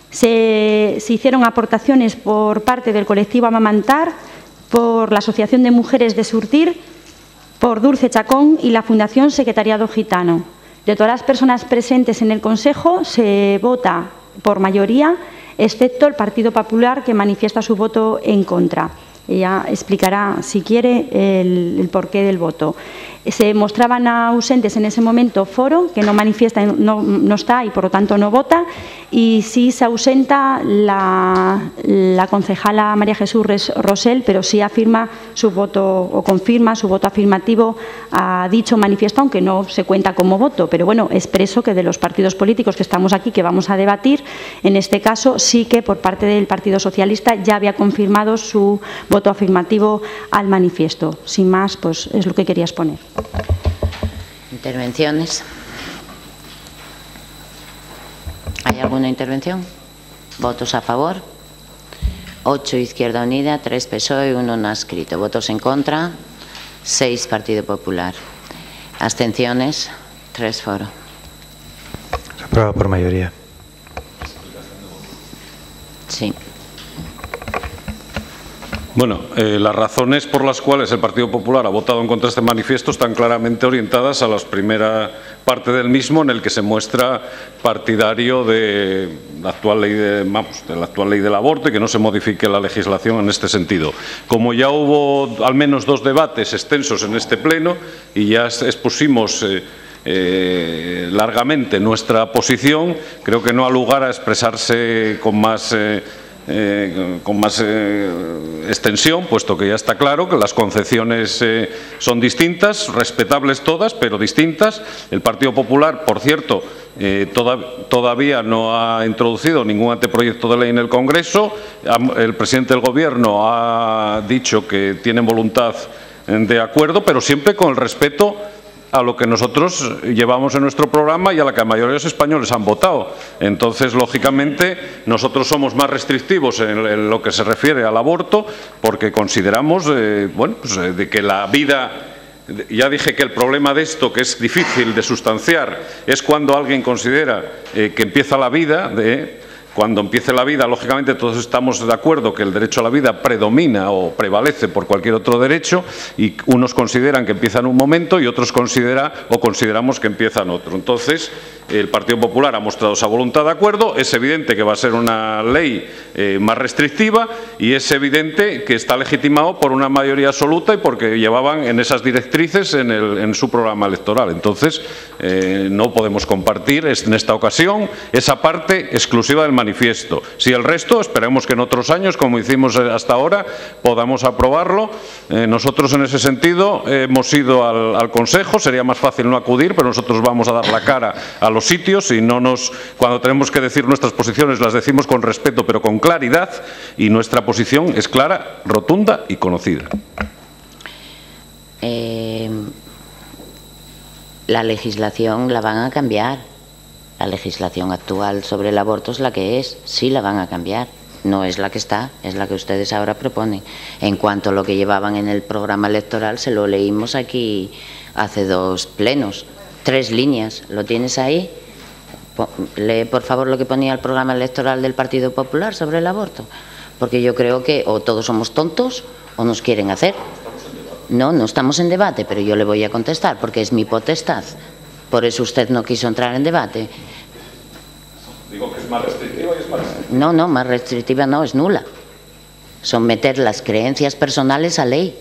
se, se hicieron aportaciones por parte del colectivo Amamantar, por la Asociación de Mujeres de Surtir, por Dulce Chacón y la Fundación Secretariado Gitano. De todas las personas presentes en el Consejo se vota por mayoría, excepto el Partido Popular, que manifiesta su voto en contra. Ella explicará, si quiere, el, el porqué del voto. Se mostraban ausentes en ese momento Foro, que no manifiesta, no, no está y por lo tanto no vota, y sí se ausenta la, la concejala María Jesús Rosell, pero sí afirma su voto o confirma su voto afirmativo a dicho manifiesto, aunque no se cuenta como voto. Pero bueno, expreso que de los partidos políticos que estamos aquí, que vamos a debatir, en este caso sí que por parte del Partido Socialista ya había confirmado su voto afirmativo al manifiesto. Sin más, pues es lo que quería exponer. Intervenciones. ¿Hay alguna intervención? ¿Votos a favor? Ocho Izquierda Unida, tres P S O E y uno no adscrito. ¿Votos en contra? Seis Partido Popular. ¿Abstenciones? Tres Foro. Se aprueba por mayoría. Sí. Bueno, eh, las razones por las cuales el Partido Popular ha votado en contra de este manifiesto están claramente orientadas a la primera parte del mismo, en el que se muestra partidario de la actual ley de, vamos, de la actual ley del aborto y que no se modifique la legislación en este sentido. Como ya hubo al menos dos debates extensos en este pleno y ya expusimos eh, eh, largamente nuestra posición, creo que no ha lugar a expresarse con más eh, Eh, con más eh, extensión, puesto que ya está claro que las concepciones eh, son distintas, respetables todas, pero distintas. El Partido Popular, por cierto, eh, toda, todavía no ha introducido ningún anteproyecto de ley en el Congreso. El presidente del Gobierno ha dicho que tienen voluntad de acuerdo, pero siempre con el respeto a lo que nosotros llevamos en nuestro programa y a la que la mayoría de los españoles han votado. Entonces, lógicamente, nosotros somos más restrictivos en, en lo que se refiere al aborto porque consideramos eh, bueno, pues, eh, de que la vida... Ya dije que el problema de esto, que es difícil de sustanciar, es cuando alguien considera eh, que empieza la vida, de, cuando empiece la vida, lógicamente todos estamos de acuerdo que el derecho a la vida predomina o prevalece por cualquier otro derecho y unos consideran que empieza en un momento y otros considera o consideramos que empieza en otro. Entonces, el Partido Popular ha mostrado esa voluntad de acuerdo, es evidente que va a ser una ley eh, más restrictiva y es evidente que está legitimado por una mayoría absoluta y porque llevaban en esas directrices en, el, en su programa electoral. Entonces, eh, no podemos compartir en esta ocasión esa parte exclusiva del manifiesto. Si el resto, esperemos que en otros años, como hicimos hasta ahora, podamos aprobarlo. Eh, nosotros en ese sentido eh, hemos ido al, al Consejo, sería más fácil no acudir, pero nosotros vamos a dar la cara a los sitios y no nos, cuando tenemos que decir nuestras posiciones las decimos con respeto pero con claridad y nuestra posición es clara, rotunda y conocida. Eh, la legislación la van a cambiar. La legislación actual sobre el aborto es la que es, sí la van a cambiar. No es la que está, es la que ustedes ahora proponen. En cuanto a lo que llevaban en el programa electoral, se lo leímos aquí hace dos plenos. Tres líneas, ¿lo tienes ahí? Lee por favor lo que ponía el programa electoral del Partido Popular sobre el aborto, porque yo creo que o todos somos tontos o nos quieren hacer. No, no estamos en debate, pero yo le voy a contestar porque es mi potestad. Por eso usted no quiso entrar en debate. Digo que es más restrictiva y es más restrictiva. No, no, más restrictiva no, es nula. Someter las creencias personales a ley.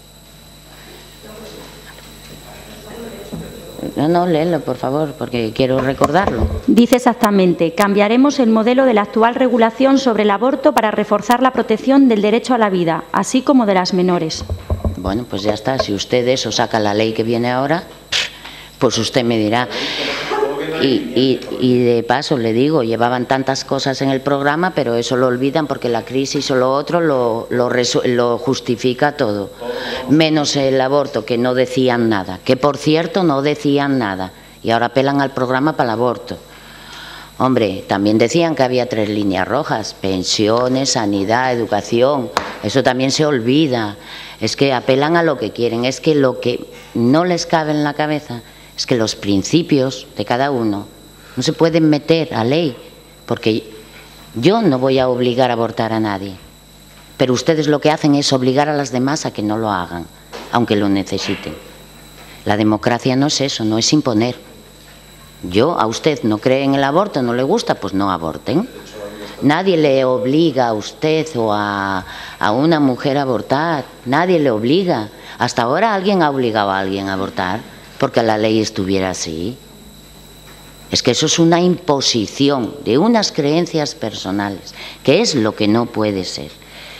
No, no, léelo, por favor, porque quiero recordarlo. Dice exactamente, cambiaremos el modelo de la actual regulación sobre el aborto para reforzar la protección del derecho a la vida, así como de las menores. Bueno, pues ya está. Si usted de eso saca la ley que viene ahora, pues usted me dirá. Y, y, y de paso le digo, llevaban tantas cosas en el programa, pero eso lo olvidan porque la crisis o lo otro lo, lo, lo justifica todo. Menos el aborto, que no decían nada. Que por cierto no decían nada. Y ahora apelan al programa para el aborto. Hombre, también decían que había tres líneas rojas. Pensiones, sanidad, educación. Eso también se olvida. Es que apelan a lo que quieren. Es que lo que no les cabe en la cabeza es que los principios de cada uno no se pueden meter a ley, porque yo no voy a obligar a abortar a nadie, pero ustedes lo que hacen es obligar a las demás a que no lo hagan, aunque lo necesiten. La democracia no es eso, no es imponer. Yo, a usted no cree en el aborto, no le gusta, pues no aborten. Nadie le obliga a usted o a, a una mujer a abortar, nadie le obliga. Hasta ahora alguien ha obligado a alguien a abortar porque la ley estuviera así. Es que eso es una imposición de unas creencias personales, que es lo que no puede ser.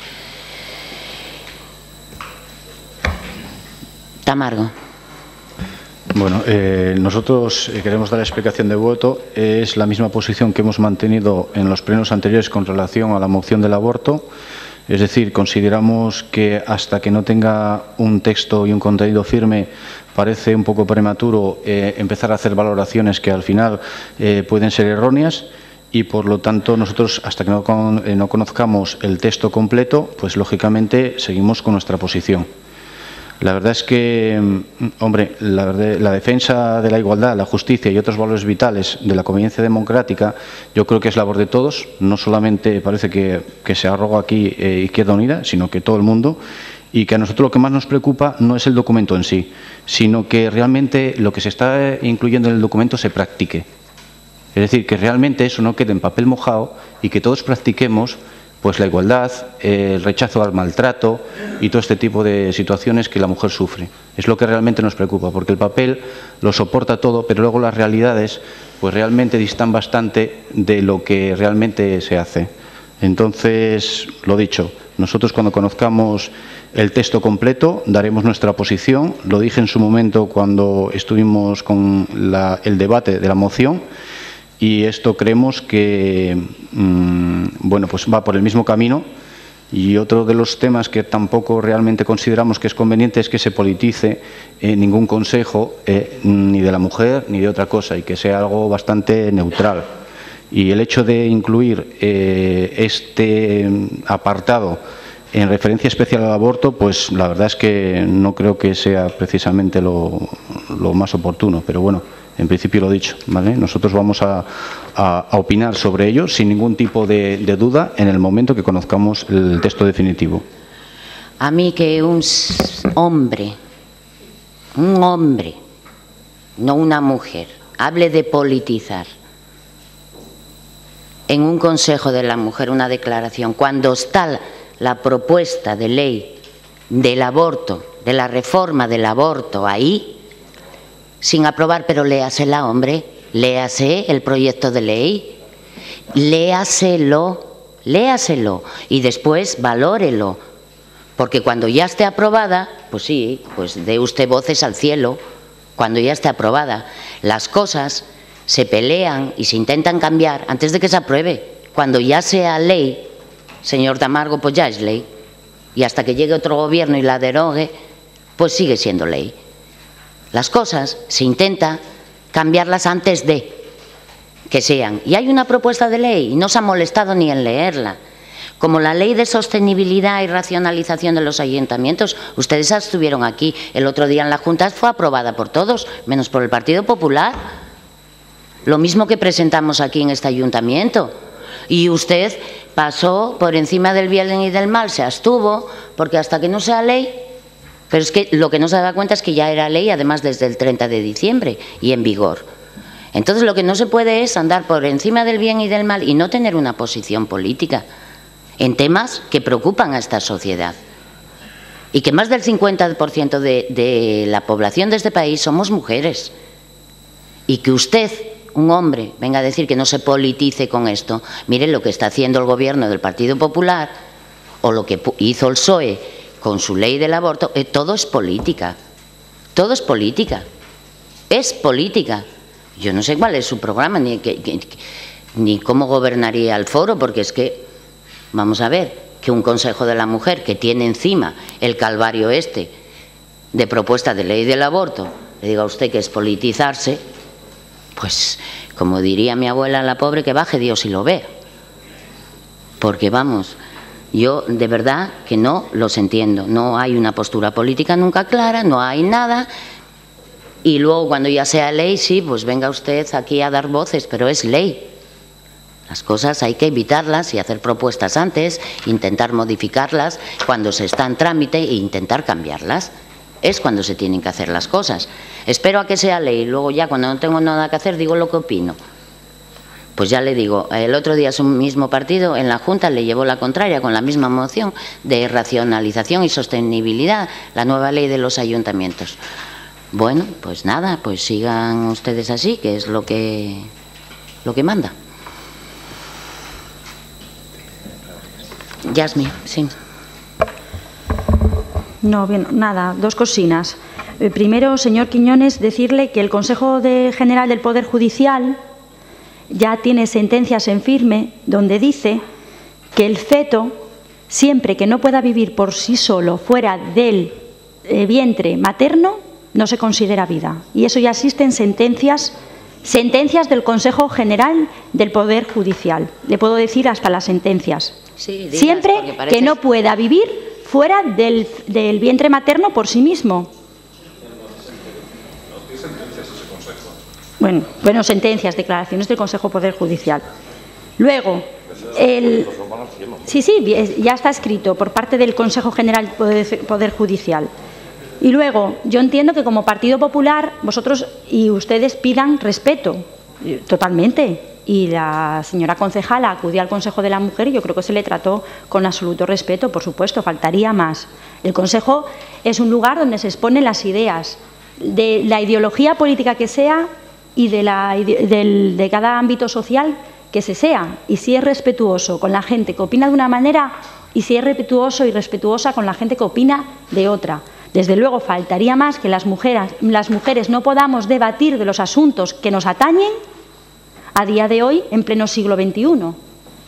Tamargo. Bueno, eh, nosotros queremos dar la explicación de voto. Es la misma posición que hemos mantenido en los plenos anteriores con relación a la moción del aborto. Es decir, consideramos que hasta que no tenga un texto y un contenido firme parece un poco prematuro eh, empezar a hacer valoraciones que al final eh, pueden ser erróneas y, por lo tanto, nosotros hasta que no, con, eh, no conozcamos el texto completo, pues lógicamente seguimos con nuestra posición. La verdad es que, hombre, la, verdad, la defensa de la igualdad, la justicia y otros valores vitales de la convivencia democrática, yo creo que es labor de todos. No solamente parece que, que se arroga aquí eh, Izquierda Unida, sino que todo el mundo. Y que a nosotros lo que más nos preocupa no es el documento en sí, sino que realmente lo que se está incluyendo en el documento se practique. Es decir, que realmente eso no quede en papel mojado y que todos practiquemos pues la igualdad, el rechazo al maltrato y todo este tipo de situaciones que la mujer sufre. Es lo que realmente nos preocupa, porque el papel lo soporta todo, pero luego las realidades pues realmente distan bastante de lo que realmente se hace. Entonces, lo dicho, nosotros cuando conozcamos el texto completo daremos nuestra posición. Lo dije en su momento cuando estuvimos con la, el debate de la moción. Y esto creemos que mmm, bueno, pues va por el mismo camino Y otro de los temas que tampoco realmente consideramos que es conveniente es que se politice eh, ningún consejo, eh, ni de la mujer ni de otra cosa, y que sea algo bastante neutral. Y el hecho de incluir eh, este apartado en referencia especial al aborto, pues la verdad es que no creo que sea precisamente lo, lo más oportuno, pero bueno, en principio lo dicho, ¿vale? Nosotros vamos a, a, a opinar sobre ello sin ningún tipo de, de duda en el momento que conozcamos el texto definitivo. A mí que un hombre, un hombre, no una mujer, hable de politizar en un Consejo de la Mujer, una declaración, cuando está la propuesta de ley del aborto, de la reforma del aborto ahí, sin aprobar, pero léasela, hombre, léase el proyecto de ley, léaselo, léaselo y después valórelo, porque cuando ya esté aprobada, pues sí, pues dé usted voces al cielo, cuando ya esté aprobada. Las cosas se pelean y se intentan cambiar antes de que se apruebe. Cuando ya sea ley, señor Tamargo, pues ya es ley. Y hasta que llegue otro gobierno y la derogue, pues sigue siendo ley. Las cosas se intenta cambiarlas antes de que sean. Y hay una propuesta de ley y no se ha molestado ni en leerla. Como la ley de sostenibilidad y racionalización de los ayuntamientos, ustedes estuvieron aquí el otro día en la Junta, fue aprobada por todos, menos por el Partido Popular. Lo mismo que presentamos aquí en este ayuntamiento. Y usted pasó por encima del bien y del mal, se abstuvo, porque hasta que no sea ley, pero es que lo que no se da cuenta es que ya era ley, además desde el treinta de diciembre y en vigor. Entonces lo que no se puede es andar por encima del bien y del mal y no tener una posición política en temas que preocupan a esta sociedad. Y que más del cincuenta por ciento de, de la población de este país somos mujeres. Y que usted, un hombre, venga a decir que no se politice con esto. Miren lo que está haciendo el gobierno del Partido Popular o lo que hizo el P S O E con su ley del aborto, eh, todo es política. Todo es política. Es política. Yo no sé cuál es su programa ni, que, que, ni cómo gobernaría el foro, porque es que, vamos a ver, que un Consejo de la Mujer que tiene encima el calvario este de propuesta de ley del aborto, le diga a usted que es politizarse, pues, como diría mi abuela, la pobre, que baje Dios y lo vea. Porque, vamos, yo de verdad que no los entiendo. No hay una postura política nunca clara, no hay nada. Y luego, cuando ya sea ley, sí, pues venga usted aquí a dar voces, pero es ley. Las cosas hay que evitarlas y hacer propuestas antes, intentar modificarlas cuando se está en trámite e intentar cambiarlas. Es cuando se tienen que hacer las cosas. Espero a que sea ley, luego ya cuando no tengo nada que hacer digo lo que opino. Pues ya le digo, el otro día su mismo partido en la Junta le llevó la contraria con la misma moción de racionalización y sostenibilidad, la nueva ley de los ayuntamientos. Bueno, pues nada, pues sigan ustedes así, que es lo que, lo que manda. Yasmi, sí. No, bien, nada, dos cosinas. Eh, primero, señor Quiñones, decirle que el Consejo de General del Poder Judicial ya tiene sentencias en firme donde dice que el feto, siempre que no pueda vivir por sí solo fuera del eh, vientre materno, no se considera vida. Y eso ya existen sentencias, sentencias del Consejo General del Poder Judicial. Le puedo decir hasta las sentencias. Sí, digas, siempre parece... que no pueda vivir fuera del, del vientre materno por sí mismo. Bueno, bueno, sentencias, declaraciones del Consejo Poder Judicial. Luego, el, sí, sí, ya está escrito por parte del Consejo General Poder, Poder Judicial. Y luego, yo entiendo que como Partido Popular, vosotros y ustedes pidan respeto, totalmente. Y la señora concejala acudió al Consejo de la Mujer y yo creo que se le trató con absoluto respeto, por supuesto, faltaría más. El Consejo es un lugar donde se exponen las ideas, de la ideología política que sea y de, la, de, de cada ámbito social que se sea. Y si es respetuoso con la gente que opina de una manera y si es respetuoso y respetuosa con la gente que opina de otra. Desde luego, faltaría más que las mujeres, las mujeres no podamos debatir de los asuntos que nos atañen a día de hoy, en pleno siglo veintiuno.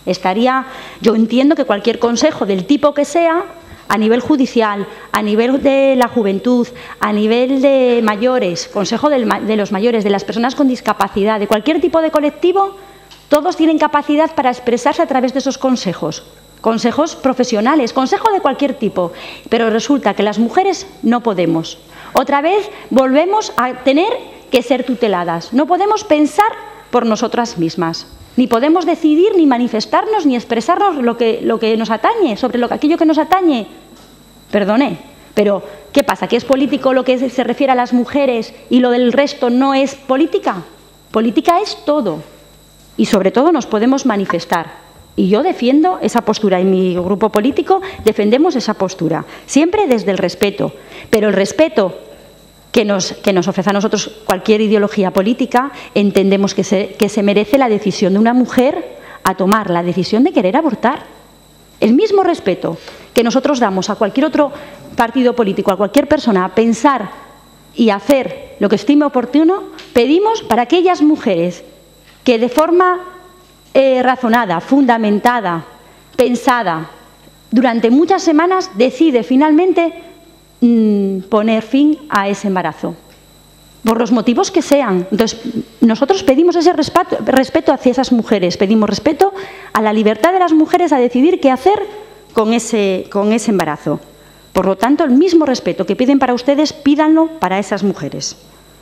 Estaría, yo entiendo que cualquier consejo del tipo que sea, a nivel judicial, a nivel de la juventud, a nivel de mayores, consejo del, de los mayores, de las personas con discapacidad, de cualquier tipo de colectivo, todos tienen capacidad para expresarse a través de esos consejos. Consejos profesionales, consejo de cualquier tipo. Pero resulta que las mujeres no podemos. Otra vez volvemos a tener que ser tuteladas. No podemos pensar por nosotras mismas. Ni podemos decidir, ni manifestarnos, ni expresarnos lo que, lo que nos atañe, sobre lo, aquello que nos atañe. Perdone, pero ¿qué pasa? ¿Que es político lo que se refiere a las mujeres y lo del resto no es política? Política es todo. Y sobre todo nos podemos manifestar. Y yo defiendo esa postura, y mi grupo político defendemos esa postura. Siempre desde el respeto. Pero el respeto que nos, que nos ofrece a nosotros cualquier ideología política, entendemos que se, que se merece la decisión de una mujer a tomar la decisión de querer abortar. El mismo respeto que nosotros damos a cualquier otro partido político, a cualquier persona, a pensar y hacer lo que estime oportuno, pedimos para aquellas mujeres que de forma eh, razonada, fundamentada, pensada, durante muchas semanas decide finalmente mmm, poner fin a ese embarazo, por los motivos que sean. Entonces, nosotros pedimos ese respeto, respeto hacia esas mujeres, pedimos respeto a la libertad de las mujeres a decidir qué hacer con ese, con ese embarazo. Por lo tanto, el mismo respeto que piden para ustedes, pídanlo para esas mujeres.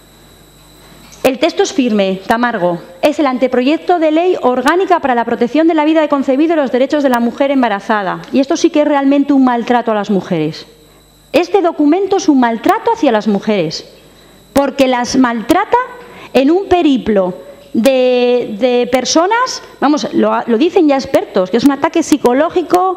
El texto es firme, Tamargo. Es el anteproyecto de ley orgánica para la protección de la vida de concebido y los derechos de la mujer embarazada. Y esto sí que es realmente un maltrato a las mujeres. Este documento es un maltrato hacia las mujeres, porque las maltrata en un periplo de, de personas, vamos, lo, lo dicen ya expertos, que es un ataque psicológico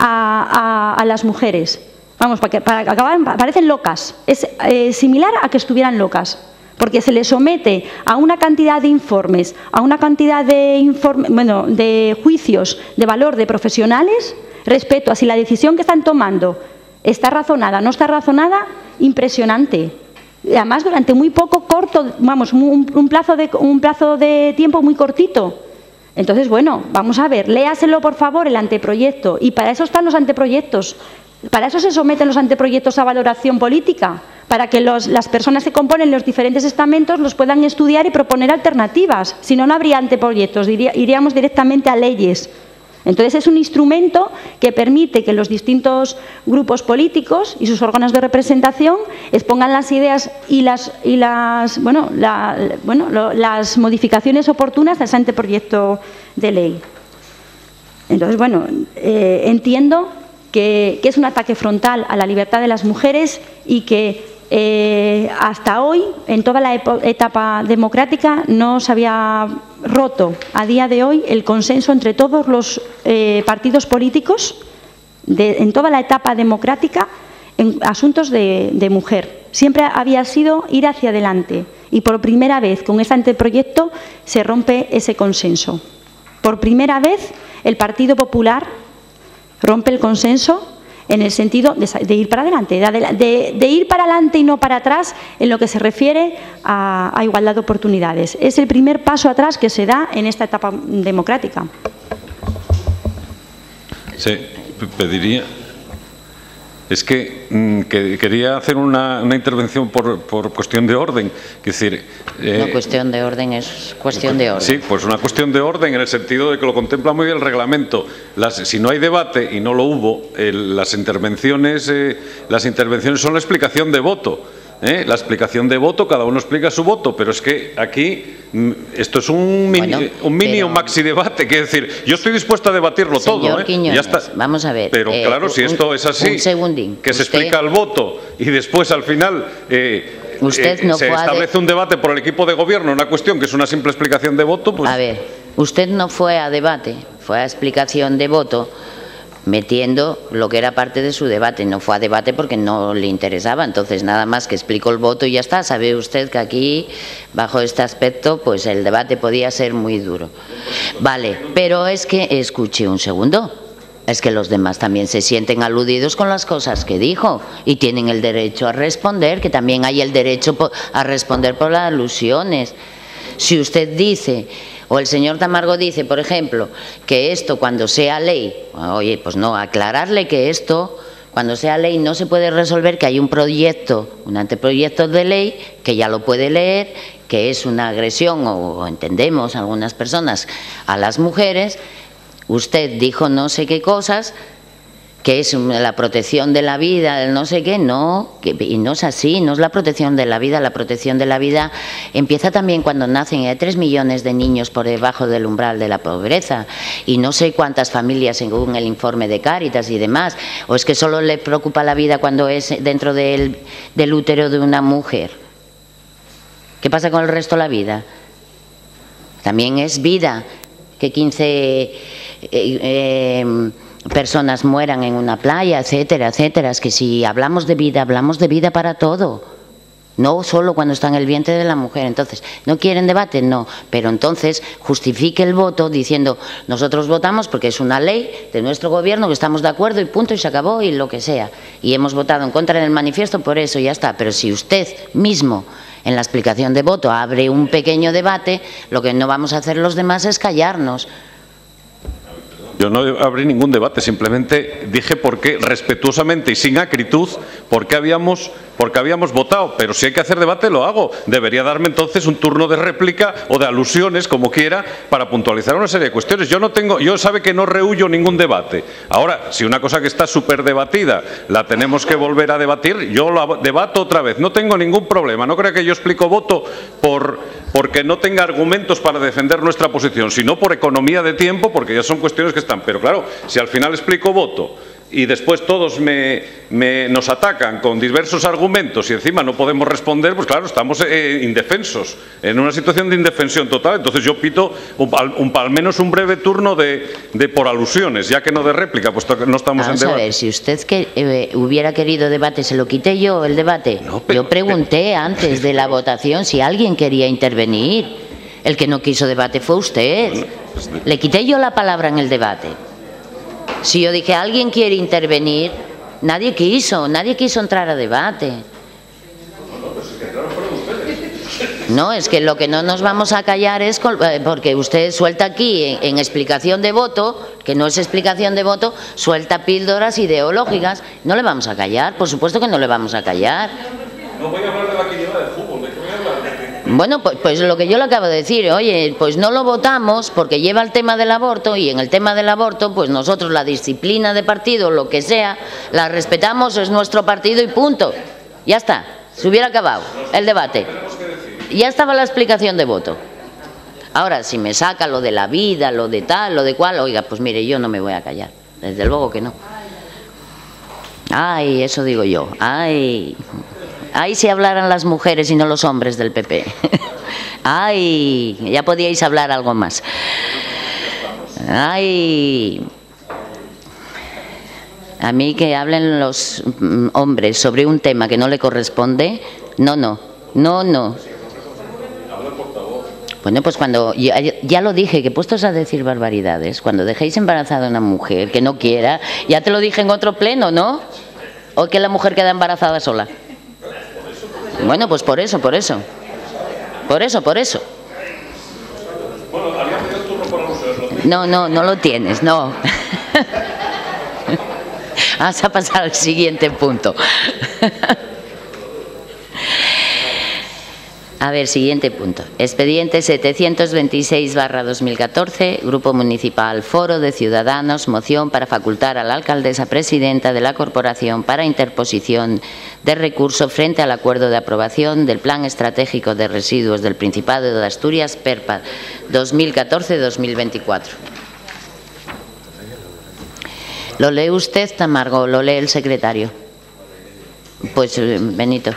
a, a, a las mujeres. Vamos, para que, para que acabar, parecen locas. Es eh, similar a que estuvieran locas, porque se les somete a una cantidad de informes, a una cantidad de, informe, bueno, de juicios de valor de profesionales respecto a si la decisión que están tomando está razonada, no está razonada, impresionante. Además, durante muy poco corto, vamos, un, un, plazo de, un plazo de tiempo muy cortito. Entonces, bueno, vamos a ver, léaselo por favor el anteproyecto, y para eso están los anteproyectos, para eso se someten los anteproyectos a valoración política, para que los, las personas que componen los diferentes estamentos los puedan estudiar y proponer alternativas. Si no, no habría anteproyectos, diría, iríamos directamente a leyes. Entonces, es un instrumento que permite que los distintos grupos políticos y sus órganos de representación expongan las ideas y las, y las, bueno, la, bueno, lo, las modificaciones oportunas a ese anteproyecto de ley. Entonces, bueno, eh, entiendo que, que es un ataque frontal a la libertad de las mujeres y que eh, hasta hoy, en toda la etapa democrática, no se había roto a día de hoy el consenso entre todos los eh, partidos políticos de, en toda la etapa democrática en asuntos de, de mujer. Siempre había sido ir hacia adelante y por primera vez con este anteproyecto se rompe ese consenso. Por primera vez el Partido Popular rompe el consenso en el sentido de, de ir para adelante, de, de, de ir para adelante y no para atrás en lo que se refiere a, a igualdad de oportunidades. Es el primer paso atrás que se da en esta etapa democrática. Sí, pediría... Es que, mm, que quería hacer una, una intervención por, por cuestión de orden. Es decir, eh, no cuestión de orden, es cuestión de orden. Sí, pues una cuestión de orden en el sentido de que lo contempla muy bien el reglamento. Las, si no hay debate, y no lo hubo, el, las, intervenciones, eh, las intervenciones son la explicación de voto. ¿Eh? La explicación de voto, cada uno explica su voto, pero es que aquí esto es un mini, bueno, un mini pero, o maxi debate, quiero decir, yo estoy dispuesto a debatirlo todo, ¿eh? Quiñones, ya está. Vamos a ver. Pero eh, claro, si un, esto es así, segundín, que se usted, explica el voto y después al final eh, usted no eh, se establece de... un debate por el equipo de gobierno, una cuestión que es una simple explicación de voto, pues... A ver, usted no fue a debate, fue a explicación de voto, metiendo lo que era parte de su debate. No fue a debate porque no le interesaba, entonces nada más que explicó el voto y ya está. Sabe usted que aquí, bajo este aspecto, pues el debate podía ser muy duro. Vale, pero es que, escuche un segundo, es que los demás también se sienten aludidos con las cosas que dijo y tienen el derecho a responder, que también hay el derecho a responder por las alusiones. Si usted dice... O el señor Tamargo dice, por ejemplo, que esto cuando sea ley, oye, pues no, aclararle que esto cuando sea ley no se puede resolver, que hay un proyecto, un anteproyecto de ley que ya lo puede leer, que es una agresión, o entendemos algunas personas, a las mujeres. Usted dijo no sé qué cosas, que es la protección de la vida, el no sé qué, no, que, y no es así, no es la protección de la vida. La protección de la vida empieza también cuando nacen. Hay tres millones de niños por debajo del umbral de la pobreza y no sé cuántas familias según el informe de Cáritas y demás. ¿O es que solo le preocupa la vida cuando es dentro del, del útero de una mujer? ¿Qué pasa con el resto de la vida? También es vida que quince... Eh, eh, personas mueran en una playa, etcétera, etcétera. Es que si hablamos de vida, hablamos de vida para todo, no solo cuando está en el vientre de la mujer. Entonces, ¿no quieren debate? No, pero entonces justifique el voto diciendo nosotros votamos porque es una ley de nuestro gobierno que estamos de acuerdo y punto, y se acabó, y lo que sea, y hemos votado en contra del manifiesto por eso, ya está. Pero si usted mismo en la explicación de voto abre un pequeño debate, lo que no vamos a hacer los demás es callarnos. Yo no abrí ningún debate, simplemente dije por qué, respetuosamente y sin acritud, por qué habíamos, por qué habíamos votado. Pero si hay que hacer debate, lo hago. Debería darme entonces un turno de réplica o de alusiones, como quiera, para puntualizar una serie de cuestiones. Yo no tengo, yo sabe que no rehuyo ningún debate. Ahora, si una cosa que está súper debatida la tenemos que volver a debatir, yo la debato otra vez. No tengo ningún problema. No crea que yo explico voto por... porque no tenga argumentos para defender nuestra posición, sino por economía de tiempo, porque ya son cuestiones que están. Pero claro, si al final explico voto y después todos me, me, nos atacan con diversos argumentos y encima no podemos responder, pues claro, estamos eh, indefensos, en una situación de indefensión total. Entonces yo pito un, un, al menos un breve turno de, de por alusiones, ya que no de réplica, puesto que no estamos Vamos en debate. A ver, si usted que, eh, hubiera querido debate, ¿se lo quité yo el debate? No, pero, yo pregunté pero, antes de la votación si alguien quería intervenir. El que no quiso debate fue usted. Bueno, pues, le quité yo la palabra en el debate. Si yo dije, ¿alguien quiere intervenir? Nadie quiso, nadie quiso entrar a debate. No, es que lo que no nos vamos a callar es porque usted suelta aquí en, en explicación de voto, que no es explicación de voto, suelta píldoras ideológicas. No le vamos a callar, por supuesto que no le vamos a callar. No voy a hablar de la quiniela del fútbol, ¿de qué voy a hablar? Bueno, pues, pues lo que yo le acabo de decir, oye, pues no lo votamos porque lleva el tema del aborto, y en el tema del aborto, pues nosotros la disciplina de partido, lo que sea, la respetamos, es nuestro partido y punto. Ya está, se hubiera acabado el debate. Ya estaba la explicación de voto. Ahora, si me saca lo de la vida, lo de tal, lo de cual, oiga, pues mire, yo no me voy a callar, desde luego que no. Ay, eso digo yo, ay... Ay, si hablaran las mujeres y no los hombres del P P. Ay, ya podíais hablar algo más. Ay, a mí que hablen los hombres sobre un tema que no le corresponde, no, no, no, no. Bueno, pues cuando, ya, ya lo dije, que puestos a decir barbaridades, cuando dejéis embarazada a una mujer que no quiera, ya te lo dije en otro pleno, ¿no? O que la mujer queda embarazada sola. Bueno, pues por eso, por eso. Por eso, por eso. No, no, no lo tienes, no. Vamos a pasar al siguiente punto. A ver, siguiente punto. Expediente setecientos veintiséis barra dos mil catorce, Grupo Municipal Foro de Ciudadanos, moción para facultar a la alcaldesa presidenta de la corporación para interposición de recurso frente al acuerdo de aprobación del Plan Estratégico de Residuos del Principado de Asturias, PERPA, dos mil catorce dos mil veinticuatro. ¿Lo lee usted, Tamargo, o lo lee el secretario? Pues, Benito.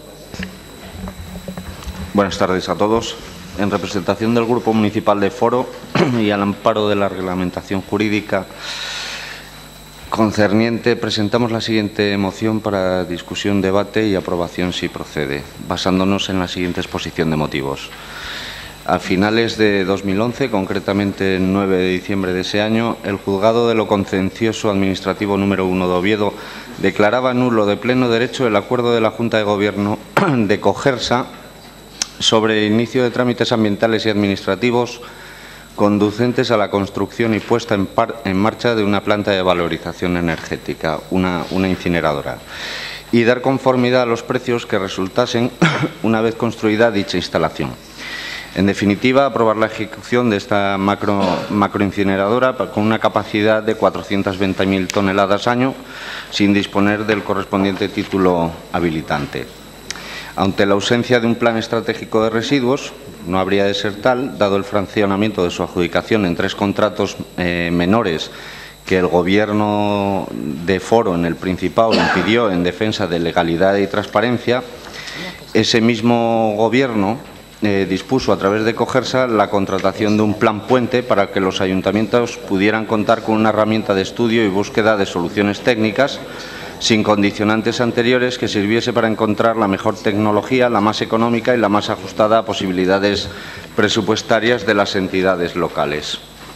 Buenas tardes a todos. En representación del Grupo Municipal de Foro y al amparo de la reglamentación jurídica concerniente, presentamos la siguiente moción para discusión, debate y aprobación si procede, basándonos en la siguiente exposición de motivos. A finales de dos mil once, concretamente el nueve de diciembre de ese año, el Juzgado de lo Contencioso Administrativo número uno de Oviedo declaraba nulo de pleno derecho el acuerdo de la Junta de Gobierno de Cogersa sobre el inicio de trámites ambientales y administrativos conducentes a la construcción y puesta en, par en marcha de una planta de valorización energética, una, una incineradora, y dar conformidad a los precios que resultasen una vez construida dicha instalación. En definitiva, aprobar la ejecución de esta macro, macroincineradora con una capacidad de cuatrocientas veinte mil toneladas año, sin disponer del correspondiente título habilitante. Ante la ausencia de un plan estratégico de residuos, no habría de ser tal, dado el fraccionamiento de su adjudicación en tres contratos eh, menores que el Gobierno de Foro en el Principado impidió en defensa de legalidad y transparencia. Ese mismo Gobierno eh, dispuso a través de Cogersa la contratación de un plan puente para que los ayuntamientos pudieran contar con una herramienta de estudio y búsqueda de soluciones técnicas sin condicionantes anteriores, que sirviese para encontrar la mejor tecnología, la más económica y la más ajustada a posibilidades presupuestarias de las entidades locales,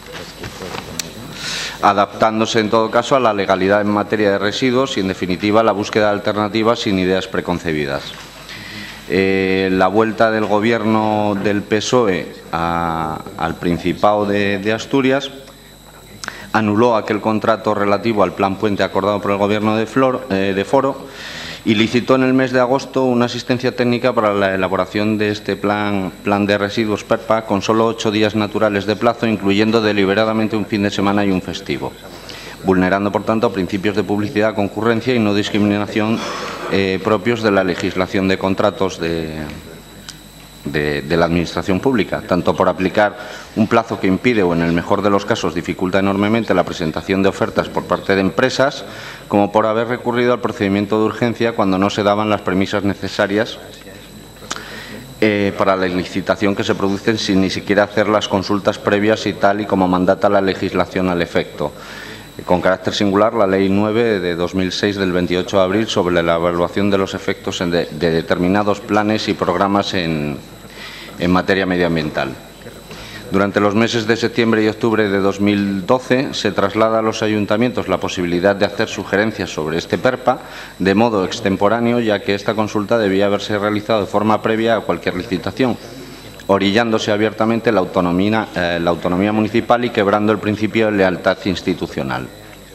adaptándose en todo caso a la legalidad en materia de residuos y, en definitiva, la búsqueda de alternativas sin ideas preconcebidas. Eh, la vuelta del Gobierno del P S O E a, al Principado de, de Asturias anuló aquel contrato relativo al plan puente acordado por el Gobierno de, Flor, eh, de Foro y licitó en el mes de agosto una asistencia técnica para la elaboración de este plan, plan de residuos PERPA con solo ocho días naturales de plazo, incluyendo deliberadamente un fin de semana y un festivo, vulnerando, por tanto, principios de publicidad, concurrencia y no discriminación eh, propios de la legislación de contratos de... De, de la Administración Pública, tanto por aplicar un plazo que impide o, en el mejor de los casos, dificulta enormemente la presentación de ofertas por parte de empresas, como por haber recurrido al procedimiento de urgencia cuando no se daban las premisas necesarias eh, para la licitación que se producen sin ni siquiera hacer las consultas previas y tal y como mandata la legislación al efecto. Con carácter singular, la Ley nueve de dos mil seis del veintiocho de abril sobre la evaluación de los efectos de, de determinados planes y programas en, en materia medioambiental. Durante los meses de septiembre y octubre de dos mil doce se traslada a los ayuntamientos la posibilidad de hacer sugerencias sobre este PERPA de modo extemporáneo, ya que esta consulta debía haberse realizado de forma previa a cualquier licitación, orillándose abiertamente la autonomía, eh, la autonomía municipal y quebrando el principio de lealtad institucional.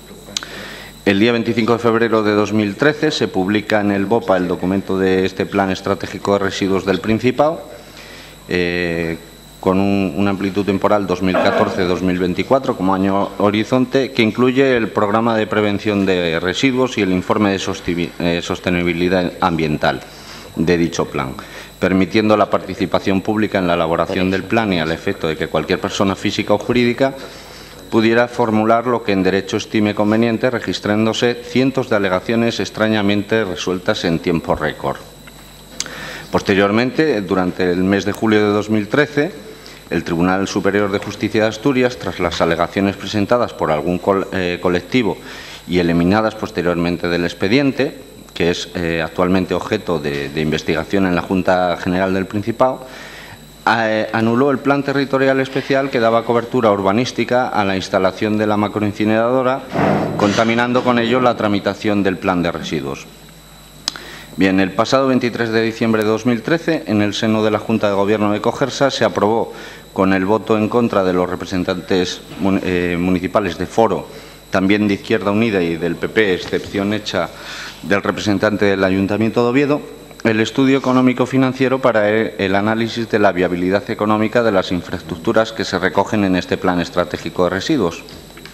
El día veinticinco de febrero de dos mil trece se publica en el BOPA el documento de este Plan Estratégico de Residuos del Principado, eh, con un, una amplitud temporal dos mil catorce a dos mil veinticuatro como año horizonte, que incluye el programa de prevención de residuos y el informe de sostenibilidad ambiental de dicho plan, permitiendo la participación pública en la elaboración del plan y al efecto de que cualquier persona física o jurídica pudiera formular lo que en derecho estime conveniente, registrándose cientos de alegaciones extrañamente resueltas en tiempo récord. Posteriormente, durante el mes de julio de dos mil trece, el Tribunal Superior de Justicia de Asturias, tras las alegaciones presentadas por algún col eh, colectivo y eliminadas posteriormente del expediente, que es eh, actualmente objeto de, de investigación en la Junta General del Principado, eh, anuló el plan territorial especial que daba cobertura urbanística a la instalación de la macroincineradora, contaminando con ello la tramitación del plan de residuos. Bien, el pasado veintitrés de diciembre de dos mil trece, en el seno de la Junta de Gobierno de Cogersa, se aprobó, con el voto en contra de los representantes eh, municipales de Foro, también de Izquierda Unida y del P P, excepción hecha del representante del Ayuntamiento de Oviedo, el estudio económico-financiero para el análisis de la viabilidad económica de las infraestructuras que se recogen en este Plan Estratégico de Residuos.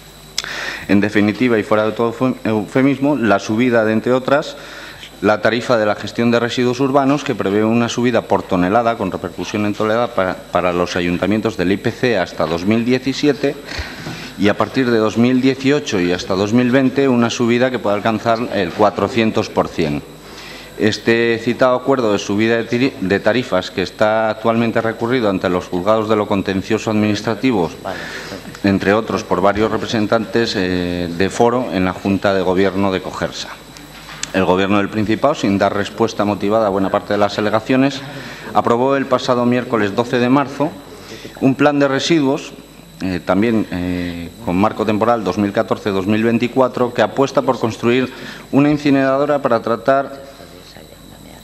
En definitiva, y fuera de todo eufemismo, la subida de, entre otras, la tarifa de la gestión de residuos urbanos, que prevé una subida por tonelada con repercusión en tonelada para, para los ayuntamientos del I P C hasta dos mil diecisiete y a partir de dos mil dieciocho y hasta dos mil veinte una subida que puede alcanzar el cuatrocientos por cien. Este citado acuerdo de subida de tarifas, que está actualmente recurrido ante los juzgados de lo contencioso administrativos, entre otros por varios representantes eh, de Foro en la Junta de Gobierno de Cogersa. El Gobierno del Principado, sin dar respuesta motivada a buena parte de las alegaciones, aprobó el pasado miércoles doce de marzo un plan de residuos, eh, también eh, con marco temporal dos mil catorce a dos mil veinticuatro, que apuesta por construir una incineradora para tratar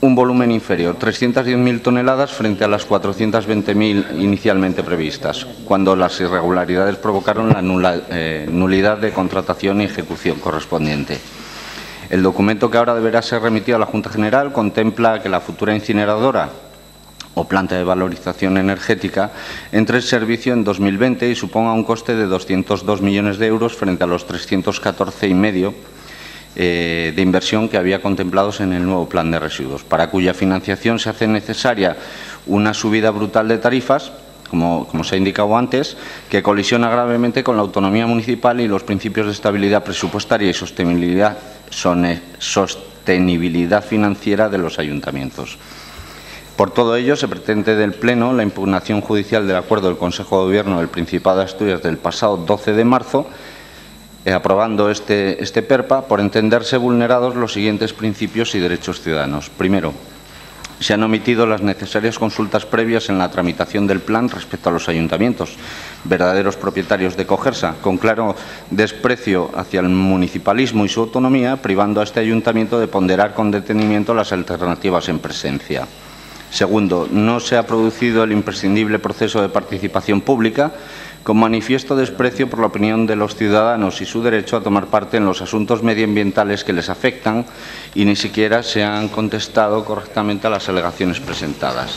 un volumen inferior, trescientas diez mil toneladas frente a las cuatrocientas veinte mil inicialmente previstas, cuando las irregularidades provocaron la nula, eh, nulidad de contratación y ejecución correspondiente. El documento que ahora deberá ser remitido a la Junta General contempla que la futura incineradora o planta de valorización energética entre en servicio en dos mil veinte y suponga un coste de doscientos dos millones de euros frente a los trescientos catorce y medio eh, de inversión que había contemplados en el nuevo plan de residuos, para cuya financiación se hace necesaria una subida brutal de tarifas, como, como se ha indicado antes, que colisiona gravemente con la autonomía municipal y los principios de estabilidad presupuestaria y sostenibilidad, sostenibilidad financiera de los ayuntamientos. Por todo ello, se pretende del Pleno la impugnación judicial del acuerdo del Consejo de Gobierno del Principado de Asturias del pasado doce de marzo, eh, aprobando este, este PERPA, por entenderse vulnerados los siguientes principios y derechos ciudadanos. Primero, se han omitido las necesarias consultas previas en la tramitación del plan respecto a los ayuntamientos, verdaderos propietarios de Cogersa, con claro desprecio hacia el municipalismo y su autonomía, privando a este ayuntamiento de ponderar con detenimiento las alternativas en presencia. Segundo, no se ha producido el imprescindible proceso de participación pública, con manifiesto desprecio por la opinión de los ciudadanos y su derecho a tomar parte en los asuntos medioambientales que les afectan, y ni siquiera se han contestado correctamente a las alegaciones presentadas.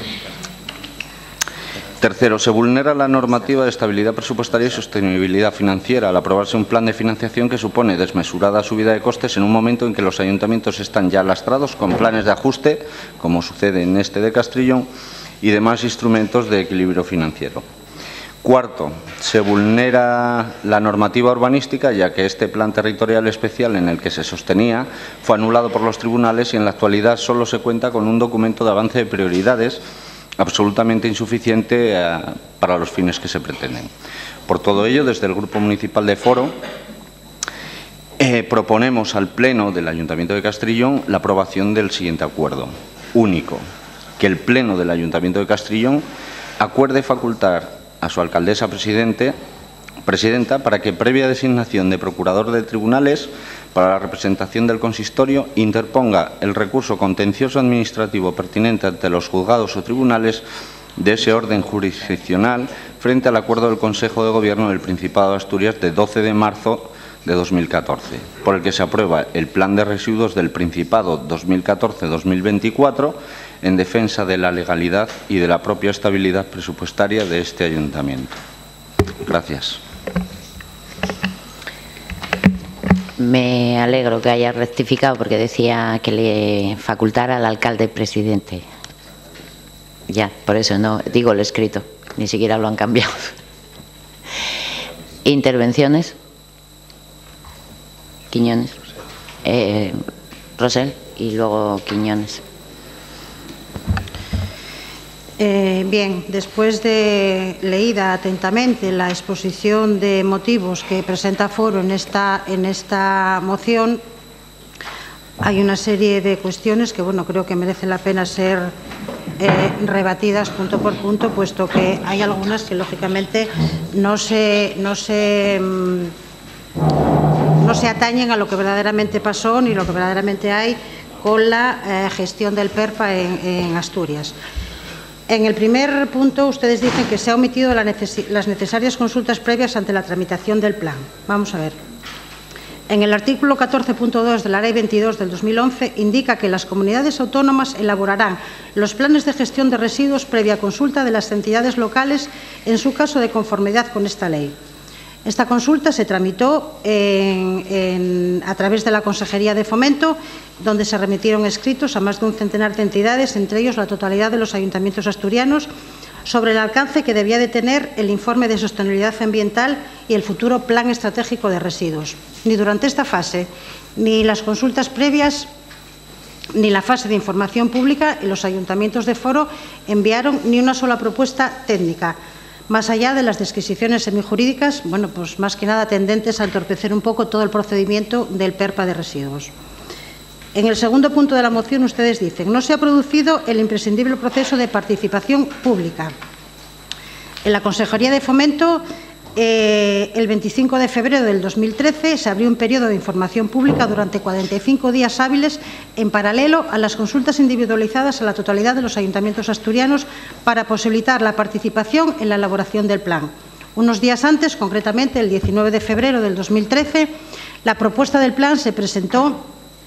Tercero, se vulnera la normativa de estabilidad presupuestaria y sostenibilidad financiera al aprobarse un plan de financiación que supone desmesurada subida de costes en un momento en que los ayuntamientos están ya lastrados con planes de ajuste, como sucede en este de Castrillón, y demás instrumentos de equilibrio financiero. Cuarto, se vulnera la normativa urbanística, ya que este plan territorial especial en el que se sostenía fue anulado por los tribunales y en la actualidad solo se cuenta con un documento de avance de prioridades absolutamente insuficiente eh, para los fines que se pretenden. Por todo ello, desde el Grupo Municipal de Foro, eh, proponemos al Pleno del Ayuntamiento de Castrillón la aprobación del siguiente acuerdo. Único, que el Pleno del Ayuntamiento de Castrillón acuerde facultar a su alcaldesa presidente, presidenta para que, previa designación de procurador de tribunales para la representación del consistorio, interponga el recurso contencioso administrativo pertinente ante los juzgados o tribunales de ese orden jurisdiccional frente al acuerdo del Consejo de Gobierno del Principado de Asturias de doce de marzo de dos mil catorce, por el que se aprueba el Plan de Residuos del Principado dos mil catorce a dos mil veinticuatro en defensa de la legalidad y de la propia estabilidad presupuestaria de este ayuntamiento. Gracias. Me alegro que haya rectificado, porque decía que le facultara al alcalde presidente. Ya, por eso no digo el escrito, ni siquiera lo han cambiado. Intervenciones. Quiñones. Eh, Rosell y luego Quiñones. Eh, bien, después de leída atentamente la exposición de motivos que presenta Foro en esta, en esta moción, hay una serie de cuestiones que, bueno, creo que merece la pena ser eh, rebatidas punto por punto, puesto que hay algunas que, lógicamente, no se, no se, no se atañen a lo que verdaderamente pasó ni lo que verdaderamente hay con la eh, gestión del PERPA en, en Asturias. En el primer punto, ustedes dicen que se han omitido la necesi- las necesarias consultas previas ante la tramitación del plan. Vamos a ver. En el artículo catorce punto dos de la Ley veintidós del dos mil once indica que las comunidades autónomas elaborarán los planes de gestión de residuos previa consulta de las entidades locales en su caso de conformidad con esta ley. Esta consulta se tramitó en, en, a través de la Consejería de Fomento, donde se remitieron escritos a más de un centenar de entidades, entre ellos la totalidad de los ayuntamientos asturianos, sobre el alcance que debía de tener el informe de sostenibilidad ambiental y el futuro Plan Estratégico de Residuos. Ni durante esta fase, ni las consultas previas, ni la fase de información pública, los ayuntamientos de Foro enviaron ni una sola propuesta técnica, más allá de las disquisiciones semijurídicas, bueno, pues más que nada tendentes a entorpecer un poco todo el procedimiento del PERPA de residuos. En el segundo punto de la moción, ustedes dicen: no se ha producido el imprescindible proceso de participación pública. En la Consejería de Fomento Eh, el veinticinco de febrero del dos mil trece se abrió un periodo de información pública durante cuarenta y cinco días hábiles en paralelo a las consultas individualizadas a la totalidad de los ayuntamientos asturianos para posibilitar la participación en la elaboración del plan. Unos días antes, concretamente el diecinueve de febrero del dos mil trece, la propuesta del plan se presentó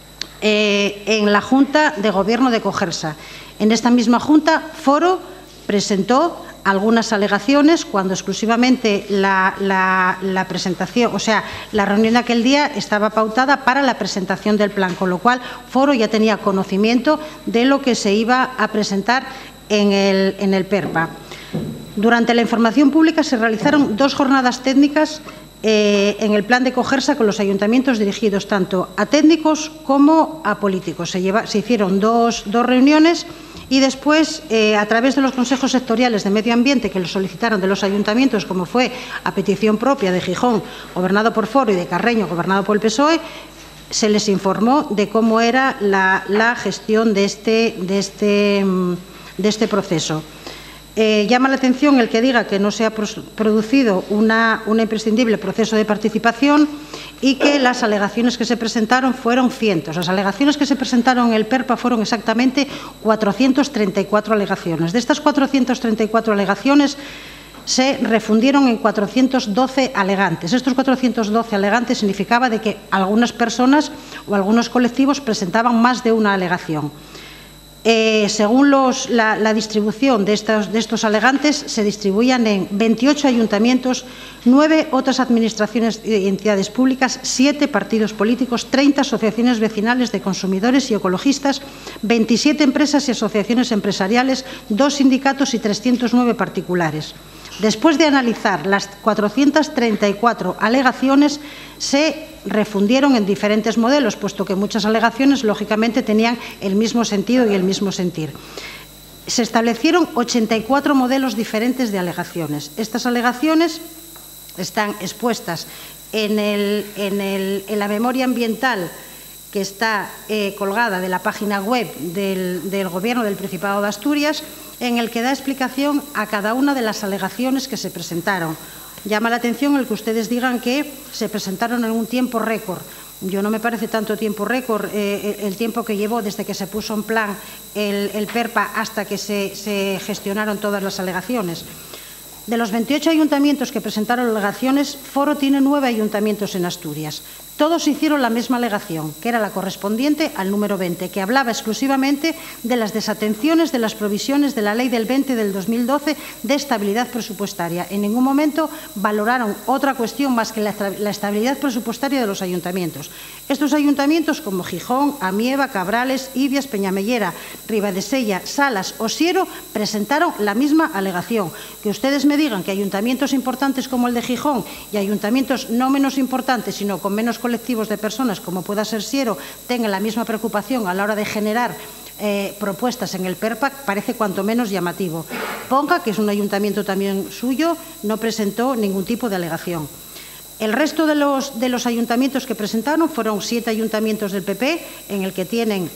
eh, en la Junta de Gobierno de Cogersa. En esta misma Junta, Foro presentó algunas alegaciones cuando exclusivamente la, la, la presentación, o sea, la reunión de aquel día estaba pautada para la presentación del plan, con lo cual Foro ya tenía conocimiento de lo que se iba a presentar en el, en el PERPA. Durante la información pública se realizaron dos jornadas técnicas eh, en el plan de Cogersa con los ayuntamientos dirigidos tanto a técnicos como a políticos. Se, lleva, se hicieron dos, dos reuniones y después, eh, a través de los consejos sectoriales de medio ambiente que lo solicitaron de los ayuntamientos, como fue a petición propia de Gijón, gobernado por Foro, y de Carreño, gobernado por el P S O E, se les informó de cómo era la, la gestión de este, de este, de este proceso. Eh, llama la atención el que diga que no se ha producido una, un imprescindible proceso de participación y que las alegaciones que se presentaron fueron cientos. Las alegaciones que se presentaron en el PERPA fueron exactamente cuatrocientas treinta y cuatro alegaciones. De estas cuatrocientas treinta y cuatro alegaciones se refundieron en cuatrocientos doce alegantes. Estos cuatrocientos doce alegantes significaba de que algunas personas o algunos colectivos presentaban más de una alegación. Eh, según los, la, la distribución de estos, de estos alegantes, se distribuían en veintiocho ayuntamientos, nueve otras administraciones y entidades públicas, siete partidos políticos, treinta asociaciones vecinales de consumidores y ecologistas, veintisiete empresas y asociaciones empresariales, dos sindicatos y trescientos nueve particulares. Después de analizar las cuatrocientas treinta y cuatro alegaciones, se refundieron en diferentes modelos, puesto que muchas alegaciones, lógicamente, tenían el mismo sentido y el mismo sentir. Se establecieron ochenta y cuatro modelos diferentes de alegaciones. Estas alegaciones están expuestas en, el, en, el, en la memoria ambiental que está eh, colgada de la página web del, del Gobierno del Principado de Asturias, en el que da explicación a cada una de las alegaciones que se presentaron. Llama la atención el que ustedes digan que se presentaron en un tiempo récord. Yo no me parece tanto tiempo récord eh, el tiempo que llevó desde que se puso en plan el, el PERPA hasta que se, se gestionaron todas las alegaciones. De los veintiocho ayuntamientos que presentaron alegaciones, Foro tiene nueve ayuntamientos en Asturias. Todos hicieron la misma alegación, que era la correspondiente al número veinte, que hablaba exclusivamente de las desatenciones de las provisiones de la Ley del veinte del dos mil doce de estabilidad presupuestaria. En ningún momento valoraron otra cuestión más que la estabilidad presupuestaria de los ayuntamientos. Estos ayuntamientos, como Gijón, Amieva, Cabrales, Ibias, Peñamellera, Ribadesella, Salas o Siero, presentaron la misma alegación. Que ustedes me digan que ayuntamientos importantes como el de Gijón y ayuntamientos no menos importantes, sino con menos colectivos de personas, como pueda ser Siero, tengan la misma preocupación a la hora de generar eh, propuestas en el PERPA, parece cuanto menos llamativo. Ponga, que es un ayuntamiento también suyo, no presentó ningún tipo de alegación. El resto de los, de los ayuntamientos que presentaron fueron siete ayuntamientos del P P, en el que tienen...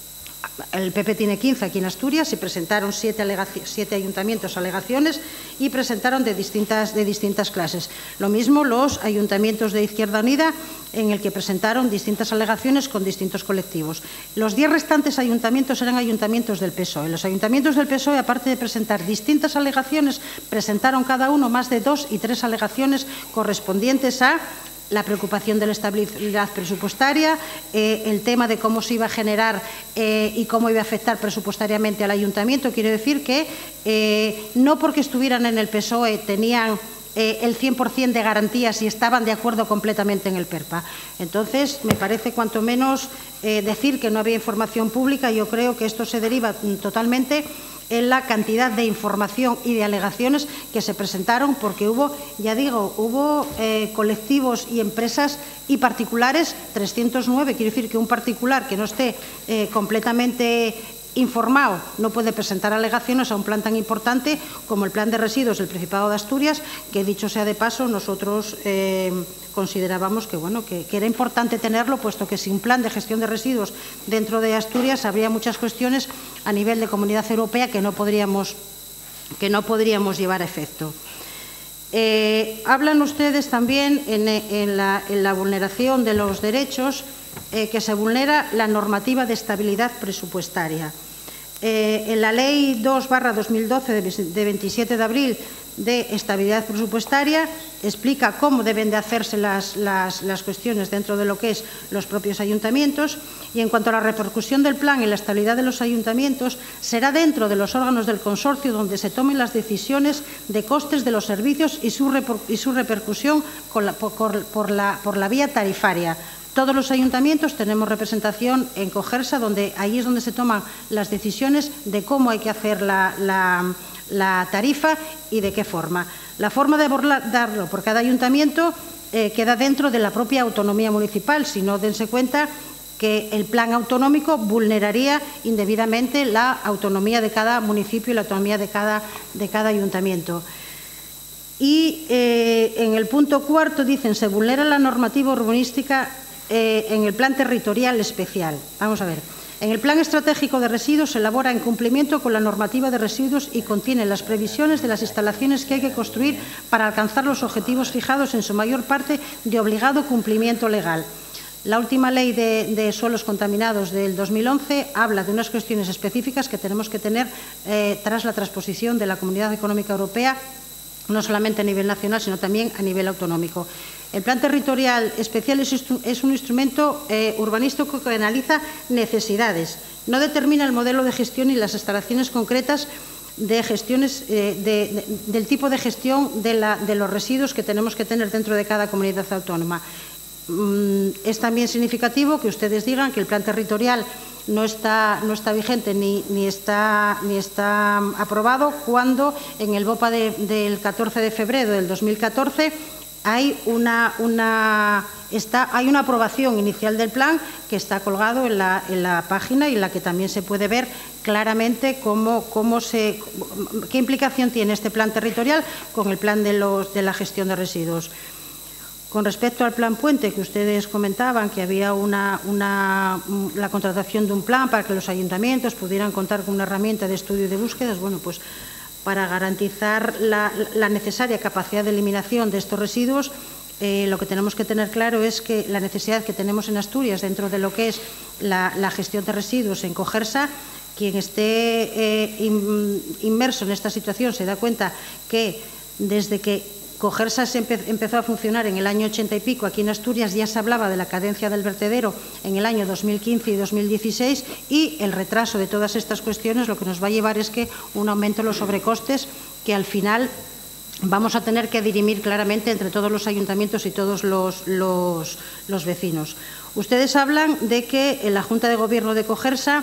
El P P tiene quince aquí en Asturias, se presentaron siete, siete ayuntamientos alegaciones y presentaron de distintas, de distintas clases. Lo mismo los ayuntamientos de Izquierda Unida, en el que presentaron distintas alegaciones con distintos colectivos. Los diez restantes ayuntamientos eran ayuntamientos del P S O E. Los ayuntamientos del P S O E, aparte de presentar distintas alegaciones, presentaron cada uno más de dos y tres alegaciones correspondientes a la preocupación de la estabilidad presupuestaria, eh, el tema de cómo se iba a generar eh, y cómo iba a afectar presupuestariamente al ayuntamiento. Quiero decir que eh, no porque estuvieran en el P S O E tenían eh, el cien por cien de garantías y estaban de acuerdo completamente en el PERPA. Entonces, me parece cuanto menos eh, decir que no había información pública. Yo creo que esto se deriva totalmente en la cantidad de información y de alegaciones que se presentaron, porque hubo, ya digo, hubo eh, colectivos y empresas y particulares, trescientos nueve, quiero decir que un particular que no esté eh, completamente informado no puede presentar alegaciones a un plan tan importante como el Plan de Residuos del Principado de Asturias, que, dicho sea de paso, nosotros eh, considerábamos que, bueno, que, que era importante tenerlo, puesto que sin plan de gestión de residuos dentro de Asturias habría muchas cuestiones a nivel de Comunidad Europea que no podríamos, que no podríamos llevar a efecto. Eh, hablan ustedes también en, en, la, en la vulneración de los derechos, eh, que se vulnera la normativa de estabilidad presupuestaria. Eh, en la Ley dos barra dos mil doce de veintisiete de abril de estabilidad presupuestaria explica cómo deben de hacerse las, las, las cuestiones dentro de lo que es los propios ayuntamientos, y en cuanto a la repercusión del plan en la estabilidad de los ayuntamientos, será dentro de los órganos del consorcio donde se tomen las decisiones de costes de los servicios y su, y su repercusión con la, por, por, la, por la vía tarifaria. Todos los ayuntamientos tenemos representación en Cogersa, donde ahí es donde se toman las decisiones de cómo hay que hacer la, la, la tarifa y de qué forma. La forma de abordarlo por cada ayuntamiento eh, queda dentro de la propia autonomía municipal, si no, dense cuenta que el plan autonómico vulneraría indebidamente la autonomía de cada municipio y la autonomía de cada, de cada ayuntamiento. Y eh, en el punto cuarto dicen, se vulnera la normativa urbanística eh, en el plan territorial especial. Vamos a ver. En el Plan Estratégico de Residuos se elabora en cumplimiento con la normativa de residuos y contiene las previsiones de las instalaciones que hay que construir para alcanzar los objetivos fijados, en su mayor parte de obligado cumplimiento legal. La última ley de, de suelos contaminados del dos mil once habla de unas cuestiones específicas que tenemos que tener eh, tras la transposición de la Comunidad Económica Europea, no solamente a nivel nacional, sino también a nivel autonómico. El Plan Territorial Especial es un instrumento eh, urbanístico que analiza necesidades, no determina el modelo de gestión y las instalaciones concretas de gestiones, eh, de, de, del tipo de gestión de, la, de los residuos que tenemos que tener dentro de cada comunidad autónoma. Mm, es también significativo que ustedes digan que el Plan Territorial no está, no está vigente ni, ni, está, ni está aprobado, cuando en el BOPA de, del catorce de febrero del dos mil catorce hay una, una, está, hay una aprobación inicial del plan que está colgado en la, en la página, y en la que también se puede ver claramente cómo, cómo se, qué implicación tiene este plan territorial con el plan de, los, de la gestión de residuos. Con respecto al plan puente, que ustedes comentaban que había una, una, la contratación de un plan para que los ayuntamientos pudieran contar con una herramienta de estudio y de búsquedas, bueno, pues para garantizar la, la necesaria capacidad de eliminación de estos residuos, eh, lo que tenemos que tener claro es que la necesidad que tenemos en Asturias dentro de lo que es la, la gestión de residuos en Cogersa, quien esté eh, in, inmerso en esta situación se da cuenta que desde que Cogersa se empe empezó a funcionar en el año ochenta y pico, aquí en Asturias ya se hablaba de la cadencia del vertedero en el año dos mil quince y dos mil dieciséis, y el retraso de todas estas cuestiones lo que nos va a llevar es que un aumento en los sobrecostes que al final vamos a tener que dirimir claramente entre todos los ayuntamientos y todos los, los, los vecinos. Ustedes hablan de que en la Junta de Gobierno de Cogersa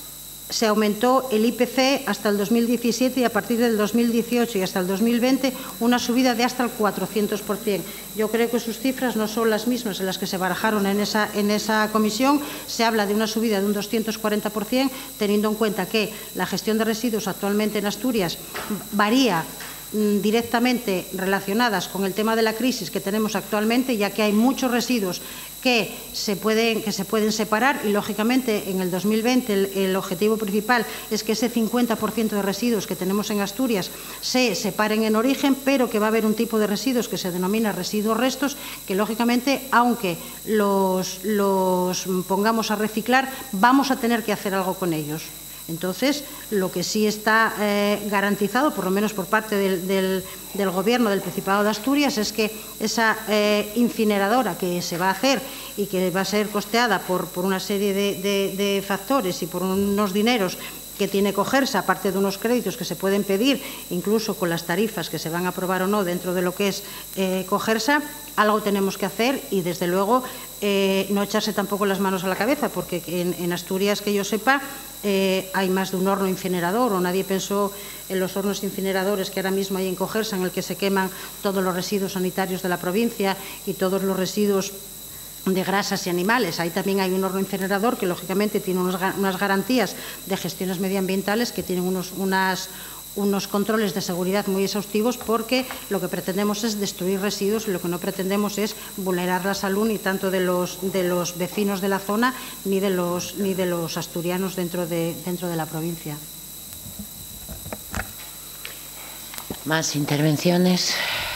se aumentó el I P C hasta el dos mil diecisiete, y a partir del dos mil dieciocho y hasta el dos mil veinte una subida de hasta el cuatrocientos por cien. Yo creo que sus cifras no son las mismas en las que se barajaron en esa, en esa comisión. Se habla de una subida de un doscientos cuarenta por cien, teniendo en cuenta que la gestión de residuos actualmente en Asturias varía directamente relacionadas con el tema de la crisis que tenemos actualmente, ya que hay muchos residuos que se pueden, que se pueden separar, y lógicamente en el dos mil veinte el, el objetivo principal es que ese cincuenta por ciento de residuos que tenemos en Asturias se separen en origen, pero que va a haber un tipo de residuos que se denomina residuos restos, que lógicamente, aunque los, los pongamos a reciclar, vamos a tener que hacer algo con ellos. Entonces, lo que sí está eh, garantizado, por lo menos por parte del, del, del Gobierno del Principado de Asturias, es que esa eh, incineradora que se va a hacer y que va a ser costeada por, por una serie de, de, de factores y por unos dineros que tiene Cogersa, aparte de unos créditos que se pueden pedir, incluso con las tarifas que se van a aprobar o no dentro de lo que es eh, Cogersa, algo tenemos que hacer, y desde luego eh, no echarse tampoco las manos a la cabeza, porque en, en Asturias, que yo sepa, eh, hay más de un horno incinerador, o nadie pensó en los hornos incineradores que ahora mismo hay en Cogersa, en el que se queman todos los residuos sanitarios de la provincia y todos los residuos de grasas y animales. Ahí también hay un horno incinerador que lógicamente tiene unos, unas garantías de gestiones medioambientales, que tienen unos, unas, unos controles de seguridad muy exhaustivos, porque lo que pretendemos es destruir residuos y lo que no pretendemos es vulnerar la salud ni tanto de los, de los vecinos de la zona ni de los, ni de los asturianos dentro de, dentro de la provincia. Más intervenciones.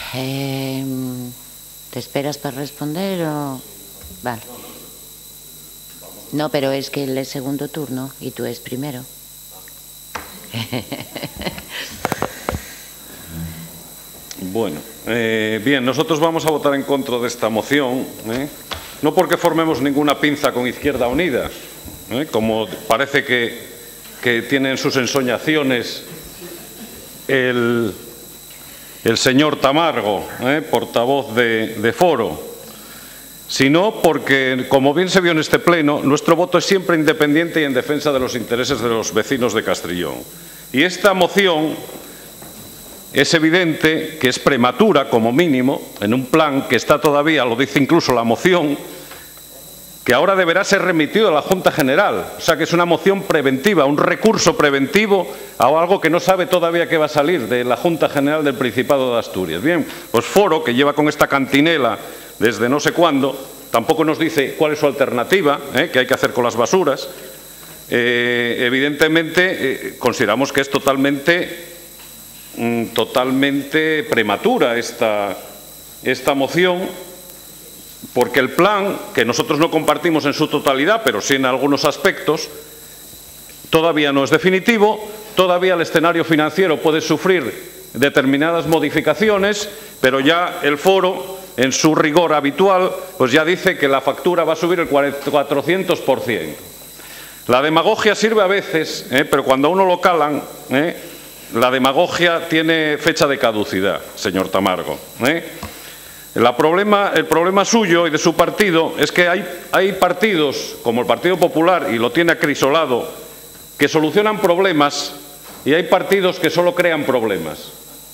Eh, ¿Te esperas para responder o...? Vale. No, pero es que él es segundo turno y tú es primero. Bueno, eh, bien, nosotros vamos a votar en contra de esta moción, ¿eh? No porque formemos ninguna pinza con Izquierda Unida, ¿eh? Como parece que, que tienen sus ensoñaciones el, el señor Tamargo, ¿eh? Portavoz de, de Foro, sino porque, como bien se vio en este pleno, nuestro voto es siempre independiente y en defensa de los intereses de los vecinos de Castrillón. Y esta moción es evidente que es prematura, como mínimo, en un plan que está todavía, lo dice incluso la moción, que ahora deberá ser remitido a la Junta General. O sea que es una moción preventiva, un recurso preventivo a algo que no sabe todavía qué va a salir de la Junta General del Principado de Asturias. Bien, pues Foro, que lleva con esta cantinela desde no sé cuándo, tampoco nos dice cuál es su alternativa, ¿eh? qué hay que hacer con las basuras. Eh, evidentemente, eh, consideramos que es totalmente... totalmente prematura esta, esta moción, porque el plan, que nosotros no compartimos en su totalidad, pero sí en algunos aspectos, todavía no es definitivo, todavía el escenario financiero puede sufrir determinadas modificaciones, pero ya el Foro, en su rigor habitual, pues ya dice que la factura va a subir el cuatrocientos por ciento. La demagogia sirve a veces, ¿eh? pero cuando a uno lo calan, ¿eh? la demagogia tiene fecha de caducidad, señor Tamargo. ¿eh? La problema, el problema suyo y de su partido es que hay, hay partidos, como el Partido Popular, y lo tiene acrisolado, que solucionan problemas, y hay partidos que solo crean problemas.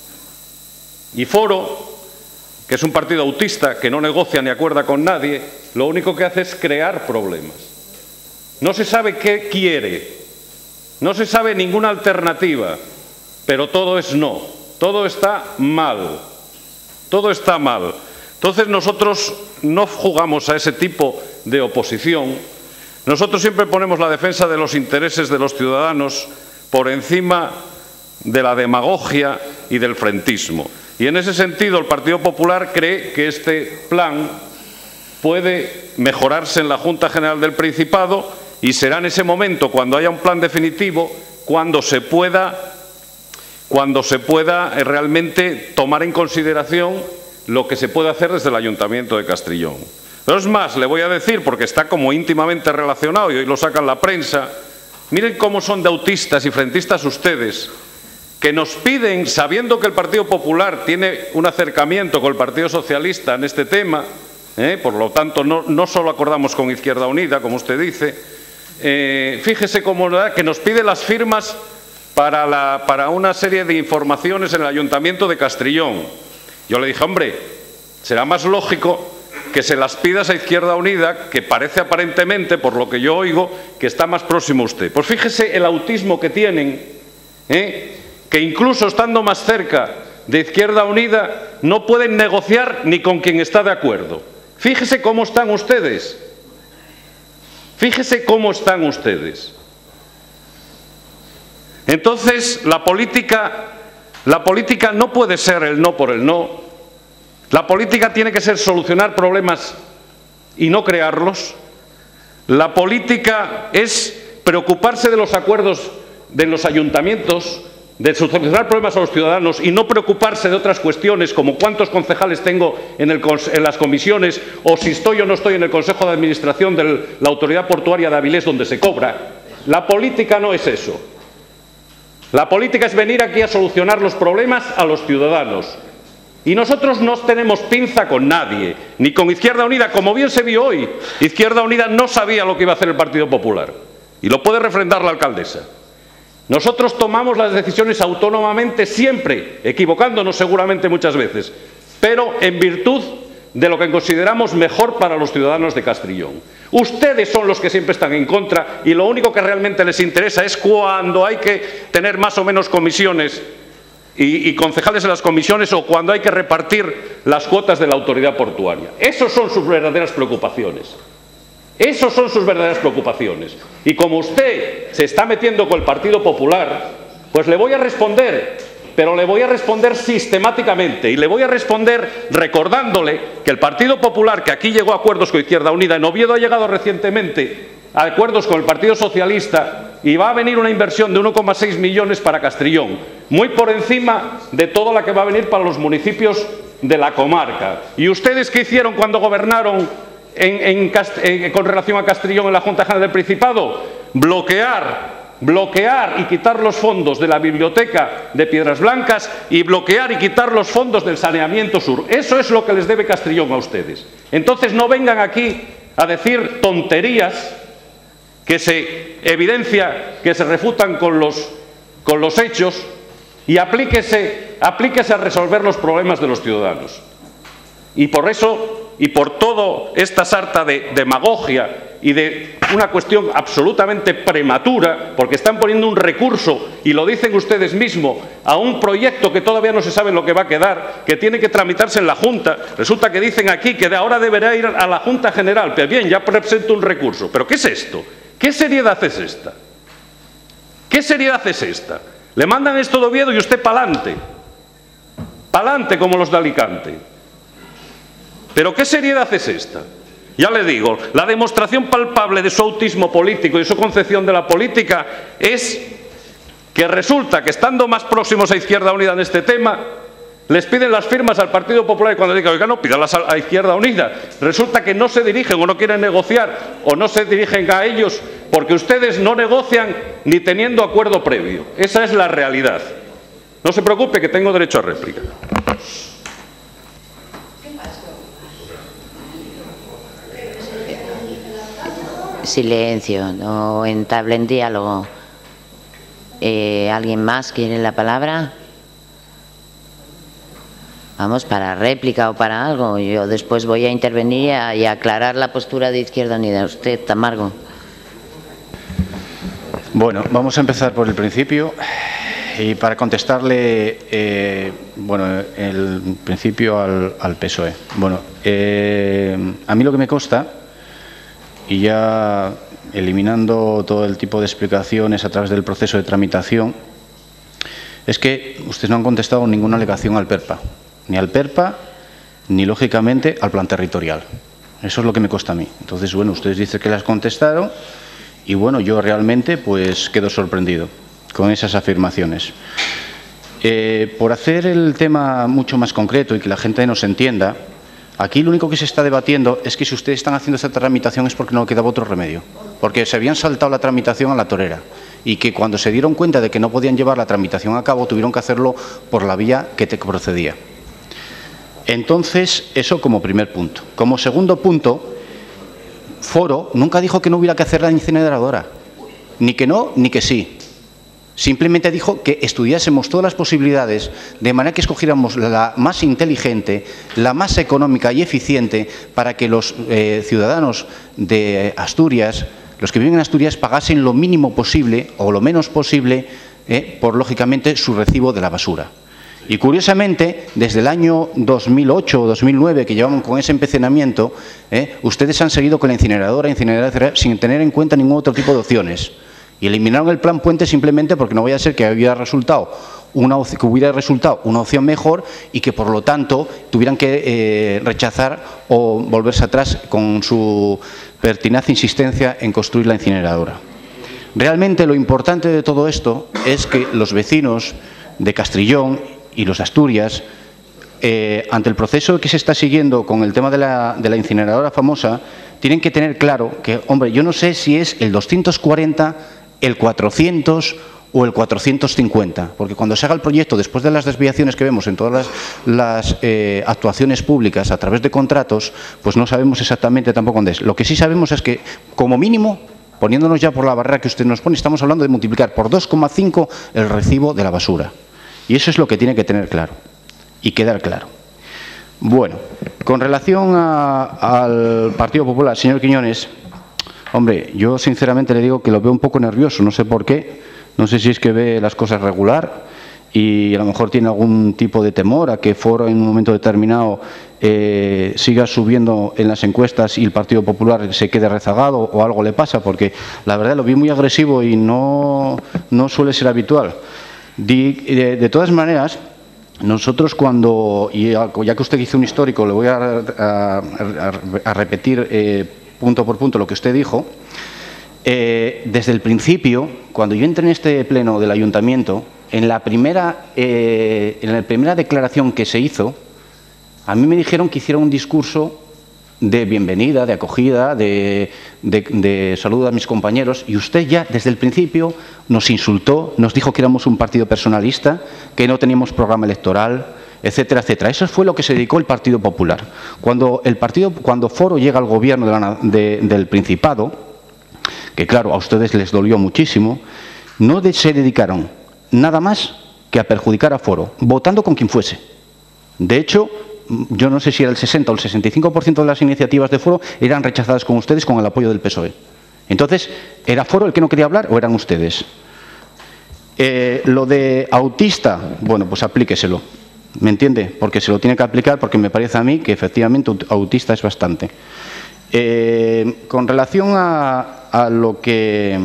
Y Foro, que es un partido autista, que no negocia ni acuerda con nadie, lo único que hace es crear problemas. No se sabe qué quiere, no se sabe ninguna alternativa, pero todo es no, todo está mal, todo está mal. Entonces nosotros no jugamos a ese tipo de oposición, nosotros siempre ponemos la defensa de los intereses de los ciudadanos por encima de la demagogia y del frentismo. Y en ese sentido el Partido Popular cree que este plan puede mejorarse en la Junta General del Principado y será en ese momento, cuando haya un plan definitivo, cuando se pueda... cuando se pueda realmente tomar en consideración lo que se puede hacer desde el Ayuntamiento de Castrillón. Pero es más, le voy a decir, porque está como íntimamente relacionado y hoy lo saca en la prensa, miren cómo son de autistas y frentistas ustedes, que nos piden, sabiendo que el Partido Popular tiene un acercamiento con el Partido Socialista en este tema, ¿eh? por lo tanto no, no solo acordamos con Izquierda Unida, como usted dice, eh, fíjese cómo que nos pide las firmas Para, la, para una serie de informaciones en el Ayuntamiento de Castrillón. Yo le dije, hombre, será más lógico que se las pidas a Izquierda Unida, que parece aparentemente, por lo que yo oigo, que está más próximo a usted. Pues fíjese el autismo que tienen, ¿eh? que incluso estando más cerca de Izquierda Unida, no pueden negociar ni con quien está de acuerdo. Fíjese cómo están ustedes. Fíjese cómo están ustedes. Entonces, la política, la política no puede ser el no por el no. La política tiene que ser solucionar problemas y no crearlos. La política es preocuparse de los acuerdos de los ayuntamientos, de solucionar problemas a los ciudadanos y no preocuparse de otras cuestiones como cuántos concejales tengo en, el, en las comisiones o si estoy o no estoy en el Consejo de Administración de la Autoridad Portuaria de Avilés donde se cobra. La política no es eso. La política es venir aquí a solucionar los problemas a los ciudadanos. Y nosotros no tenemos pinza con nadie, ni con Izquierda Unida, como bien se vio hoy. Izquierda Unida no sabía lo que iba a hacer el Partido Popular. Y lo puede refrendar la alcaldesa. Nosotros tomamos las decisiones autónomamente siempre, equivocándonos seguramente muchas veces, pero en virtud de lo que consideramos mejor para los ciudadanos de Castrillón. Ustedes son los que siempre están en contra y lo único que realmente les interesa es cuando hay que tener más o menos comisiones y, y concejales en las comisiones o cuando hay que repartir las cuotas de la autoridad portuaria. Esas son sus verdaderas preocupaciones. Esas son sus verdaderas preocupaciones. Y como usted se está metiendo con el Partido Popular, pues le voy a responder pero le voy a responder sistemáticamente y le voy a responder recordándole que el Partido Popular, que aquí llegó a acuerdos con Izquierda Unida, en Oviedo ha llegado recientemente a acuerdos con el Partido Socialista y va a venir una inversión de uno coma seis millones para Castrillón, muy por encima de toda la que va a venir para los municipios de la comarca. ¿Y ustedes qué hicieron cuando gobernaron en, en, en, con relación a Castrillón en la Junta General del Principado? Bloquear bloquear y quitar los fondos de la biblioteca de Piedras Blancas y bloquear y quitar los fondos del saneamiento sur. Eso es lo que les debe Castrillón a ustedes. Entonces no vengan aquí a decir tonterías que se evidencia, que se refutan con los, con los hechos, y aplíquese, aplíquese a resolver los problemas de los ciudadanos. Y por eso, y por toda esta sarta de demagogia y de una cuestión absolutamente prematura, porque están poniendo un recurso, y lo dicen ustedes mismos, a un proyecto que todavía no se sabe lo que va a quedar, que tiene que tramitarse en la Junta. Resulta que dicen aquí que de ahora deberá ir a la Junta General. Pero bien, ya presento un recurso. ¿Pero qué es esto? ¿Qué seriedad es esta? ¿Qué seriedad es esta? Le mandan esto de Oviedo y usted pa'lante. Pa'lante como los de Alicante. ¿Pero qué seriedad es esta? Ya le digo, la demostración palpable de su autismo político y su concepción de la política es que resulta que, estando más próximos a Izquierda Unida en este tema, les piden las firmas al Partido Popular, y cuando digan, oiga, no, pídalas a Izquierda Unida, resulta que no se dirigen o no quieren negociar o no se dirigen a ellos porque ustedes no negocian ni teniendo acuerdo previo. Esa es la realidad. No se preocupe, que tengo derecho a réplica. Silencio, no entablen diálogo. Eh, ¿Alguien más quiere la palabra? Vamos, para réplica o para algo. Yo después voy a intervenir y a, y a aclarar la postura de Izquierda Unida. Usted, Tamargo. Bueno, vamos a empezar por el principio. Y para contestarle, eh, bueno, el principio al, al P S O E. Bueno, eh, a mí lo que me consta, y ya eliminando todo el tipo de explicaciones a través del proceso de tramitación, es que ustedes no han contestado ninguna alegación al PERPA, ni al PERPA, ni lógicamente al plan territorial. Eso es lo que me consta a mí. Entonces, bueno, ustedes dicen que las contestaron y, bueno, yo realmente pues quedo sorprendido con esas afirmaciones. Eh, por hacer el tema mucho más concreto y que la gente nos entienda, aquí lo único que se está debatiendo es que si ustedes están haciendo esta tramitación es porque no quedaba otro remedio, porque se habían saltado la tramitación a la torera y que cuando se dieron cuenta de que no podían llevar la tramitación a cabo tuvieron que hacerlo por la vía que te procedía. Entonces, eso como primer punto. Como segundo punto, Foro nunca dijo que no hubiera que hacer la incineradora, ni que no, ni que sí. Simplemente dijo que estudiásemos todas las posibilidades de manera que escogiéramos la más inteligente, la más económica y eficiente para que los eh, ciudadanos de Asturias, los que viven en Asturias, pagasen lo mínimo posible o lo menos posible eh, por, lógicamente, su recibo de la basura. Y curiosamente, desde el año dos mil ocho o dos mil nueve, que llevamos con ese empecinamiento, eh, ustedes han seguido con la incineradora, incineradora sin tener en cuenta ningún otro tipo de opciones. Y eliminaron el plan Puente simplemente porque no vaya a ser que hubiera resultado una, que hubiera resultado una opción mejor y que, por lo tanto, tuvieran que eh, rechazar o volverse atrás con su pertinaz insistencia en construir la incineradora. Realmente lo importante de todo esto es que los vecinos de Castrillón y los de Asturias, eh, ante el proceso que se está siguiendo con el tema de la, de la incineradora famosa, tienen que tener claro que, hombre, yo no sé si es el doscientos cuarenta, el cuatrocientos o el cuatrocientos cincuenta, porque cuando se haga el proyecto, después de las desviaciones que vemos en todas las, las eh, actuaciones públicas a través de contratos, pues no sabemos exactamente tampoco dónde es. Lo que sí sabemos es que, como mínimo, poniéndonos ya por la barrera que usted nos pone, estamos hablando de multiplicar por dos coma cinco el recibo de la basura. Y eso es lo que tiene que tener claro y quedar claro. Bueno, con relación a, al Partido Popular, señor Quiñones, hombre, yo sinceramente le digo que lo veo un poco nervioso, no sé por qué, no sé si es que ve las cosas regular y a lo mejor tiene algún tipo de temor a que Foro en un momento determinado eh, siga subiendo en las encuestas y el Partido Popular se quede rezagado o algo le pasa, porque la verdad lo vi muy agresivo y no, no suele ser habitual. De, de todas maneras, nosotros cuando, y ya que usted hizo un histórico, le voy a, a, a repetir eh, punto por punto lo que usted dijo. Eh, desde el principio, cuando yo entré en este pleno del Ayuntamiento, en la primera, eh, en la primera declaración que se hizo, a mí me dijeron que hiciera un discurso de bienvenida, de acogida, de, de, de saludo a mis compañeros, y usted ya desde el principio nos insultó, nos dijo que éramos un partido personalista, que no teníamos programa electoral, etcétera, etcétera. Eso fue lo que se dedicó el Partido Popular. Cuando, el partido, cuando Foro llega al gobierno de la, de, del Principado, que claro, a ustedes les dolió muchísimo, no de, se dedicaron nada más que a perjudicar a Foro, votando con quien fuese. De hecho, yo no sé si era el sesenta o el sesenta y cinco por ciento de las iniciativas de Foro eran rechazadas con ustedes con el apoyo del P S O E. Entonces, ¿era Foro el que no quería hablar o eran ustedes? Eh, lo de autista, bueno, pues aplíqueselo, ¿me entiende? Porque se lo tiene que aplicar porque me parece a mí que efectivamente autista es bastante. Eh, con relación a, a lo que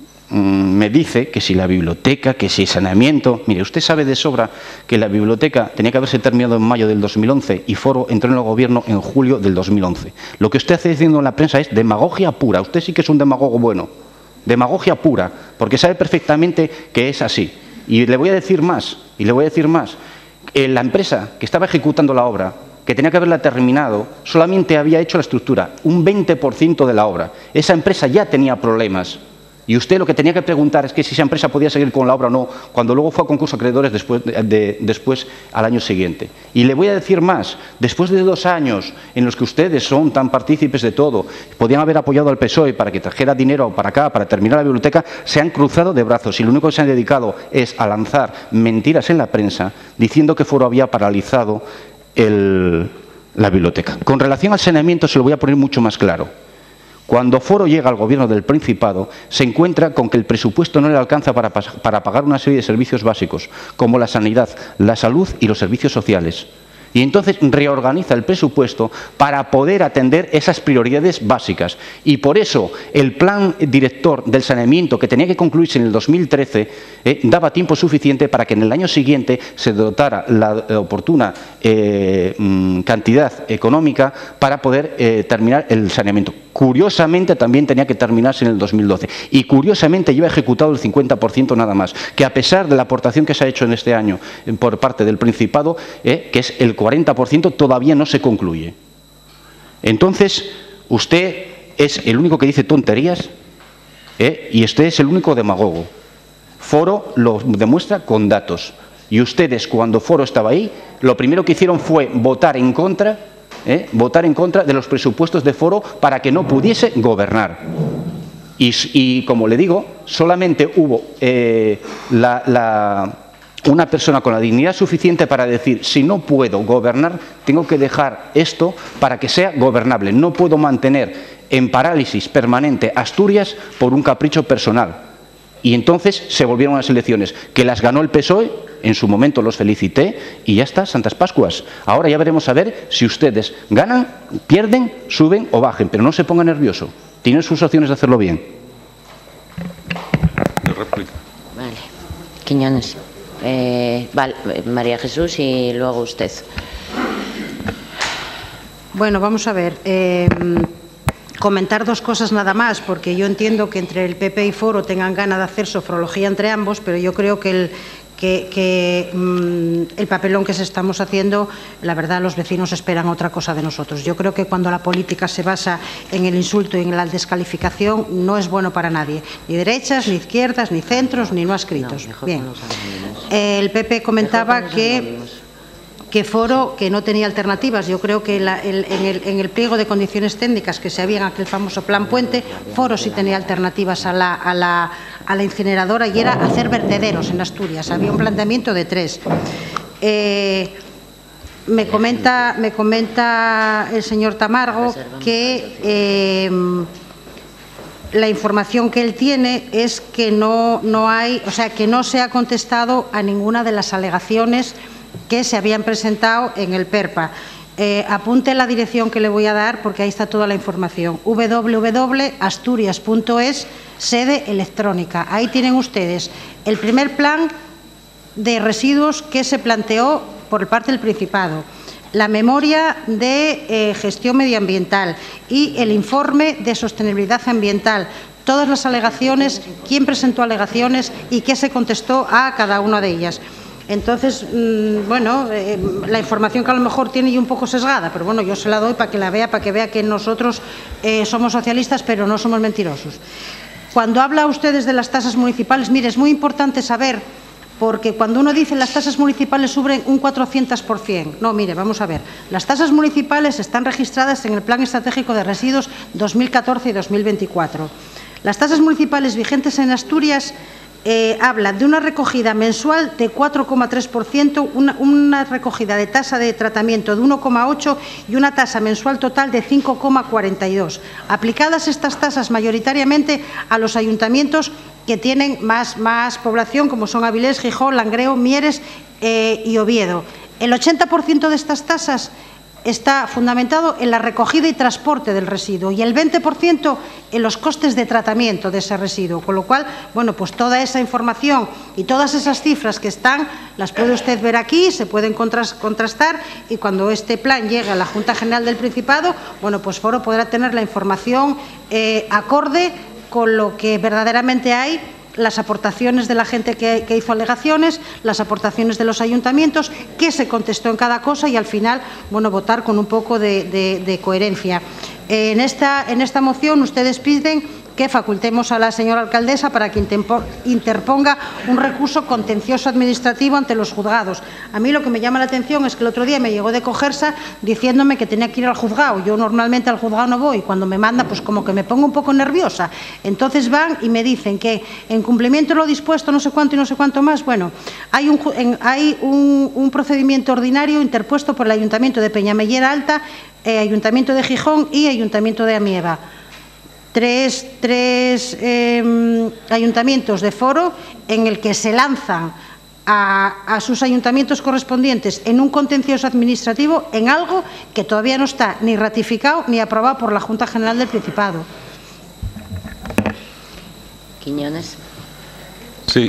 me dice que si la biblioteca, que si saneamiento. Mire, usted sabe de sobra que la biblioteca tenía que haberse terminado en mayo del dos mil once y Foro entró en el gobierno en julio del dos mil once. Lo que usted está diciendo en la prensa es demagogia pura. Usted sí que es un demagogo bueno. Demagogia pura, porque sabe perfectamente que es así. Y le voy a decir más, y le voy a decir más. Eh, la empresa que estaba ejecutando la obra, que tenía que haberla terminado, solamente había hecho la estructura, un veinte por ciento de la obra. Esa empresa ya tenía problemas. Y usted lo que tenía que preguntar es que si esa empresa podía seguir con la obra o no, cuando luego fue a concurso de acreedores después, de, de, después al año siguiente. Y le voy a decir más, después de dos años en los que ustedes son tan partícipes de todo, podían haber apoyado al P S O E para que trajera dinero para acá, para terminar la biblioteca, se han cruzado de brazos y lo único que se han dedicado es a lanzar mentiras en la prensa diciendo que Foro había paralizado el, la biblioteca. Con relación al saneamiento se lo voy a poner mucho más claro. Cuando Foro llega al gobierno del Principado, se encuentra con que el presupuesto no le alcanza para, para pagar una serie de servicios básicos, como la sanidad, la salud y los servicios sociales. Y entonces reorganiza el presupuesto para poder atender esas prioridades básicas. Y por eso el plan director del saneamiento, que tenía que concluirse en el dos mil trece, eh, daba tiempo suficiente para que en el año siguiente se dotara la eh, oportuna eh, cantidad económica para poder eh, terminar el saneamiento. Curiosamente también tenía que terminarse en el dos mil doce y curiosamente lleva ejecutado el cincuenta por ciento nada más, que a pesar de la aportación que se ha hecho en este año por parte del Principado, eh, que es el cuarenta por ciento, todavía no se concluye. Entonces, usted es el único que dice tonterías eh, y usted es el único demagogo. Foro lo demuestra con datos. Y ustedes, cuando Foro estaba ahí, lo primero que hicieron fue votar en contra ¿Eh? votar en contra de los presupuestos de Foro para que no pudiese gobernar. Y, y como le digo, solamente hubo eh, la, la, una persona con la dignidad suficiente para decir, si no puedo gobernar, tengo que dejar esto para que sea gobernable. No puedo mantener en parálisis permanente Asturias por un capricho personal. Y entonces se volvieron a las elecciones, que las ganó el P S O E, en su momento los felicité y ya está, Santas Pascuas. Ahora ya veremos a ver si ustedes ganan, pierden, suben o bajen, pero no se ponga nervioso. Tienen sus opciones de hacerlo bien. Vale. Quiñones. Eh, vale, María Jesús y luego usted. Bueno, vamos a ver. Eh, Comentar dos cosas nada más, porque yo entiendo que entre el P P y Foro tengan ganas de hacer sofrología entre ambos, pero yo creo que el, que, que, mmm, el papelón que se estamos haciendo, la verdad, los vecinos esperan otra cosa de nosotros. Yo creo que cuando la política se basa en el insulto y en la descalificación, no es bueno para nadie, ni derechas, ni izquierdas, ni centros, ni no adscritos. No, bien. El P P comentaba que... que Foro que no tenía alternativas. Yo creo que la, el, en, el, en el pliego de condiciones técnicas que se había en aquel famoso plan Puente, Foro sí tenía alternativas a la, a la, a la incineradora y era hacer vertederos en Asturias. Había un planteamiento de tres. Eh, me, comenta, me comenta el señor Tamargo que eh, la información que él tiene es que no, no hay, o sea, que no se ha contestado a ninguna de las alegaciones que se habían presentado en el PERPA. Eh, apunte la dirección que le voy a dar porque ahí está toda la información. w w w punto asturias punto es, sede electrónica. Ahí tienen ustedes el primer plan de residuos que se planteó por parte del Principado, la memoria de eh, gestión medioambiental y el informe de sostenibilidad ambiental, todas las alegaciones, quién presentó alegaciones y qué se contestó a cada una de ellas. Entonces, mmm, bueno, eh, la información que a lo mejor tiene un poco sesgada, pero bueno, yo se la doy para que la vea, para que vea que nosotros eh, somos socialistas, pero no somos mentirosos. Cuando habla ustedes de las tasas municipales, mire, es muy importante saber, porque cuando uno dice las tasas municipales suben un cuatrocientos por cien, no, mire, vamos a ver, las tasas municipales están registradas en el Plan Estratégico de Residuos dos mil catorce y dos mil veinticuatro. Las tasas municipales vigentes en Asturias eh, hablan de una recogida mensual de cuatro coma tres por ciento, una, una recogida de tasa de tratamiento de uno coma ocho por ciento y una tasa mensual total de cinco coma cuarenta y dos por ciento. Aplicadas estas tasas mayoritariamente a los ayuntamientos que tienen más, más población, como son Avilés, Gijón, Langreo, Mieres eh, y Oviedo. El ochenta por ciento de estas tasas está fundamentado en la recogida y transporte del residuo y el veinte por ciento en los costes de tratamiento de ese residuo, con lo cual, bueno, pues toda esa información y todas esas cifras que están, las puede usted ver aquí, se pueden contrastar y cuando este plan llegue a la Junta General del Principado, bueno, pues Foro podrá tener la información eh, acorde con lo que verdaderamente hay, las aportaciones de la gente que, que hizo alegaciones, las aportaciones de los ayuntamientos, qué se contestó en cada cosa y al final, bueno, votar con un poco de, de, de coherencia. Eh, en, esta, en esta moción ustedes piden que facultemos a la señora alcaldesa para que interponga un recurso contencioso administrativo ante los juzgados. A mí lo que me llama la atención es que el otro día me llegó de Cogersa diciéndome que tenía que ir al juzgado. Yo normalmente al juzgado no voy, cuando me manda pues como que me pongo un poco nerviosa. Entonces van y me dicen que en cumplimiento de lo dispuesto no sé cuánto y no sé cuánto más. Bueno, hay un, en, hay un, un procedimiento ordinario interpuesto por el Ayuntamiento de Peñamellera Alta, eh, Ayuntamiento de Gijón y Ayuntamiento de Amieva. Tres, tres eh, ayuntamientos de Foro en el que se lanzan a, a sus ayuntamientos correspondientes en un contencioso administrativo en algo que todavía no está ni ratificado ni aprobado por la Junta General del Principado. Quiñones. Sí.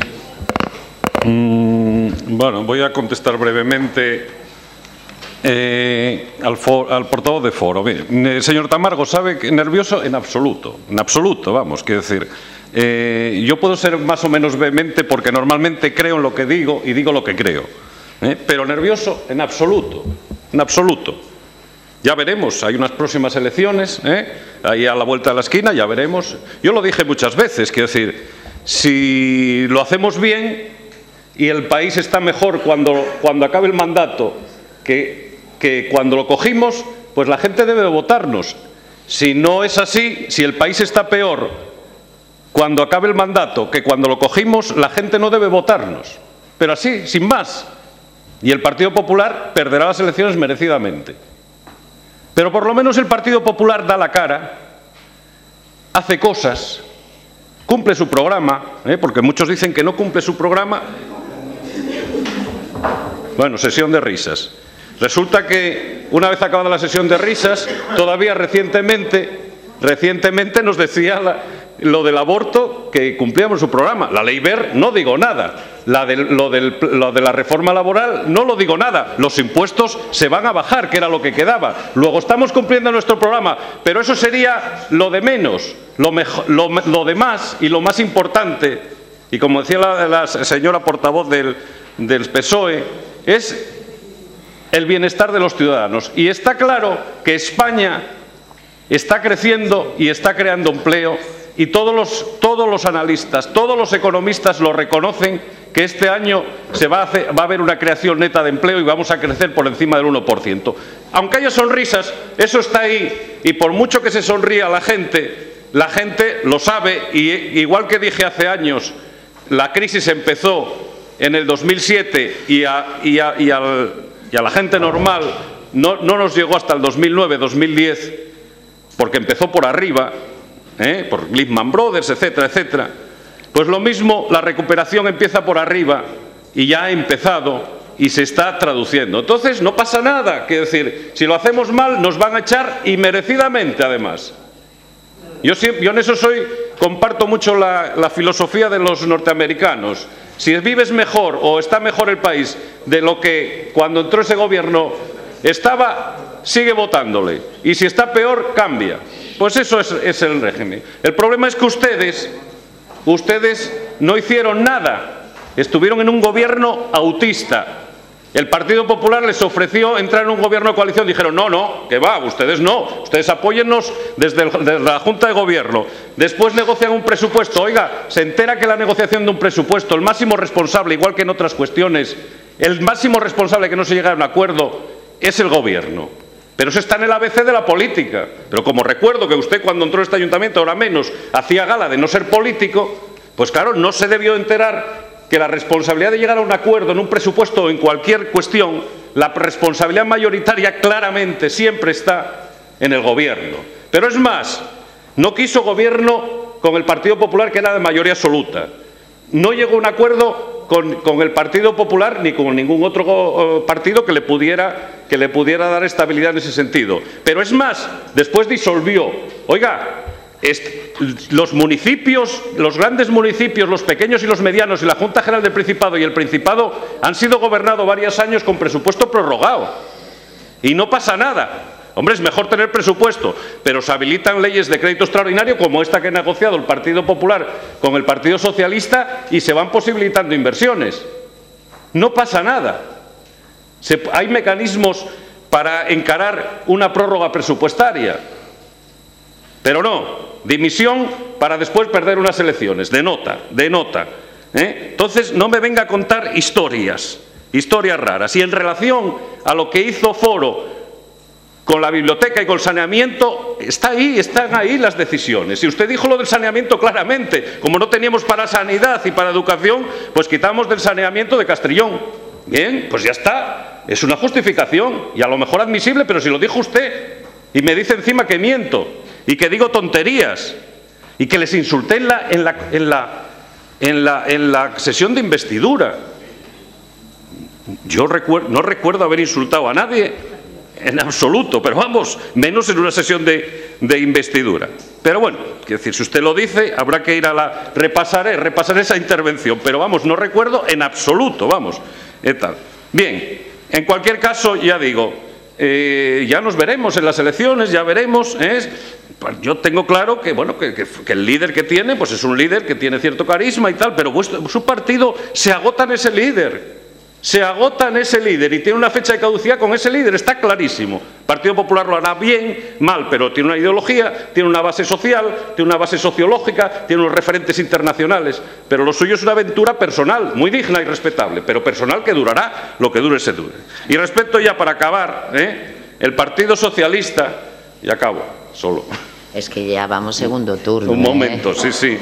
Mm, bueno, voy a contestar brevemente Eh, al, for, al portavoz de Foro. Mire, el señor Tamargo sabe que nervioso en absoluto, en absoluto, vamos, quiero decir, eh, yo puedo ser más o menos vehemente porque normalmente creo en lo que digo y digo lo que creo, eh, pero nervioso en absoluto, en absoluto. Ya veremos, hay unas próximas elecciones, eh, ahí a la vuelta de la esquina, ya veremos. Yo lo dije muchas veces, quiero decir, si lo hacemos bien y el país está mejor cuando, cuando acabe el mandato que que cuando lo cogimos, pues la gente debe votarnos. Si no es así, si el país está peor cuando acabe el mandato que cuando lo cogimos, la gente no debe votarnos. Pero así, sin más. Y el Partido Popular perderá las elecciones merecidamente. Pero por lo menos el Partido Popular da la cara, hace cosas, cumple su programa, ¿eh? Porque muchos dicen que no cumple su programa. Bueno, sesión de risas. Resulta que, una vez acabada la sesión de risas, todavía recientemente, recientemente nos decía la, lo del aborto, que cumplíamos su programa. La ley Wert no digo nada. La de, lo, del, lo de la reforma laboral no lo digo nada. Los impuestos se van a bajar, que era lo que quedaba. Luego estamos cumpliendo nuestro programa, pero eso sería lo de menos. Lo, mejor, lo, lo demás y lo más importante, y como decía la, la señora portavoz del, del P S O E, es el bienestar de los ciudadanos. Y está claro que España está creciendo y está creando empleo y todos los, todos los analistas, todos los economistas lo reconocen, que este año se va a, hacer, va a haber una creación neta de empleo y vamos a crecer por encima del uno por ciento. Aunque haya sonrisas, eso está ahí y por mucho que se sonría la gente, la gente lo sabe y igual que dije hace años, la crisis empezó en el dos mil siete y, a, y, a, y al... y a la gente normal no, no nos llegó hasta el dos mil nueve, dos mil diez, porque empezó por arriba, ¿eh? por Lehman Brothers, etcétera, etcétera. Pues lo mismo, la recuperación empieza por arriba y ya ha empezado y se está traduciendo. Entonces, no pasa nada, quiero decir, si lo hacemos mal nos van a echar y merecidamente además. Yo, siempre, yo en eso soy, comparto mucho la, la filosofía de los norteamericanos. si vives mejor o está mejor el país de lo que cuando entró ese gobierno estaba, sigue votándole. Y si está peor, cambia. Pues eso es, es el régimen. El problema es que ustedes, ustedes no hicieron nada. Estuvieron en un gobierno autista. El Partido Popular les ofreció entrar en un gobierno de coalición. Dijeron, no, no, que va, ustedes no. Ustedes apóyennos desde, el, desde la Junta de Gobierno. Después negocian un presupuesto. Oiga, se entera que la negociación de un presupuesto, el máximo responsable, igual que en otras cuestiones, el máximo responsable que no se llega a un acuerdo es el Gobierno. Pero eso está en el A B C de la política. Pero como recuerdo que usted cuando entró a este ayuntamiento, ahora menos, hacía gala de no ser político, pues claro, no se debió enterar que la responsabilidad de llegar a un acuerdo en un presupuesto o en cualquier cuestión, la responsabilidad mayoritaria claramente siempre está en el Gobierno. Pero es más, no quiso Gobierno con el Partido Popular, que era de mayoría absoluta. No llegó a un acuerdo con, con el Partido Popular ni con ningún otro uh, partido que le, pudiera, que le pudiera dar estabilidad en ese sentido. Pero es más, después disolvió. Oiga, Este, los municipios, los grandes municipios, los pequeños y los medianos y la Junta General del Principado y el Principado han sido gobernados varios años con presupuesto prorrogado. Y no pasa nada. Hombre, es mejor tener presupuesto, pero se habilitan leyes de crédito extraordinario como esta que ha negociado el Partido Popular con el Partido Socialista y se van posibilitando inversiones. No pasa nada. Se, hay mecanismos para encarar una prórroga presupuestaria. Pero no. Dimisión para después perder unas elecciones, de nota, de nota. ¿eh? Entonces, no me venga a contar historias, historias raras. Y en relación a lo que hizo Foro con la biblioteca y con el saneamiento, está ahí, están ahí las decisiones. Y usted dijo lo del saneamiento claramente. Como no teníamos para sanidad y para educación, pues quitamos del saneamiento de Castrillón. Bien, pues ya está. Es una justificación y a lo mejor admisible, pero si lo dijo usted y me dice encima que miento y que digo tonterías y que les insulté en la, en la, en la, en la, en la sesión de investidura. Yo recuerdo, no recuerdo haber insultado a nadie en absoluto, pero vamos, menos en una sesión de, de investidura. Pero bueno, quiero decir, si usted lo dice, habrá que ir a la... Repasaré, repasaré esa intervención, pero vamos, no recuerdo en absoluto, vamos. ¿eh, tal? Bien, en cualquier caso, ya digo, eh, ya nos veremos en las elecciones, ya veremos, ¿eh? Yo tengo claro que, bueno, que, que, que el líder que tiene, pues es un líder que tiene cierto carisma y tal, pero vuestro, su partido se agota en ese líder. Se agota en ese líder y tiene una fecha de caducidad con ese líder, está clarísimo. El Partido Popular lo hará bien, mal, pero tiene una ideología, tiene una base social, tiene una base sociológica, tiene unos referentes internacionales, pero lo suyo es una aventura personal, muy digna y respetable, pero personal que durará lo que dure se dure. Y respecto ya para acabar, ¿eh? el Partido Socialista, y acabo, solo. Es que ya vamos segundo turno. Un momento, ¿eh? sí, sí.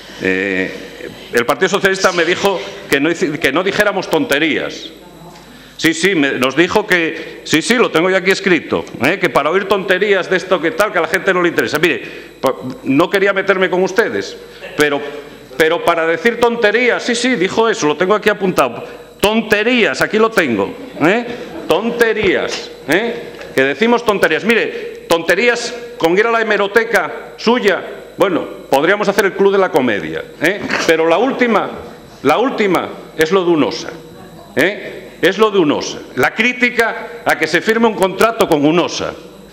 Eh, el Partido Socialista me dijo que no, que no dijéramos tonterías. Sí, sí, me, nos dijo que... Sí, sí, lo tengo ya aquí escrito. ¿eh? Que para oír tonterías de esto que tal, que a la gente no le interesa. Mire, no quería meterme con ustedes, pero, pero para decir tonterías, sí, sí, dijo eso, lo tengo aquí apuntado. Tonterías, aquí lo tengo. ¿eh? Tonterías. ¿eh? Que decimos tonterías. Mire, tonterías con ir a la hemeroteca suya... Bueno, podríamos hacer el club de la comedia, ¿eh? pero la última, la última es lo de UNOSA, ¿eh? es lo de UNOSA. La crítica a que se firme un contrato con UNOSA.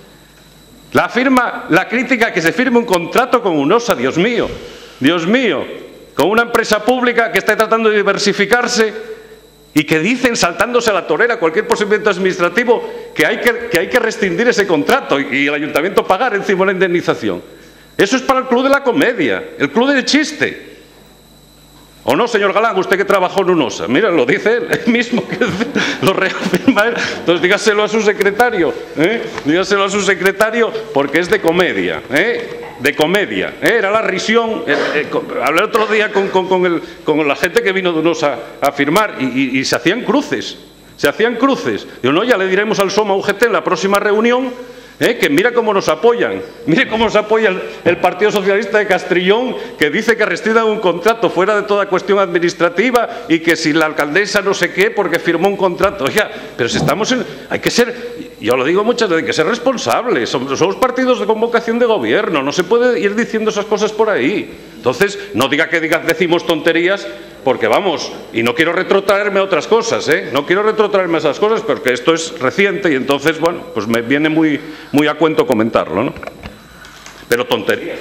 La, firma, la crítica a que se firme un contrato con UNOSA, Dios mío, Dios mío, con una empresa pública que está tratando de diversificarse y que dicen, saltándose a la torera cualquier procedimiento administrativo, que hay que, que hay que rescindir ese contrato y, y el ayuntamiento pagar encima la indemnización. Eso es para el club de la comedia, el club del chiste. ¿O no, señor Galán, usted que trabajó en UNOSA? Mira, lo dice él, él mismo, que lo reafirma él. Entonces dígaselo a su secretario, ¿eh? dígaselo a su secretario, porque es de comedia, ¿eh? de comedia. ¿eh? Era la risión. Eh, eh, con, hablé otro día con, con, con, el, con la gente que vino de UNOSA a firmar y, y, y se hacían cruces, se hacían cruces. Digo, no, ya le diremos al SOMA U G T en la próxima reunión, ¿Eh? que mira cómo nos apoyan, mire cómo nos apoya el, el Partido Socialista de Castrillón, que dice que rescindan un contrato fuera de toda cuestión administrativa y que si la alcaldesa no sé qué porque firmó un contrato. Oiga, pero si estamos en... Hay que ser, yo lo digo muchas veces, hay que ser responsables. Somos, somos partidos de convocación de gobierno, no se puede ir diciendo esas cosas por ahí. Entonces, no diga que diga, decimos tonterías porque vamos, y no quiero retrotraerme a otras cosas, ¿eh? No quiero retrotraerme a esas cosas porque esto es reciente y entonces, bueno, pues me viene muy, muy a cuento comentarlo, ¿no? Pero tonterías.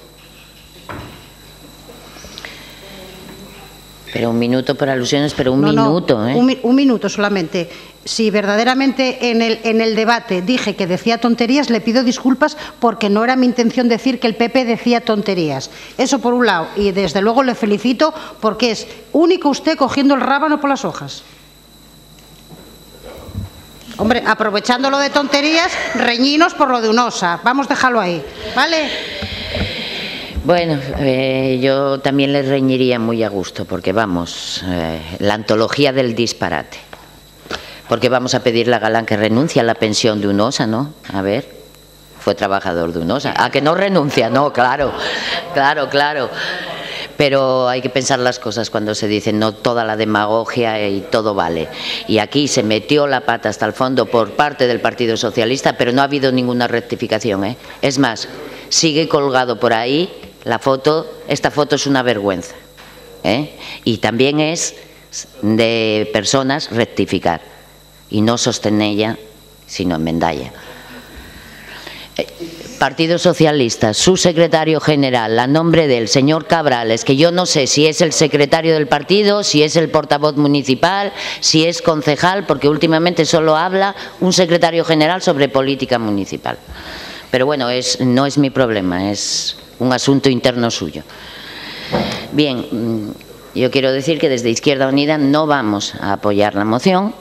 Pero un minuto por alusiones, pero un no, minuto, no, ¿eh? Un, un minuto solamente. Si verdaderamente en el, en el debate dije que decía tonterías, le pido disculpas porque no era mi intención decir que el P P decía tonterías. Eso por un lado. Y desde luego le felicito porque es único usted cogiendo el rábano por las hojas. Hombre, aprovechando lo de tonterías, reñinos por lo de Unosa. Vamos, déjalo ahí, ¿vale? Bueno, eh, yo también les reñiría muy a gusto, porque vamos, eh, la antología del disparate. Porque vamos a pedirle a Galán que renuncie a la pensión de Unosa, ¿no? A ver, fue trabajador de Unosa. ¿A que no renuncia? No, claro, claro, claro. Pero hay que pensar las cosas cuando se dicen, no toda la demagogia y todo vale. Y aquí se metió la pata hasta el fondo por parte del Partido Socialista, pero no ha habido ninguna rectificación, ¿eh? Es más, sigue colgado por ahí la foto, esta foto es una vergüenza, ¿eh? Y también es de personas rectificar, y no sostenella, sino enmendalla. Eh, Partido Socialista, su secretario general, a nombre del señor Cabrales, que yo no sé si es el secretario del partido, si es el portavoz municipal, si es concejal, porque últimamente solo habla un secretario general sobre política municipal. Pero bueno, es, no es mi problema, es un asunto interno suyo. Bien, yo quiero decir que desde Izquierda Unida no vamos a apoyar la moción,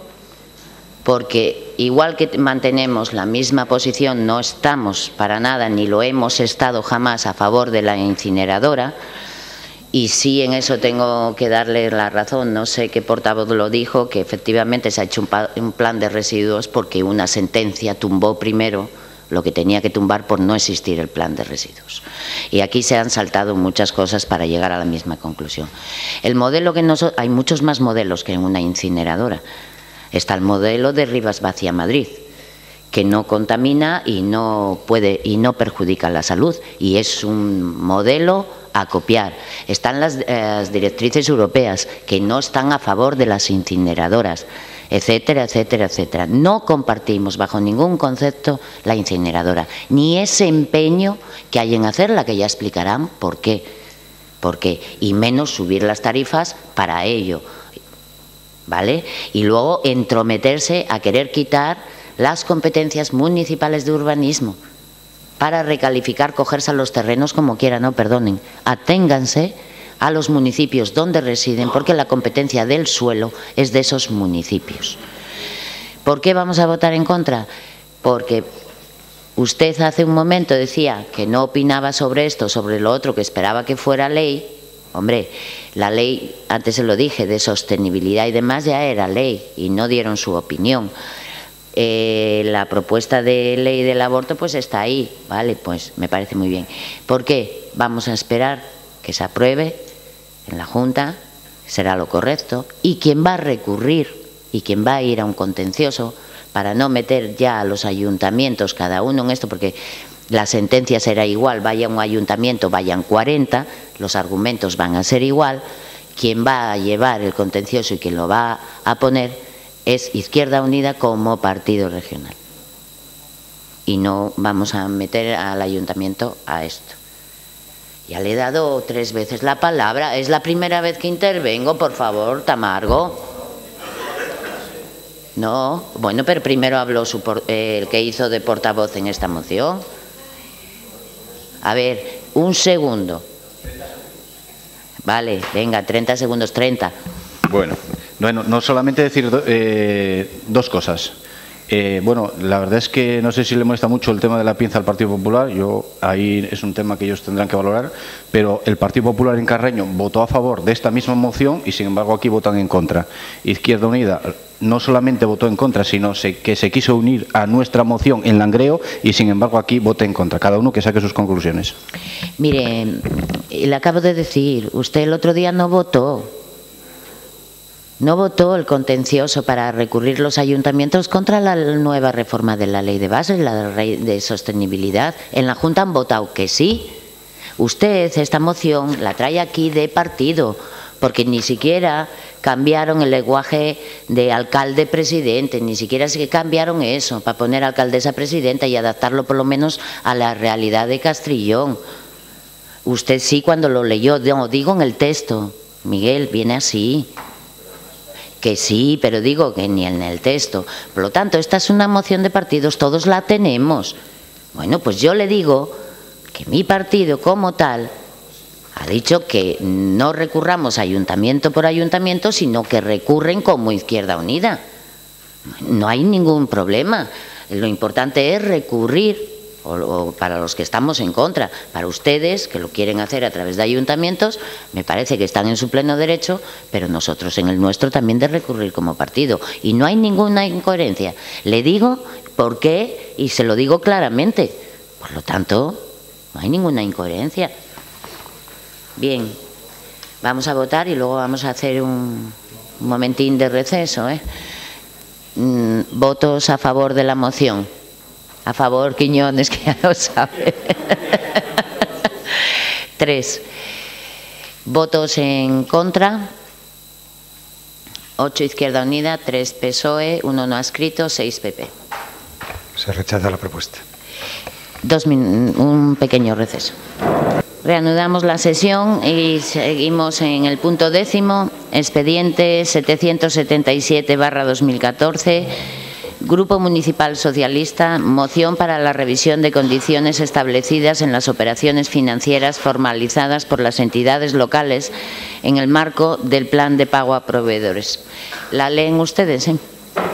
porque igual que mantenemos la misma posición, no estamos para nada, ni lo hemos estado jamás a favor de la incineradora, y sí en eso tengo que darle la razón, no sé qué portavoz lo dijo, que efectivamente se ha hecho un, un plan de residuos porque una sentencia tumbó primero lo que tenía que tumbar por no existir el plan de residuos. Y aquí se han saltado muchas cosas para llegar a la misma conclusión. El modelo que nos, hay muchos más modelos que en una incineradora. Está el modelo de Rivas Vacia Madrid, que no contamina y no puede y no perjudica la salud, y es un modelo a copiar. Están las, eh, las directrices europeas que no están a favor de las incineradoras, etcétera, etcétera, etcétera. No compartimos bajo ningún concepto la incineradora, ni ese empeño que hay en hacerla, que ya explicarán por qué, por qué, y menos subir las tarifas para ello, ¿vale? Y luego entrometerse a querer quitar las competencias municipales de urbanismo para recalificar, cogerse a los terrenos como quieran, no, perdonen, aténganse a los municipios donde residen, porque la competencia del suelo es de esos municipios. ¿Por qué vamos a votar en contra? Porque usted hace un momento decía que no opinaba sobre esto, sobre lo otro, que esperaba que fuera ley. Hombre, la ley, antes se lo dije, de sostenibilidad y demás ya era ley y no dieron su opinión. Eh, la propuesta de ley del aborto pues está ahí, vale, pues me parece muy bien. ¿Por qué? Vamos a esperar que se apruebe en la Junta, será lo correcto, y quien va a recurrir y quien va a ir a un contencioso para no meter ya a los ayuntamientos cada uno en esto, porque la sentencia será igual, vaya un ayuntamiento, vayan cuarenta, los argumentos van a ser igual, quien va a llevar el contencioso y quien lo va a poner es Izquierda Unida como partido regional. Y no vamos a meter al ayuntamiento a esto. Ya le he dado tres veces la palabra, es la primera vez que intervengo, por favor, Tamargo. No, bueno, pero primero habló su por, eh, el que hizo de portavoz en esta moción. A ver, un segundo. Vale, venga, treinta segundos, treinta. Bueno, bueno no solamente decir do, eh, dos cosas. Eh, bueno, la verdad es que no sé si le molesta mucho el tema de la pinza al Partido Popular, yo ahí es un tema que ellos tendrán que valorar, pero el Partido Popular en Carreño votó a favor de esta misma moción y sin embargo aquí votan en contra. Izquierda Unida no solamente votó en contra, sino que se quiso unir a nuestra moción en Langreo y sin embargo aquí vota en contra. Cada uno que saque sus conclusiones. Mire, le acabo de decir, usted el otro día no votó. No votó el contencioso para recurrir los ayuntamientos contra la nueva reforma de la ley de bases, la ley de sostenibilidad. En la Junta han votado que sí. Usted esta moción la trae aquí de partido, porque ni siquiera cambiaron el lenguaje de alcalde-presidente, ni siquiera se cambiaron eso para poner alcaldesa-presidenta y adaptarlo por lo menos a la realidad de Castrillón. Usted sí cuando lo leyó, no, digo en el texto, Miguel, viene así. Que sí, pero digo que ni en el texto. Por lo tanto, esta es una moción de partidos, todos la tenemos. Bueno, pues yo le digo que mi partido como tal ha dicho que no recurramos ayuntamiento por ayuntamiento, sino que recurren como Izquierda Unida. No hay ningún problema. Lo importante es recurrir, o, o para los que estamos en contra. Para ustedes, que lo quieren hacer a través de ayuntamientos, me parece que están en su pleno derecho, pero nosotros en el nuestro también de recurrir como partido. Y no hay ninguna incoherencia. Le digo por qué y se lo digo claramente. Por lo tanto, no hay ninguna incoherencia. Bien, vamos a votar y luego vamos a hacer un, un momentín de receso, ¿eh? Mm, votos a favor de la moción. A favor, Quiñones, que ya lo sabe. Tres. Votos en contra. Ocho Izquierda Unida, tres P S O E, uno no adscrito, seis P P. Se rechaza la propuesta. Dos min- un pequeño receso. Reanudamos la sesión y seguimos en el punto décimo, expediente setecientos setenta y siete barra dos mil catorce, Grupo Municipal Socialista, moción para la revisión de condiciones establecidas en las operaciones financieras formalizadas por las entidades locales en el marco del plan de pago a proveedores. ¿La leen ustedes? ¿eh?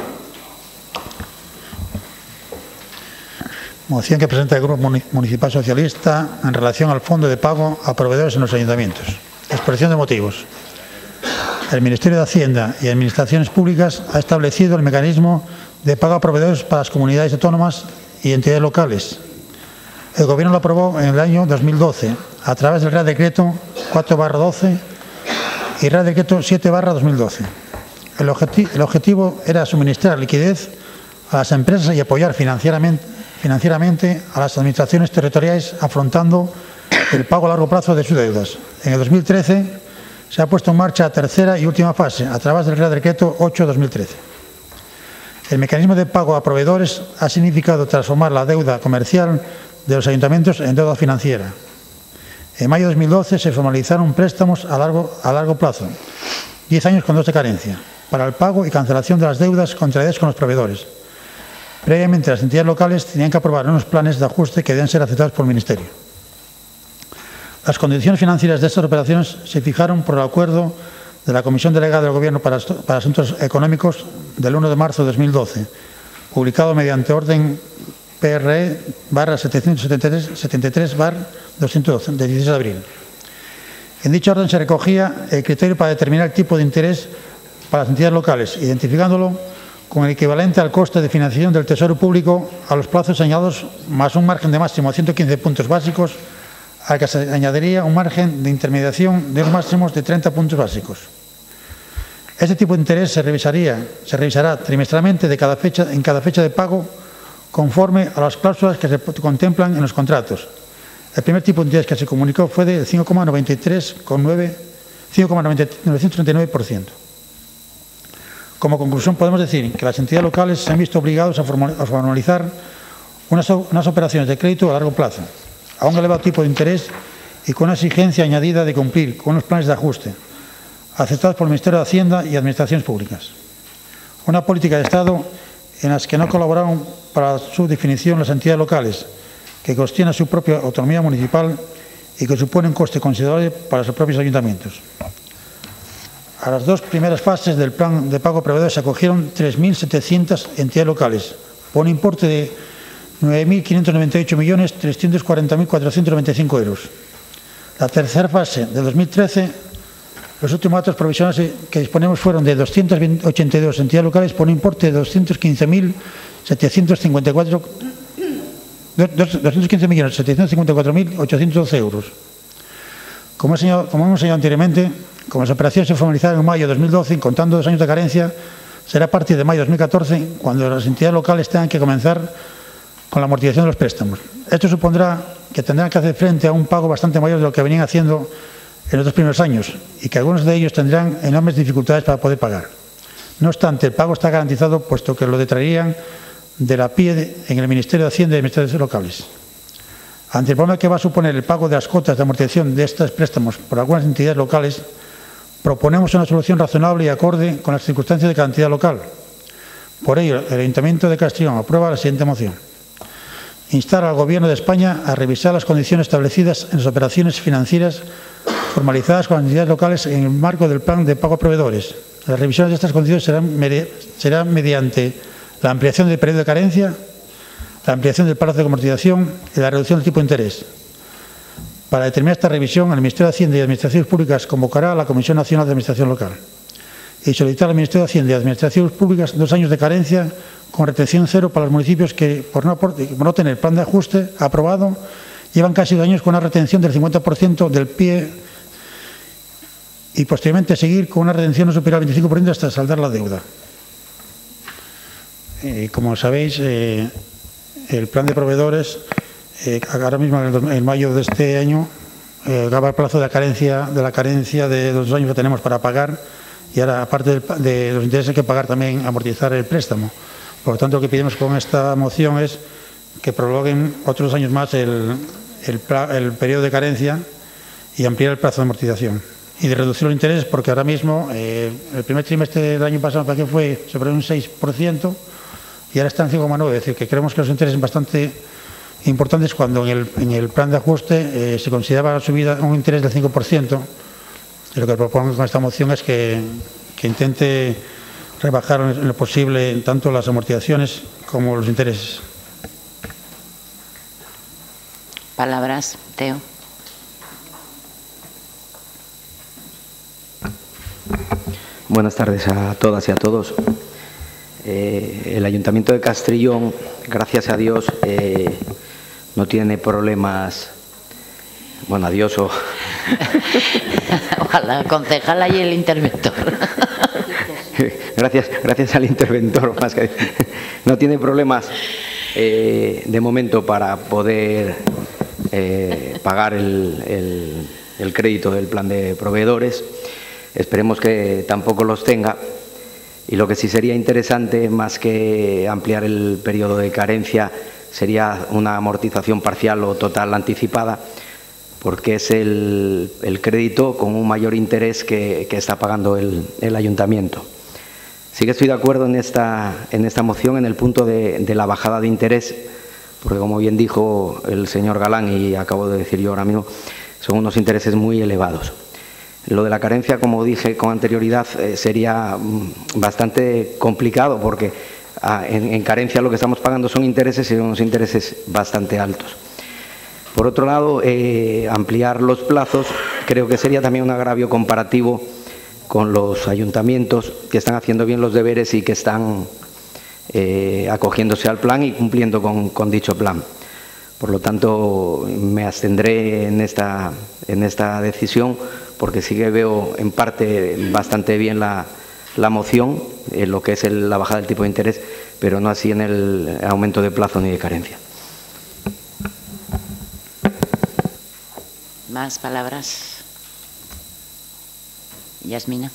Moción que presenta el Grupo Municipal Socialista en relación al Fondo de Pago a Proveedores en los Ayuntamientos. Exposición de motivos. El Ministerio de Hacienda y Administraciones Públicas ha establecido el mecanismo de pago a proveedores para las comunidades autónomas y entidades locales. El Gobierno lo aprobó en el año dos mil doce a través del Real Decreto cuatro barra doce y Real Decreto siete barra dos mil doce. El, objeti el objetivo era suministrar liquidez a las empresas y apoyar financieramente, financieramente a las administraciones territoriales afrontando el pago a largo plazo de sus deudas. En el dos mil trece se ha puesto en marcha la tercera y última fase a través del Real Decreto ocho barra dos mil trece. El mecanismo de pago a proveedores ha significado transformar la deuda comercial de los ayuntamientos en deuda financiera. En mayo de dos mil doce se formalizaron préstamos a largo, a largo plazo, diez años con dos de carencia, para el pago y cancelación de las deudas contraídas con los proveedores. Previamente, las entidades locales tenían que aprobar unos planes de ajuste que deben ser aceptados por el Ministerio. Las condiciones financieras de estas operaciones se fijaron por el acuerdo de la Comisión Delegada del Gobierno para, para Asuntos Económicos del uno de marzo de dos mil doce, publicado mediante orden P R E barra setecientos setenta y tres barra doscientos doce, de dieciséis de abril. En dicha orden se recogía el criterio para determinar el tipo de interés para las entidades locales, identificándolo con el equivalente al coste de financiación del Tesoro Público a los plazos señalados, más un margen de máximo de ciento quince puntos básicos, al que se añadiría un margen de intermediación de unos máximos de treinta puntos básicos. Este tipo de interés se revisaría, se revisará trimestralmente de cada fecha, en cada fecha de pago conforme a las cláusulas que se contemplan en los contratos. El primer tipo de interés que se comunicó fue del cinco coma novecientos treinta y nueve por ciento. Como conclusión, podemos decir que las entidades locales se han visto obligados a formalizar unas, unas operaciones de crédito a largo plazo, a un elevado tipo de interés y con una exigencia añadida de cumplir con los planes de ajuste aceptados por el Ministerio de Hacienda y Administraciones Públicas. Una política de Estado en las que no colaboraron para su definición las entidades locales, que cuestionan su propia autonomía municipal y que supone un coste considerable para sus propios ayuntamientos. A las dos primeras fases del plan de pago a proveedores se acogieron tres mil setecientas entidades locales, por un importe de nueve mil quinientos noventa y ocho millones trescientos cuarenta mil cuatrocientos noventa y cinco euros. La tercera fase del dos mil trece, los últimos datos provisionales que disponemos fueron de doscientas ochenta y dos entidades locales por un importe de doscientos quince mil setecientos cincuenta y cuatro mil ochocientos doce euros. Como, he señalado, como hemos señalado anteriormente, como las operaciones se formalizaron en mayo de dos mil doce, contando dos años de carencia, será a partir de mayo de dos mil catorce cuando las entidades locales tengan que comenzar con la amortización de los préstamos. Esto supondrá que tendrán que hacer frente a un pago bastante mayor de lo que venían haciendo en los dos primeros años y que algunos de ellos tendrán enormes dificultades para poder pagar. No obstante, el pago está garantizado puesto que lo detraerían de la P I E en el Ministerio de Hacienda y Administraciones Locales. Ante el problema que va a suponer el pago de las cuotas de amortización de estos préstamos por algunas entidades locales, proponemos una solución razonable y acorde con las circunstancias de cada entidad local. Por ello, el Ayuntamiento de Castrillón aprueba la siguiente moción. Instar al Gobierno de España a revisar las condiciones establecidas en las operaciones financieras formalizadas con las entidades locales en el marco del plan de pago a proveedores. Las revisiones de estas condiciones serán, serán mediante la ampliación del periodo de carencia, la ampliación del plazo de amortización y la reducción del tipo de interés. Para determinar esta revisión, el Ministerio de Hacienda y Administraciones Públicas convocará a la Comisión Nacional de Administración Local y solicitar al Ministerio de Hacienda y Administraciones Públicas dos años de carencia con retención cero para los municipios que, por no, por no tener plan de ajuste aprobado, llevan casi dos años con una retención del cincuenta por ciento del P I E y posteriormente seguir con una retención no superior al veinticinco por ciento hasta saldar la deuda. Eh, como sabéis, eh, el plan de proveedores, eh, ahora mismo en, el, en mayo de este año, eh, acaba el plazo de la carencia de la carencia de los años que tenemos para pagar y ahora, aparte de, de los intereses, hay que pagar también amortizar el préstamo. Por lo tanto, lo que pedimos con esta moción es que prolonguen otros años más el, el, el periodo de carencia y ampliar el plazo de amortización. Y de reducir los intereses, porque ahora mismo, eh, el primer trimestre del año pasado para que fue sobre un seis por ciento y ahora está en cinco coma nueve por ciento. Es decir, que creemos que los intereses son bastante importantes cuando en el, en el plan de ajuste eh, se consideraba la subida un interés del cinco por ciento. Y lo que propongo con esta moción es que, que intente rebajar en lo posible tanto las amortizaciones como los intereses. Palabras, Teo. Buenas tardes a todas y a todos. Eh, el Ayuntamiento de Castrillón, gracias a Dios, eh, no tiene problemas. Bueno, adiós o... Ojalá, concejala y el interventor. gracias, gracias al interventor. Más que... no tiene problemas eh, de momento para poder eh, pagar el, el, el crédito del plan de proveedores. Esperemos que tampoco los tenga. Y lo que sí sería interesante, más que ampliar el periodo de carencia, sería una amortización parcial o total anticipada, porque es el, el crédito con un mayor interés que, que está pagando el, el ayuntamiento. Sí que estoy de acuerdo en esta, en esta moción, en el punto de, de la bajada de interés, porque como bien dijo el señor Galán y acabo de decir yo ahora mismo, son unos intereses muy elevados. Lo de la carencia, como dije con anterioridad, eh, sería bastante complicado porque ah, en, en carencia lo que estamos pagando son intereses y son unos intereses bastante altos. Por otro lado, eh, ampliar los plazos creo que sería también un agravio comparativo con los ayuntamientos que están haciendo bien los deberes y que están eh, acogiéndose al plan y cumpliendo con, con dicho plan. Por lo tanto, me abstendré en esta, en esta decisión porque sí que veo en parte bastante bien la, la moción, en lo que es el, la bajada del tipo de interés, pero no así en el aumento de plazo ni de carencia. Más palabras. Yasmina.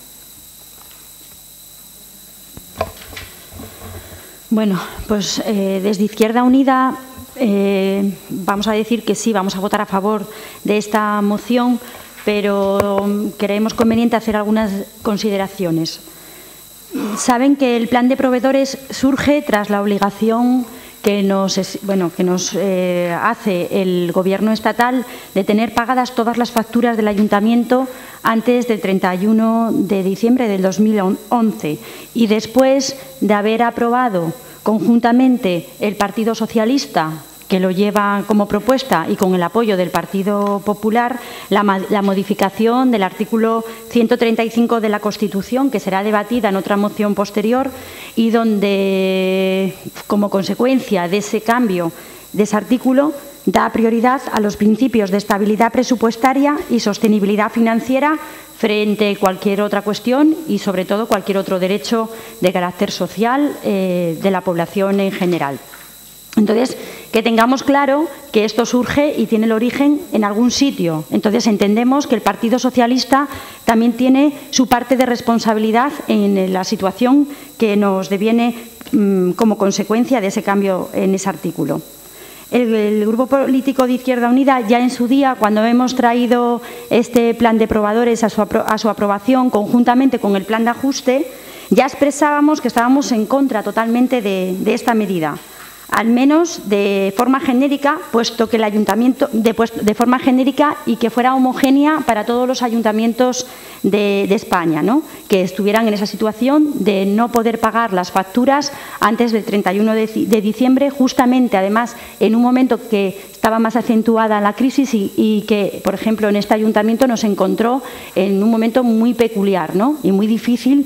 Bueno, pues eh, desde Izquierda Unida eh, vamos a decir que sí, vamos a votar a favor de esta moción, pero creemos conveniente hacer algunas consideraciones. Saben que el plan de proveedores surge tras la obligación que nos, bueno, que nos eh, hace el Gobierno estatal de tener pagadas todas las facturas del Ayuntamiento antes del treinta y uno de diciembre del dos mil once y después de haber aprobado conjuntamente el Partido Socialista, que lo lleva como propuesta, y con el apoyo del Partido Popular, la, la modificación del artículo ciento treinta y cinco de la Constitución, que será debatida en otra moción posterior, y donde, como consecuencia de ese cambio de ese artículo, da prioridad a los principios de estabilidad presupuestaria y sostenibilidad financiera frente a cualquier otra cuestión y, sobre todo, cualquier otro derecho de carácter social eh, de la población en general. Entonces, que tengamos claro que esto surge y tiene el origen en algún sitio. Entonces entendemos que el Partido Socialista también tiene su parte de responsabilidad en la situación que nos deviene mmm, como consecuencia de ese cambio en ese artículo. El, el Grupo Político de Izquierda Unida, ya en su día, cuando hemos traído este plan de probadores a su, a su aprobación conjuntamente con el plan de ajuste, ya expresábamos que estábamos en contra totalmente de, de esta medida, al menos de forma genérica, puesto que el ayuntamiento, de, de forma genérica y que fuera homogénea para todos los ayuntamientos de, de España, ¿no? Que estuvieran en esa situación de no poder pagar las facturas antes del treinta y uno de diciembre, justamente, además, en un momento que estaba más acentuada la crisis y, y que, por ejemplo, en este ayuntamiento nos encontró en un momento muy peculiar, ¿no? Y muy difícil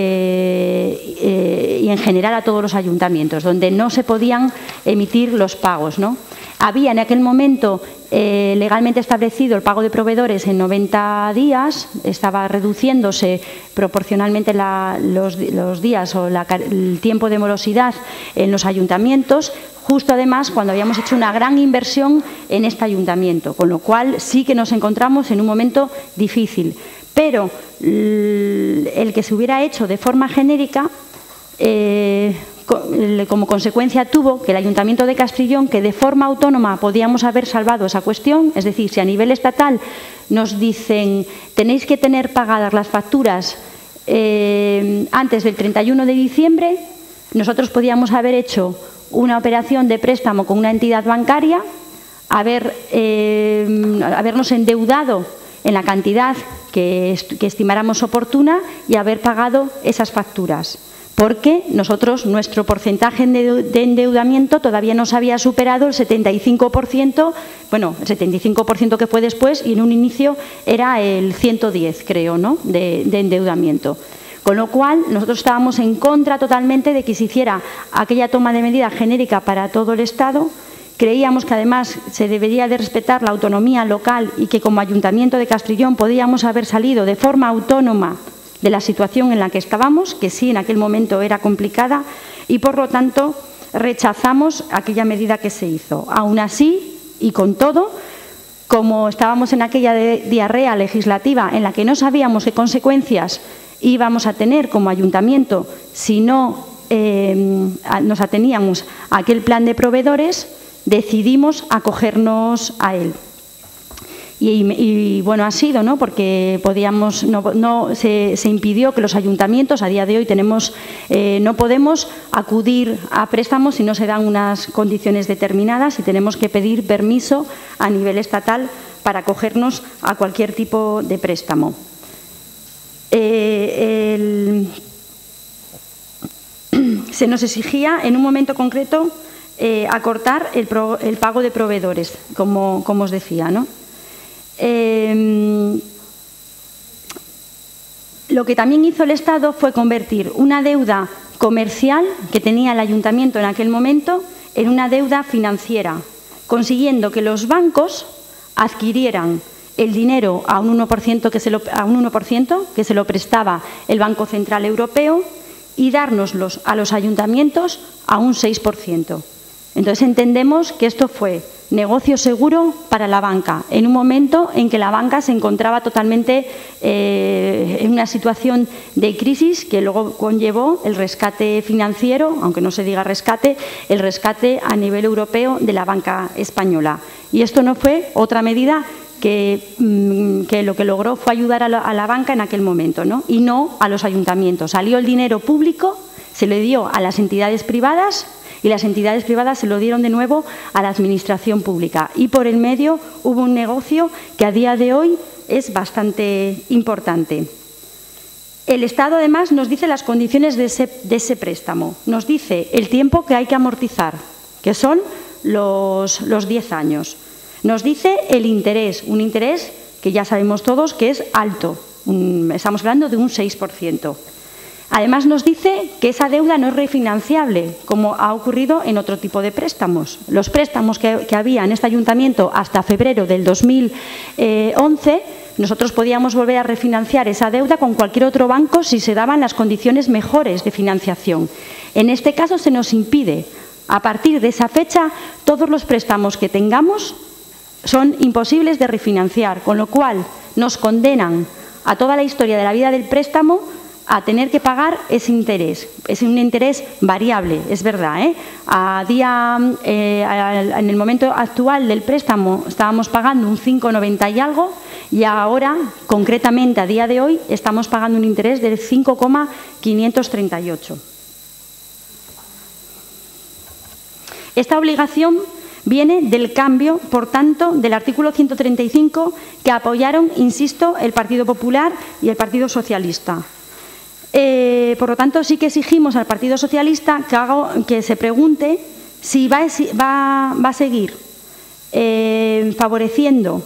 eh, eh, y en general a todos los ayuntamientos, donde no se podían emitir los pagos, ¿no? Había en aquel momento eh, legalmente establecido el pago de proveedores en noventa días, estaba reduciéndose proporcionalmente la, los, los días o la, el tiempo de morosidad en los ayuntamientos, justo además cuando habíamos hecho una gran inversión en este ayuntamiento, con lo cual sí que nos encontramos en un momento difícil. Pero el que se hubiera hecho de forma genérica, eh, como consecuencia tuvo que el Ayuntamiento de Castrillón, que de forma autónoma podíamos haber salvado esa cuestión, es decir, si a nivel estatal nos dicen tenéis que tener pagadas las facturas eh, antes del treinta y uno de diciembre, nosotros podíamos haber hecho una operación de préstamo con una entidad bancaria, haber, eh, habernos endeudado en la cantidad que, que estimáramos oportuna y haber pagado esas facturas. Porque nosotros, nuestro porcentaje de endeudamiento todavía no se había superado el setenta y cinco por ciento, bueno, el setenta y cinco por ciento que fue después, y en un inicio era el ciento diez, creo, ¿no?, de, de endeudamiento. Con lo cual, nosotros estábamos en contra totalmente de que se hiciera aquella toma de medida genérica para todo el Estado. Creíamos que además se debería de respetar la autonomía local y que como Ayuntamiento de Castrillón podíamos haber salido de forma autónoma de la situación en la que estábamos, que sí en aquel momento era complicada, y por lo tanto rechazamos aquella medida que se hizo. Aún así, y con todo, como estábamos en aquella diarrea legislativa en la que no sabíamos qué consecuencias íbamos a tener como ayuntamiento si no eh, nos ateníamos a aquel plan de proveedores, decidimos acogernos a él. Y, y bueno, ha sido, ¿no?, porque podíamos, no, no se, se impidió que los ayuntamientos, a día de hoy tenemos, eh, no podemos acudir a préstamos si no se dan unas condiciones determinadas y tenemos que pedir permiso a nivel estatal para acogernos a cualquier tipo de préstamo. Eh, el, se nos exigía en un momento concreto eh, acortar el, pro, el pago de proveedores, como, como os decía, ¿no? Eh, lo que también hizo el Estado fue convertir una deuda comercial que tenía el Ayuntamiento en aquel momento en una deuda financiera, consiguiendo que los bancos adquirieran el dinero a un uno por ciento que se lo, a un uno por ciento que se lo prestaba el Banco Central Europeo y dárnoslos a los ayuntamientos a un seis por ciento. Entonces entendemos que esto fue negocio seguro para la banca, en un momento en que la banca se encontraba totalmente eh, en una situación de crisis que luego conllevó el rescate financiero, aunque no se diga rescate, el rescate a nivel europeo de la banca española. Y esto no fue otra medida que, que lo que logró fue ayudar a la, a la banca en aquel momento, ¿no?, y no a los ayuntamientos. Salió el dinero público, se le dio a las entidades privadas y las entidades privadas se lo dieron de nuevo a la administración pública. Y por el medio hubo un negocio que a día de hoy es bastante importante. El Estado además nos dice las condiciones de ese, de ese préstamo. Nos dice el tiempo que hay que amortizar, que son los, los diez años. Nos dice el interés, un interés que ya sabemos todos que es alto. Un, estamos hablando de un seis por ciento. Además nos dice que esa deuda no es refinanciable, como ha ocurrido en otro tipo de préstamos. Los préstamos que, que había en este ayuntamiento hasta febrero del dos mil once, nosotros podíamos volver a refinanciar esa deuda con cualquier otro banco si se daban las condiciones mejores de financiación. En este caso se nos impide, A partir de esa fecha, todos los préstamos que tengamos son imposibles de refinanciar, con lo cual nos condenan a toda la historia de la vida del préstamo a tener que pagar ese interés. Es un interés variable, es verdad, ¿eh? A día, eh, en el momento actual del préstamo estábamos pagando un cinco coma noventa y algo y ahora, concretamente a día de hoy, estamos pagando un interés del cinco coma quinientos treinta y ocho. Esta obligación viene del cambio, por tanto, del artículo ciento treinta y cinco que apoyaron, insisto, el Partido Popular y el Partido Socialista. Eh, por lo tanto, sí que exigimos al Partido Socialista que, haga, que se pregunte si va, va, va a seguir eh, favoreciendo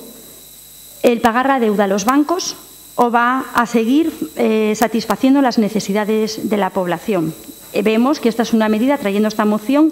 el pagar la deuda a los bancos o va a seguir eh, satisfaciendo las necesidades de la población. Eh, vemos que esta es una medida, trayendo esta moción,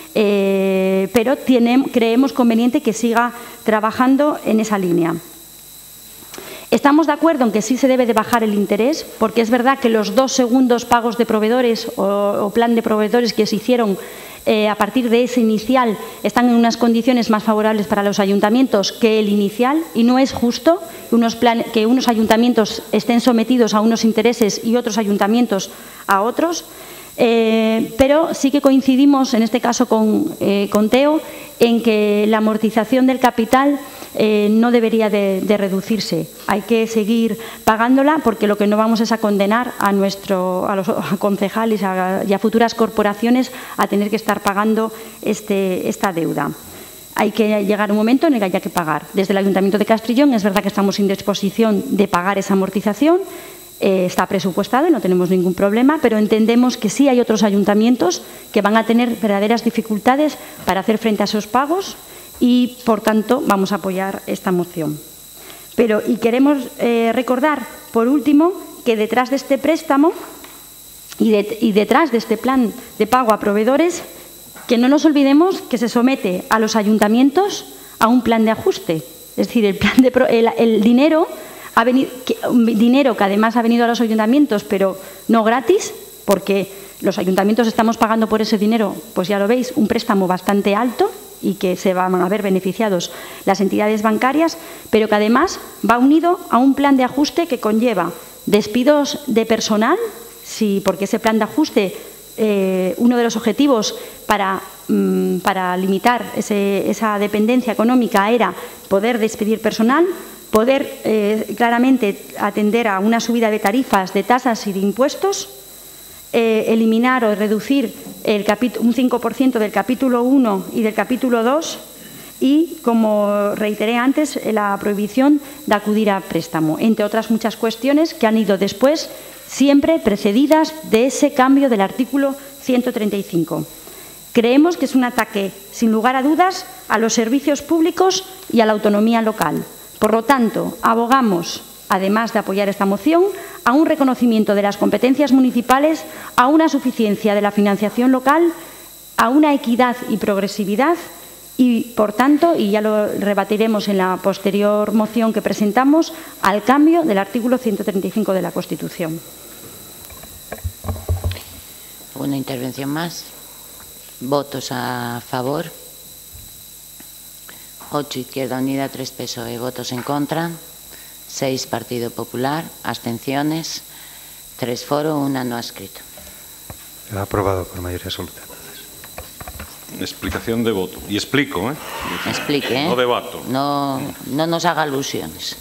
eh, pero tiene, creemos conveniente que siga trabajando en esa línea. Estamos de acuerdo en que sí se debe de bajar el interés, porque es verdad que los dos segundos pagos de proveedores o, o plan de proveedores que se hicieron eh, a partir de ese inicial están en unas condiciones más favorables para los ayuntamientos que el inicial, y no es justo que unos, plan, que unos ayuntamientos estén sometidos a unos intereses y otros ayuntamientos a otros. Eh, pero sí que coincidimos, en este caso con, eh, con Teo, en que la amortización del capital eh, no debería de, de reducirse. Hay que seguir pagándola, porque lo que no vamos es a condenar a, nuestro, a los a concejales a, y a futuras corporaciones a tener que estar pagando este, esta deuda. Hay que llegar a un momento en el que haya que pagar. Desde el Ayuntamiento de Castrillón es verdad que estamos sin disposición de pagar esa amortización. Eh, está presupuestado y no tenemos ningún problema, pero entendemos que sí hay otros ayuntamientos que van a tener verdaderas dificultades para hacer frente a esos pagos y, por tanto, vamos a apoyar esta moción. Pero, y queremos eh, recordar, por último, que detrás de este préstamo y, de, y detrás de este plan de pago a proveedores, que no nos olvidemos que se somete a los ayuntamientos a un plan de ajuste. Es decir, el, plan de, el, el dinero... Ha venido, que, dinero que además ha venido a los ayuntamientos, pero no gratis, porque los ayuntamientos estamos pagando por ese dinero, pues ya lo veis, un préstamo bastante alto y que se van a ver beneficiados las entidades bancarias, pero que además va unido a un plan de ajuste que conlleva despidos de personal, sí, porque ese plan de ajuste, eh, uno de los objetivos para, mm, para limitar ese, esa dependencia económica era poder despedir personal, poder eh, claramente atender a una subida de tarifas, de tasas y de impuestos, eh, eliminar o reducir el un cinco por ciento del capítulo uno y del capítulo dos y, como reiteré antes, la prohibición de acudir a préstamo, entre otras muchas cuestiones que han ido después, siempre precedidas de ese cambio del artículo ciento treinta y cinco. Creemos que es un ataque, sin lugar a dudas, a los servicios públicos y a la autonomía local. Por lo tanto, abogamos, además de apoyar esta moción, a un reconocimiento de las competencias municipales, a una suficiencia de la financiación local, a una equidad y progresividad y, por tanto, y ya lo rebatiremos en la posterior moción que presentamos, al cambio del artículo ciento treinta y cinco de la Constitución. ¿Alguna intervención más? ¿Votos a favor? ocho Izquierda Unida, tres P S O E. Votos en contra. seis Partido Popular. Abstenciones. tres Foro, una no adscrito. Aprobado por mayoría absoluta. Explicación de voto. Y explico, ¿eh? Explique, ¿eh? No debato. No, no nos haga alusiones.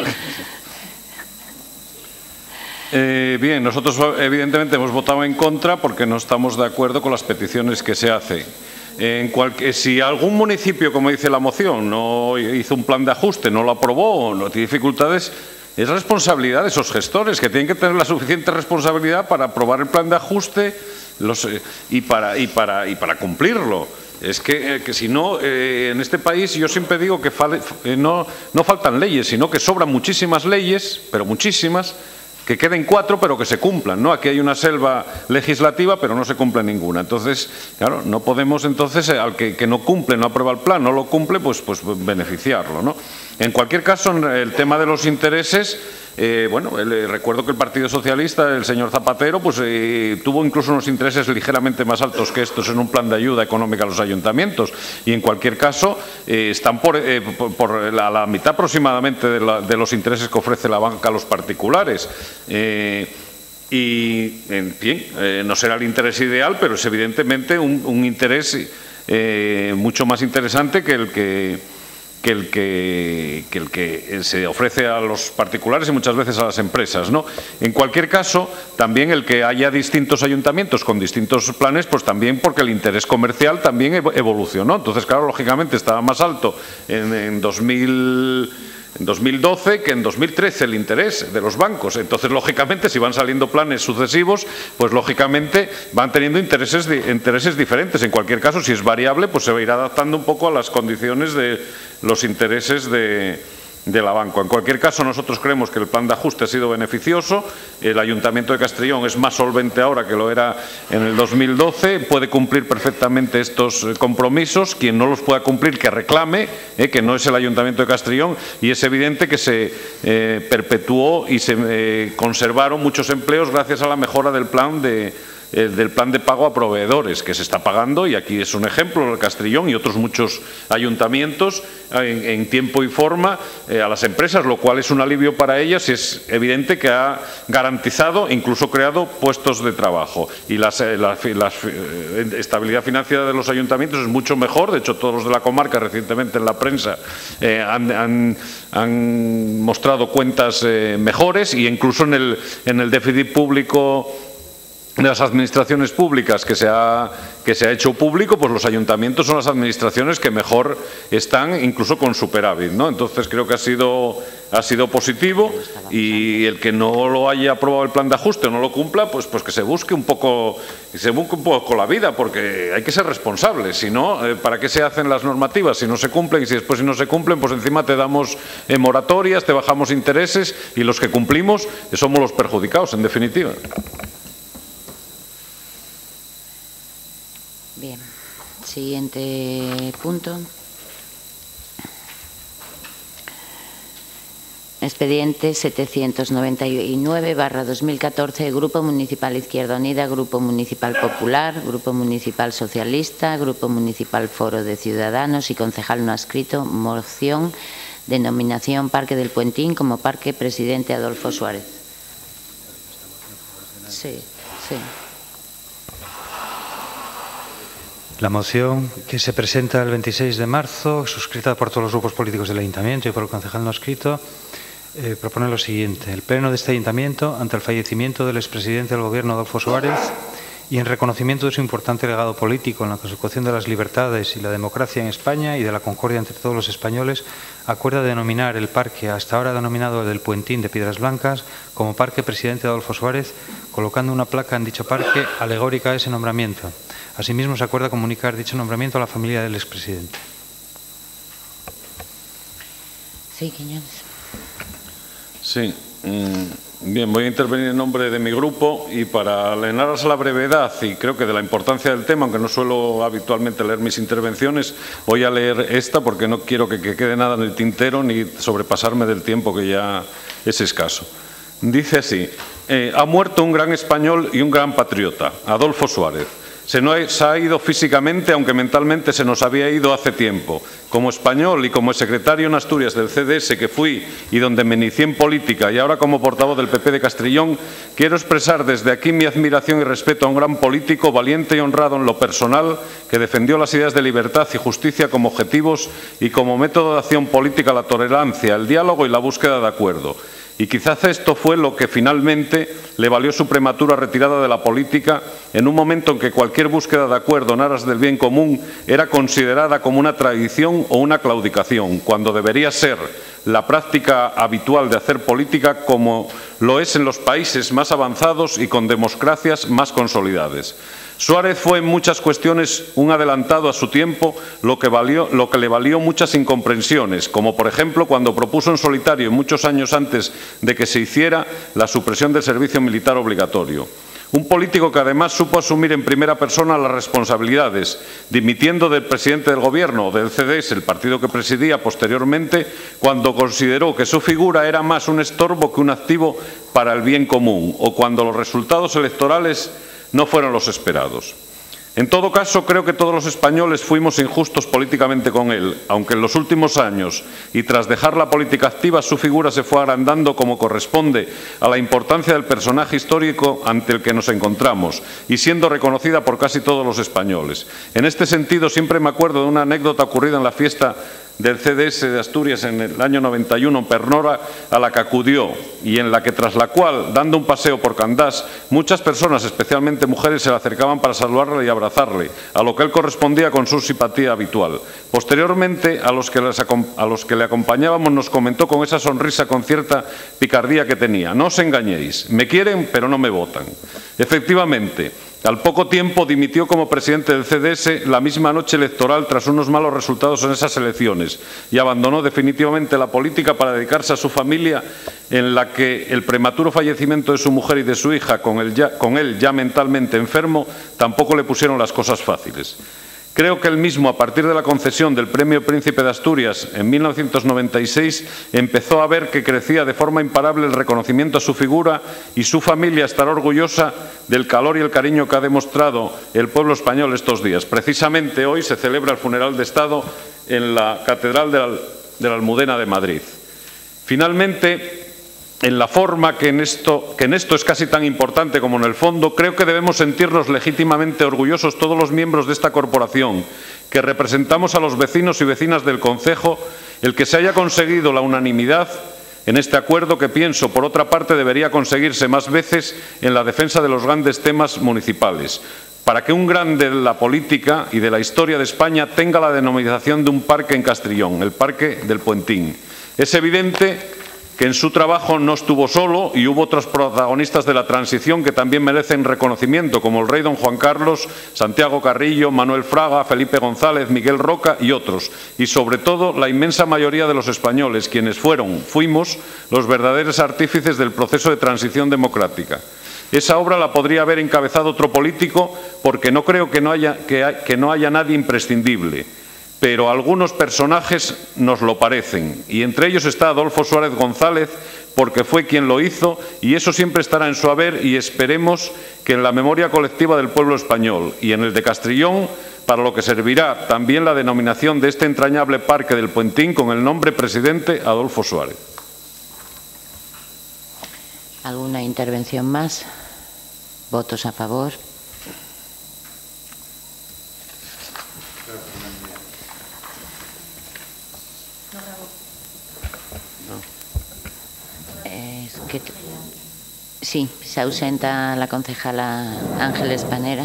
Eh, bien, nosotros evidentemente hemos votado en contra porque no estamos de acuerdo con las peticiones que se hacen. En cualquier, si algún municipio, como dice la moción, no hizo un plan de ajuste, no lo aprobó o no tiene dificultades, es responsabilidad de esos gestores, que tienen que tener la suficiente responsabilidad para aprobar el plan de ajuste los, eh, y, para, y, para, y para cumplirlo. Es que, eh, que si no, eh, en este país yo siempre digo que fale, eh, no, no faltan leyes, sino que sobran muchísimas leyes, pero muchísimas, que queden cuatro, pero que se cumplan, ¿no? Aquí hay una selva legislativa, pero no se cumple ninguna. Entonces, claro, no podemos entonces, al que, que no cumple, no aprueba el plan, no lo cumple, pues, pues beneficiarlo, ¿no? En cualquier caso, el tema de los intereses, eh, bueno, el, recuerdo que el Partido Socialista, el señor Zapatero, pues eh, tuvo incluso unos intereses ligeramente más altos que estos en un plan de ayuda económica a los ayuntamientos y en cualquier caso eh, están por, eh, por, por la, la mitad aproximadamente de, la, de los intereses que ofrece la banca a los particulares. Eh, y, en fin, eh, no será el interés ideal, pero es evidentemente un, un interés eh, mucho más interesante que el que... Que el que, que el que se ofrece a los particulares y muchas veces a las empresas, ¿no? En cualquier caso, también el que haya distintos ayuntamientos con distintos planes, pues también porque el interés comercial también evolucionó. Entonces, claro, lógicamente estaba más alto en, en dos mil... En dos mil doce que en dos mil trece el interés de los bancos. Entonces, lógicamente, si van saliendo planes sucesivos, pues lógicamente van teniendo intereses, intereses diferentes. En cualquier caso, si es variable, pues se va a ir adaptando un poco a las condiciones de los intereses de, de la banca. En cualquier caso, nosotros creemos que el plan de ajuste ha sido beneficioso. El Ayuntamiento de Castrillón es más solvente ahora que lo era en el dos mil doce. Puede cumplir perfectamente estos compromisos. Quien no los pueda cumplir, que reclame, eh, que no es el Ayuntamiento de Castrillón. Y es evidente que se eh, perpetuó y se eh, conservaron muchos empleos gracias a la mejora del plan de del plan de pago a proveedores que se está pagando, y aquí es un ejemplo, el Castrillón y otros muchos ayuntamientos en, en tiempo y forma eh, a las empresas, lo cual es un alivio para ellas y es evidente que ha garantizado, incluso creado puestos de trabajo. Y las, eh, la la eh, estabilidad financiera de los ayuntamientos es mucho mejor. De hecho, todos los de la comarca recientemente en la prensa eh, han, han, han mostrado cuentas eh, mejores, y incluso en el, en el déficit público de las administraciones públicas que se ha que se ha hecho público, pues los ayuntamientos son las administraciones que mejor están, incluso con superávit, ¿no? Entonces creo que ha sido ha sido positivo, y el que no lo haya aprobado el plan de ajuste o no lo cumpla, pues pues que se busque un poco se busque un poco la vida, porque hay que ser responsables. Si no, eh, ¿para qué se hacen las normativas si no se cumplen? Y si después si no se cumplen, pues encima te damos eh, moratorias, te bajamos intereses, y los que cumplimos eh, somos los perjudicados, en definitiva. Bien, siguiente punto. Expediente setecientos noventa y nueve barra dos mil catorce, Grupo Municipal Izquierda Unida, Grupo Municipal Popular, Grupo Municipal Socialista, Grupo Municipal Foro de Ciudadanos y concejal no adscrito, moción, denominación Parque del Puentín como Parque Presidente Adolfo Suárez. Sí, sí. La moción que se presenta el veintiséis de marzo, suscrita por todos los grupos políticos del Ayuntamiento y por el concejal no adscrito, eh, propone lo siguiente. El Pleno de este Ayuntamiento, ante el fallecimiento del expresidente del Gobierno, Adolfo Suárez, y en reconocimiento de su importante legado político en la consecución de las libertades y la democracia en España y de la concordia entre todos los españoles, acuerda denominar el parque, hasta ahora denominado del Puentín de Piedras Blancas, como Parque Presidente Adolfo Suárez, colocando una placa en dicho parque alegórica a ese nombramiento. Asimismo, se acuerda comunicar dicho nombramiento a la familia del expresidente. Sí, Quiñones. Sí. Bien, voy a intervenir en nombre de mi grupo, y para alenaros a la brevedad y creo que de la importancia del tema, aunque no suelo habitualmente leer mis intervenciones, voy a leer esta porque no quiero que, que quede nada en el tintero ni sobrepasarme del tiempo, que ya es escaso. Dice así: eh, ha muerto un gran español y un gran patriota, Adolfo Suárez. Se nos ha ido físicamente, aunque mentalmente se nos había ido hace tiempo. Como español y como secretario en Asturias del C D S que fui y donde me inicié en política, y ahora como portavoz del P P de Castrillón, quiero expresar desde aquí mi admiración y respeto a un gran político, valiente y honrado en lo personal, que defendió las ideas de libertad y justicia como objetivos y como método de acción política la tolerancia, el diálogo y la búsqueda de acuerdo. Y quizás esto fue lo que finalmente le valió su prematura retirada de la política, en un momento en que cualquier búsqueda de acuerdo en aras del bien común era considerada como una traición o una claudicación, cuando debería ser la práctica habitual de hacer política, como lo es en los países más avanzados y con democracias más consolidadas. Suárez fue en muchas cuestiones un adelantado a su tiempo, lo que, valió, lo que le valió muchas incomprensiones, como por ejemplo cuando propuso en solitario, muchos años antes de que se hiciera, la supresión del servicio militar obligatorio. Un político que además supo asumir en primera persona las responsabilidades, dimitiendo del presidente del Gobierno o del C D S, el partido que presidía posteriormente, cuando consideró que su figura era más un estorbo que un activo para el bien común, o cuando los resultados electorales no fueron los esperados. En todo caso, creo que todos los españoles fuimos injustos políticamente con él, aunque en los últimos años, y tras dejar la política activa, su figura se fue agrandando como corresponde a la importancia del personaje histórico ante el que nos encontramos, y siendo reconocida por casi todos los españoles. En este sentido, siempre me acuerdo de una anécdota ocurrida en la fiesta del C D S de Asturias en el año noventa y uno en Pernora, a la que acudió y en la que, tras la cual, dando un paseo por Candás, muchas personas, especialmente mujeres, se le acercaban para saludarle y abrazarle, a lo que él correspondía con su simpatía habitual. Posteriormente, a los que, les, a los que le acompañábamos, nos comentó con esa sonrisa con cierta picardía que tenía: no os engañéis, me quieren pero no me votan. Efectivamente, al poco tiempo dimitió como presidente del C D S la misma noche electoral tras unos malos resultados en esas elecciones y abandonó definitivamente la política para dedicarse a su familia, en la que el prematuro fallecimiento de su mujer y de su hija, con él ya, con él ya mentalmente enfermo, tampoco le pusieron las cosas fáciles. Creo que él mismo, a partir de la concesión del Premio Príncipe de Asturias en mil novecientos noventa y seis, empezó a ver que crecía de forma imparable el reconocimiento a su figura, y su familia estará orgullosa del calor y el cariño que ha demostrado el pueblo español estos días. Precisamente hoy se celebra el funeral de Estado en la Catedral de la, de la Almudena de Madrid. Finalmente, en la forma, que en, esto, que en esto es casi tan importante como en el fondo, creo que debemos sentirnos legítimamente orgullosos todos los miembros de esta corporación, que representamos a los vecinos y vecinas del concejo, el que se haya conseguido la unanimidad en este acuerdo, que pienso, por otra parte, debería conseguirse más veces en la defensa de los grandes temas municipales, para que un grande de la política y de la historia de España tenga la denominación de un parque en Castrillón, el Parque del Puentín. Es evidente que en su trabajo no estuvo solo, y hubo otros protagonistas de la transición que también merecen reconocimiento, como el rey don Juan Carlos, Santiago Carrillo, Manuel Fraga, Felipe González, Miguel Roca y otros, y sobre todo la inmensa mayoría de los españoles, quienes fueron, fuimos, los verdaderos artífices del proceso de transición democrática. Esa obra la podría haber encabezado otro político, porque no creo que no haya, que, hay, que no haya nadie imprescindible, pero algunos personajes nos lo parecen, y entre ellos está Adolfo Suárez González, porque fue quien lo hizo, y eso siempre estará en su haber, y esperemos que en la memoria colectiva del pueblo español y en el de Castrillón, para lo que servirá también la denominación de este entrañable Parque del Puentín con el nombre Presidente Adolfo Suárez. ¿Alguna intervención más? ¿Votos a favor? Que sí, se ausenta la concejala Ángeles Panera.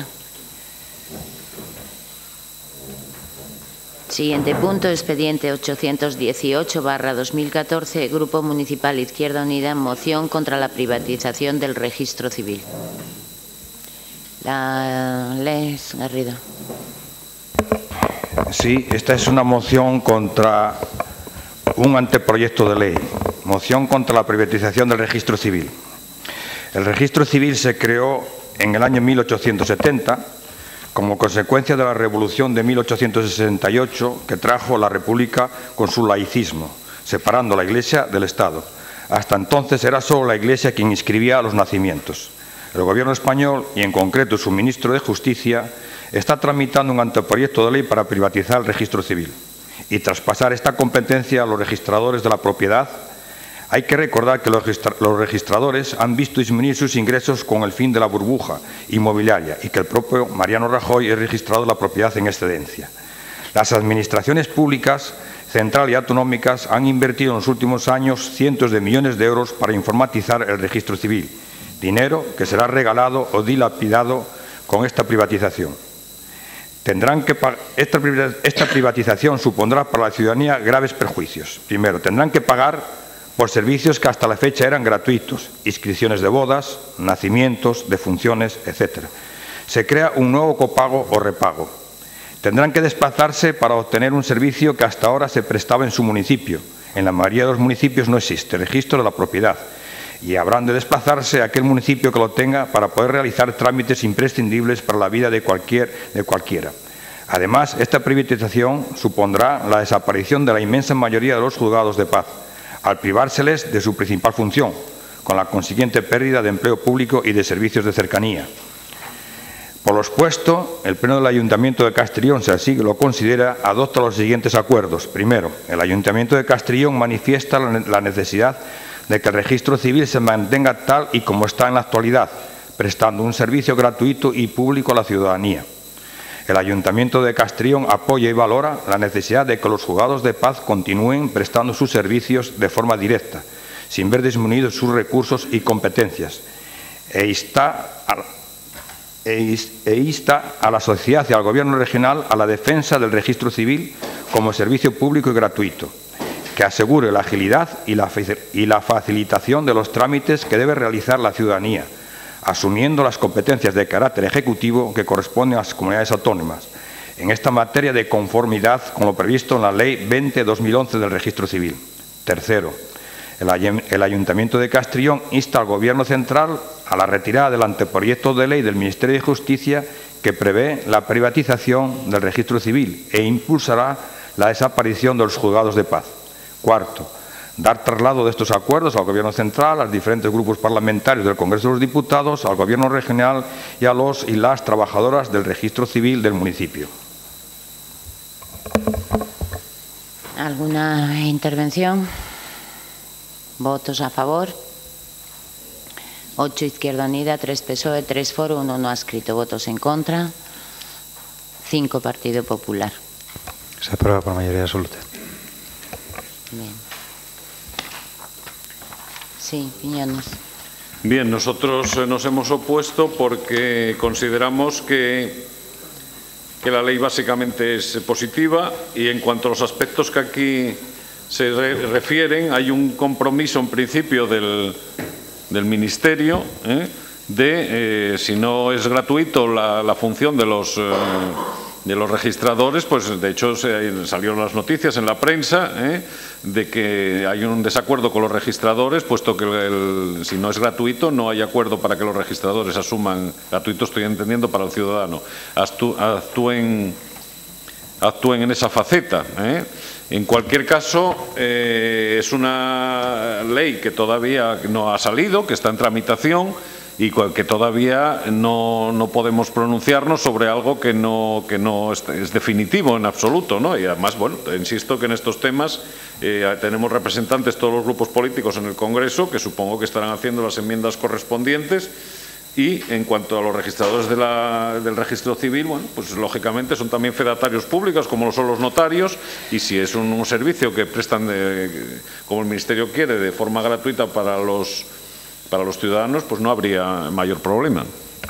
Siguiente punto, expediente ochocientos dieciocho barra dos mil catorce, Grupo Municipal Izquierda Unida, moción contra la privatización del registro civil. La lees, Garrido. Sí, esta es una moción contra un anteproyecto de ley. Moción contra la privatización del registro civil. El registro civil se creó en el año mil ochocientos setenta como consecuencia de la Revolución de mil ochocientos sesenta y ocho, que trajo la República con su laicismo, separando la Iglesia del Estado. Hasta entonces era solo la Iglesia quien inscribía los nacimientos. El Gobierno español, y en concreto su ministro de Justicia, está tramitando un anteproyecto de ley para privatizar el registro civil y traspasar esta competencia a los registradores de la propiedad. Hay que recordar que los registradores han visto disminuir sus ingresos con el fin de la burbuja inmobiliaria, y que el propio Mariano Rajoy es registrador de la propiedad en excedencia. Las administraciones públicas, central y autonómicas, han invertido en los últimos años cientos de millones de euros para informatizar el registro civil, dinero que será regalado o dilapidado con esta privatización. Tendrán que esta, esta privatización supondrá para la ciudadanía graves perjuicios. Primero, tendrán que pagar por servicios que hasta la fecha eran gratuitos: inscripciones de bodas, nacimientos, defunciones, etcétera. Se crea un nuevo copago o repago. Tendrán que desplazarse para obtener un servicio que hasta ahora se prestaba en su municipio. En la mayoría de los municipios no existe registro de la propiedad. y habrán de desplazarse a aquel municipio que lo tenga para poder realizar trámites imprescindibles para la vida de, cualquier, de cualquiera. Además, esta privatización supondrá la desaparición de la inmensa mayoría de los juzgados de paz, al privárseles de su principal función, con la consiguiente pérdida de empleo público y de servicios de cercanía. Por lo expuesto, el Pleno del Ayuntamiento de Castrillón, si así lo considera, adopta los siguientes acuerdos. Primero, el Ayuntamiento de Castrillón manifiesta la necesidad de que el registro civil se mantenga tal y como está en la actualidad, prestando un servicio gratuito y público a la ciudadanía. El Ayuntamiento de Castrillón apoya y valora la necesidad de que los juzgados de paz continúen prestando sus servicios de forma directa, sin ver disminuidos sus recursos y competencias, e insta a, e, e insta a la sociedad y al Gobierno regional a la defensa del registro civil como servicio público y gratuito, que asegure la agilidad y la, y la facilitación de los trámites que debe realizar la ciudadanía, asumiendo las competencias de carácter ejecutivo que corresponden a las comunidades autónomas, en esta materia de conformidad con lo previsto en la Ley veinte barra dos mil once del Registro Civil. Tercero, el Ayuntamiento de Castrillón insta al Gobierno central a la retirada del anteproyecto de ley del Ministerio de Justicia que prevé la privatización del Registro Civil e impulsará la desaparición de los juzgados de paz. Cuarto, dar traslado de estos acuerdos al Gobierno central, a los diferentes grupos parlamentarios del Congreso de los Diputados, al Gobierno regional y a los y las trabajadoras del registro civil del municipio. ¿Alguna intervención? ¿Votos a favor? Ocho Izquierda Unida, tres P S O E, tres Foro, uno no adscrito. ¿Votos en contra? Cinco Partido Popular. Se aprueba por mayoría absoluta. Bien. Sí, Piñones. Bien, nosotros nos hemos opuesto porque consideramos que, que la ley básicamente es positiva y en cuanto a los aspectos que aquí se re refieren, hay un compromiso en principio del, del Ministerio ¿eh? de, eh, si no es gratuito la, la función de los... Eh, de los registradores, pues de hecho se, salieron las noticias en la prensa ¿eh? de que hay un desacuerdo con los registradores, puesto que el, si no es gratuito no hay acuerdo para que los registradores asuman, gratuito estoy entendiendo para el ciudadano, actúen, actúen en esa faceta. ¿eh? En cualquier caso, eh, es una ley que todavía no ha salido, que está en tramitación, y que todavía no, no podemos pronunciarnos sobre algo que no, que no es, es definitivo en absoluto, ¿no? Y además, bueno, insisto que en estos temas eh, tenemos representantes todos los grupos políticos en el Congreso que supongo que estarán haciendo las enmiendas correspondientes y en cuanto a los registradores de la, del registro civil, bueno, pues lógicamente son también fedatarios públicos como lo son los notarios y si es un, un servicio que prestan, de, como el Ministerio quiere, de forma gratuita para los Para los ciudadanos, pues no habría mayor problema.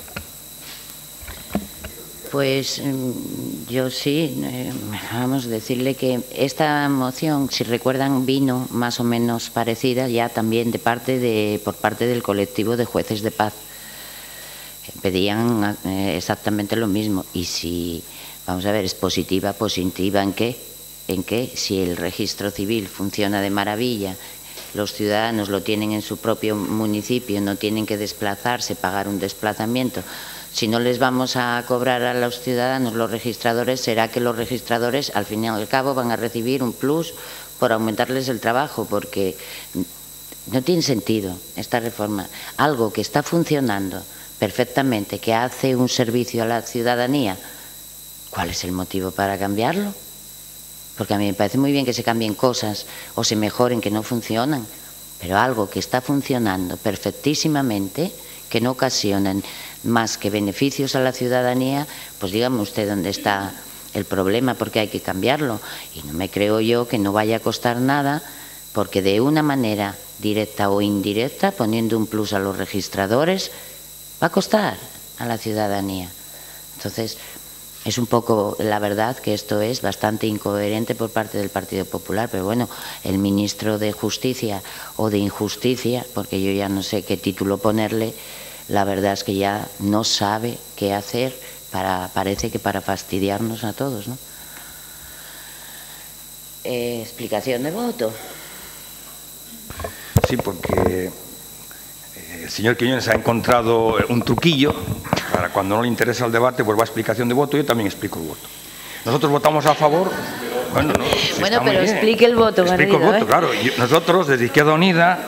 Pues yo sí, eh, vamos a decirle que esta moción, si recuerdan, vino más o menos parecida ya también de parte de, por parte del colectivo de jueces de paz. Pedían eh, exactamente lo mismo y si, vamos a ver, es positiva, positiva ¿en qué? En que si el registro civil funciona de maravilla, los ciudadanos lo tienen en su propio municipio, no tienen que desplazarse, pagar un desplazamiento. Si no les vamos a cobrar a los ciudadanos los registradores, será que los registradores al fin y al cabo van a recibir un plus por aumentarles el trabajo, porque no tiene sentido esta reforma. Algo que está funcionando perfectamente, que hace un servicio a la ciudadanía, ¿cuál es el motivo para cambiarlo? Porque a mí me parece muy bien que se cambien cosas o se mejoren que no funcionan, pero algo que está funcionando perfectísimamente, que no ocasionan más que beneficios a la ciudadanía, pues dígame usted dónde está el problema, porque hay que cambiarlo. Y no me creo yo que no vaya a costar nada, porque de una manera directa o indirecta, poniendo un plus a los registradores, va a costar a la ciudadanía. Entonces, es un poco, la verdad, que esto es bastante incoherente por parte del Partido Popular, pero bueno, el ministro de Justicia o de Injusticia, porque yo ya no sé qué título ponerle, la verdad es que ya no sabe qué hacer, para, parece que para fastidiarnos a todos, ¿no? Eh, explicación de voto. Sí, porque el señor Quiñones ha encontrado un truquillo para cuando no le interesa el debate, pues va a explicación de voto, yo también explico el voto. Nosotros votamos a favor. Bueno, no, si bueno pero explique el voto, Explico Garrido, el voto, ¿eh? claro. Yo, nosotros, desde Izquierda Unida,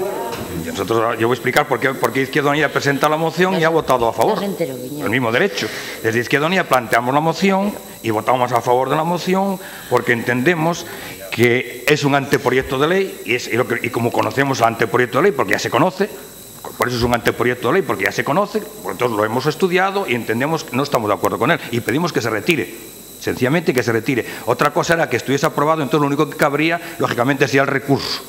nosotros, yo voy a explicar por qué, por qué Izquierda Unida presenta la moción y ha votado a favor. Entero, el mismo derecho. Desde Izquierda Unida planteamos la moción y votamos a favor de la moción porque entendemos que es un anteproyecto de ley y, es, y, lo que, y como conocemos el anteproyecto de ley, porque ya se conoce, por eso es un anteproyecto de ley, porque ya se conoce, por entonces lo hemos estudiado y entendemos que no estamos de acuerdo con él y pedimos que se retire, sencillamente que se retire. Otra cosa era que estuviese aprobado, entonces lo único que cabría, lógicamente, sería el recurso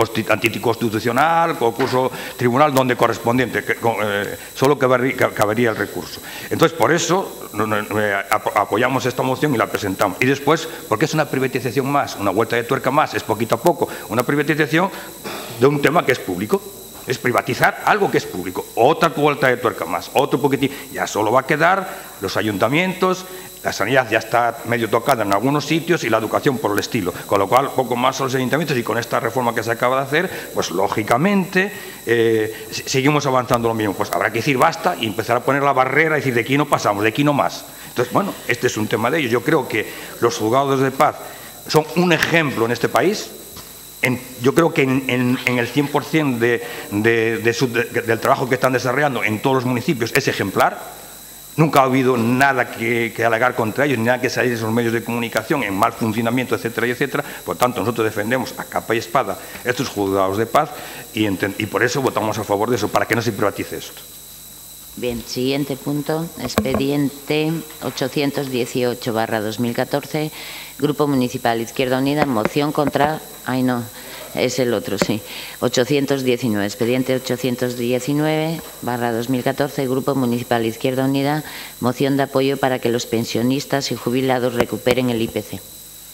anticonstitucional, concurso tribunal, donde correspondiente, que, eh, solo cabería, cabería el recurso. Entonces, por eso no, no, eh, apoyamos esta moción y la presentamos. Y después, porque es una privatización más, una vuelta de tuerca más, es poquito a poco, una privatización de un tema que es público. Es privatizar algo que es público. Otra vuelta de tuerca más, otro poquitín. Ya solo va a quedar los ayuntamientos. La sanidad ya está medio tocada en algunos sitios y la educación por el estilo. Con lo cual, poco más a los ayuntamientos y con esta reforma que se acaba de hacer, pues lógicamente eh, seguimos avanzando lo mismo. Pues habrá que decir basta y empezar a poner la barrera y decir de aquí no pasamos, de aquí no más. Entonces, bueno, este es un tema de ello. Yo creo que los juzgados de paz son un ejemplo en este país. En, yo creo que en, en, en el cien por cien de, de, de su, de, del trabajo que están desarrollando en todos los municipios es ejemplar. Nunca ha habido nada que, que alegar contra ellos, ni nada que salir de esos medios de comunicación en mal funcionamiento, etcétera, etcétera. Por tanto, nosotros defendemos a capa y espada estos juzgados de paz y, y por eso votamos a favor de eso, para que no se privatice esto. Bien, siguiente punto, expediente ochocientos dieciocho barra dos mil catorce, Grupo Municipal Izquierda Unida, moción contra... Ay, no, es el otro, sí. ochocientos diecinueve, expediente ochocientos diecinueve barra dos mil catorce, Grupo Municipal Izquierda Unida, moción de apoyo para que los pensionistas y jubilados recuperen el I P C.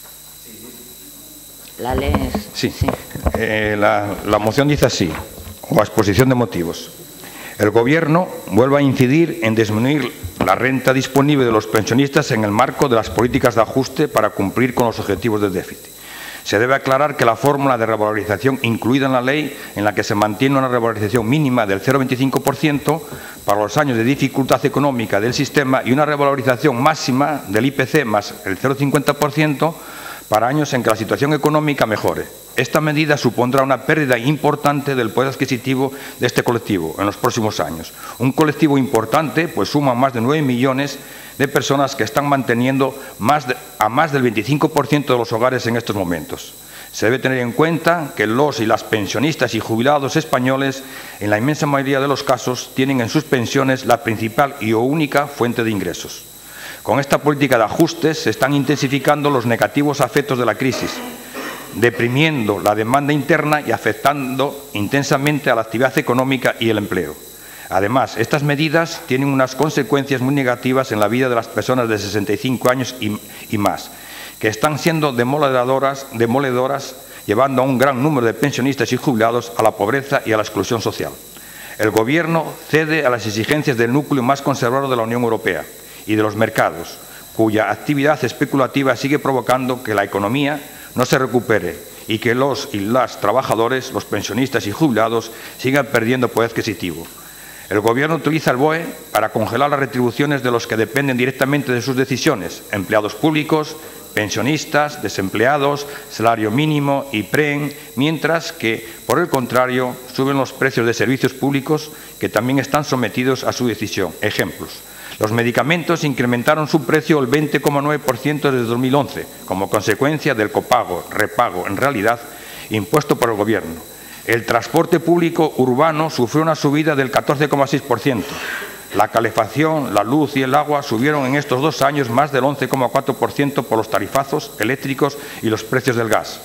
¿La lees? Sí, sí. Eh, la, la moción dice así, o a exposición de motivos. El Gobierno vuelve a incidir en disminuir la renta disponible de los pensionistas en el marco de las políticas de ajuste para cumplir con los objetivos del déficit. Se debe aclarar que la fórmula de revalorización incluida en la ley, en la que se mantiene una revalorización mínima del cero coma veinticinco por ciento para los años de dificultad económica del sistema y una revalorización máxima del I P C más el cero coma cincuenta por ciento para años en que la situación económica mejore. Esta medida supondrá una pérdida importante del poder adquisitivo de este colectivo en los próximos años. Un colectivo importante, pues suma más de nueve millones de personas que están manteniendo más de, a más del veinticinco por ciento de los hogares en estos momentos. Se debe tener en cuenta que los y las pensionistas y jubilados españoles, en la inmensa mayoría de los casos, tienen en sus pensiones la principal y o única fuente de ingresos. Con esta política de ajustes se están intensificando los negativos efectos de la crisis, deprimiendo la demanda interna y afectando intensamente a la actividad económica y el empleo. Además, estas medidas tienen unas consecuencias muy negativas en la vida de las personas de sesenta y cinco años y, y más, que están siendo demoledoras, demoledoras, llevando a un gran número de pensionistas y jubilados a la pobreza y a la exclusión social. El Gobierno cede a las exigencias del núcleo más conservador de la Unión Europea y de los mercados, cuya actividad especulativa sigue provocando que la economía no se recupere y que los y las trabajadores, los pensionistas y jubilados, sigan perdiendo poder adquisitivo. El Gobierno utiliza el B O E para congelar las retribuciones de los que dependen directamente de sus decisiones, empleados públicos, pensionistas, desempleados, salario mínimo y PREN, mientras que, por el contrario, suben los precios de servicios públicos que también están sometidos a su decisión. Ejemplos. Los medicamentos incrementaron su precio el veinte coma nueve por ciento desde dos mil once, como consecuencia del copago, repago, en realidad, impuesto por el Gobierno. El transporte público urbano sufrió una subida del catorce coma seis por ciento. La calefacción, la luz y el agua subieron en estos dos años más del once coma cuatro por ciento por los tarifazos eléctricos y los precios del gas.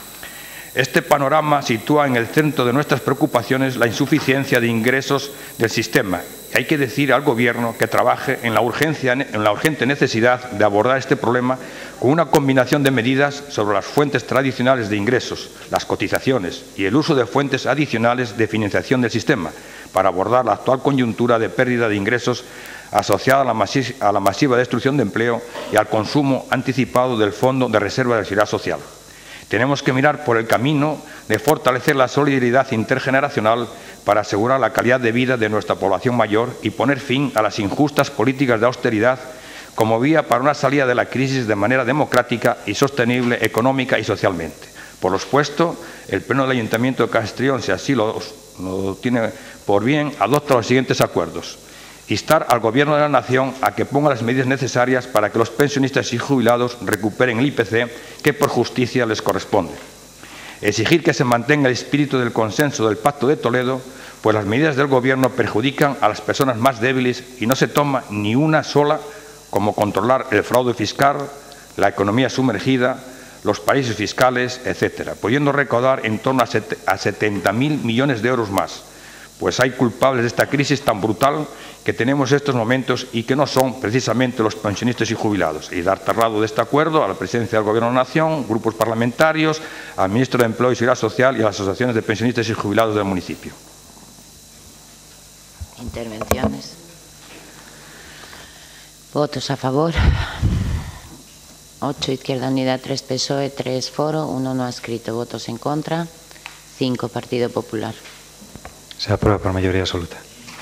Este panorama sitúa en el centro de nuestras preocupaciones la insuficiencia de ingresos del sistema. Y hay que decir al Gobierno que trabaje en la, urgencia, en la urgente necesidad de abordar este problema con una combinación de medidas sobre las fuentes tradicionales de ingresos, las cotizaciones y el uso de fuentes adicionales de financiación del sistema, para abordar la actual coyuntura de pérdida de ingresos asociada a la, masi- a la masiva destrucción de empleo y al consumo anticipado del Fondo de Reserva de la Seguridad Social. Tenemos que mirar por el camino de fortalecer la solidaridad intergeneracional para asegurar la calidad de vida de nuestra población mayor y poner fin a las injustas políticas de austeridad como vía para una salida de la crisis de manera democrática y sostenible económica y socialmente. Por lo expuesto, el Pleno del Ayuntamiento de Castrillón, si así lo, lo tiene por bien, adopta los siguientes acuerdos. Instar al Gobierno de la Nación a que ponga las medidas necesarias para que los pensionistas y jubilados recuperen el I P C que por justicia les corresponde. Exigir que se mantenga el espíritu del consenso del Pacto de Toledo, pues las medidas del Gobierno perjudican a las personas más débiles y no se toma ni una sola, como controlar el fraude fiscal, la economía sumergida, los paraísos fiscales, etcétera, pudiendo recaudar en torno a setenta mil millones de euros más, pues hay culpables de esta crisis tan brutal que tenemos en estos momentos y que no son precisamente los pensionistas y jubilados. Y dar traslado de este acuerdo a la Presidencia del Gobierno de la Nación, grupos parlamentarios, al Ministro de Empleo y Seguridad Social y a las asociaciones de pensionistas y jubilados del municipio. Intervenciones. Votos a favor. ocho Izquierda Unida, tres P S O E, tres Foro, uno no ha escrito. Votos en contra, cinco Partido Popular. Se aprueba por mayoría absoluta.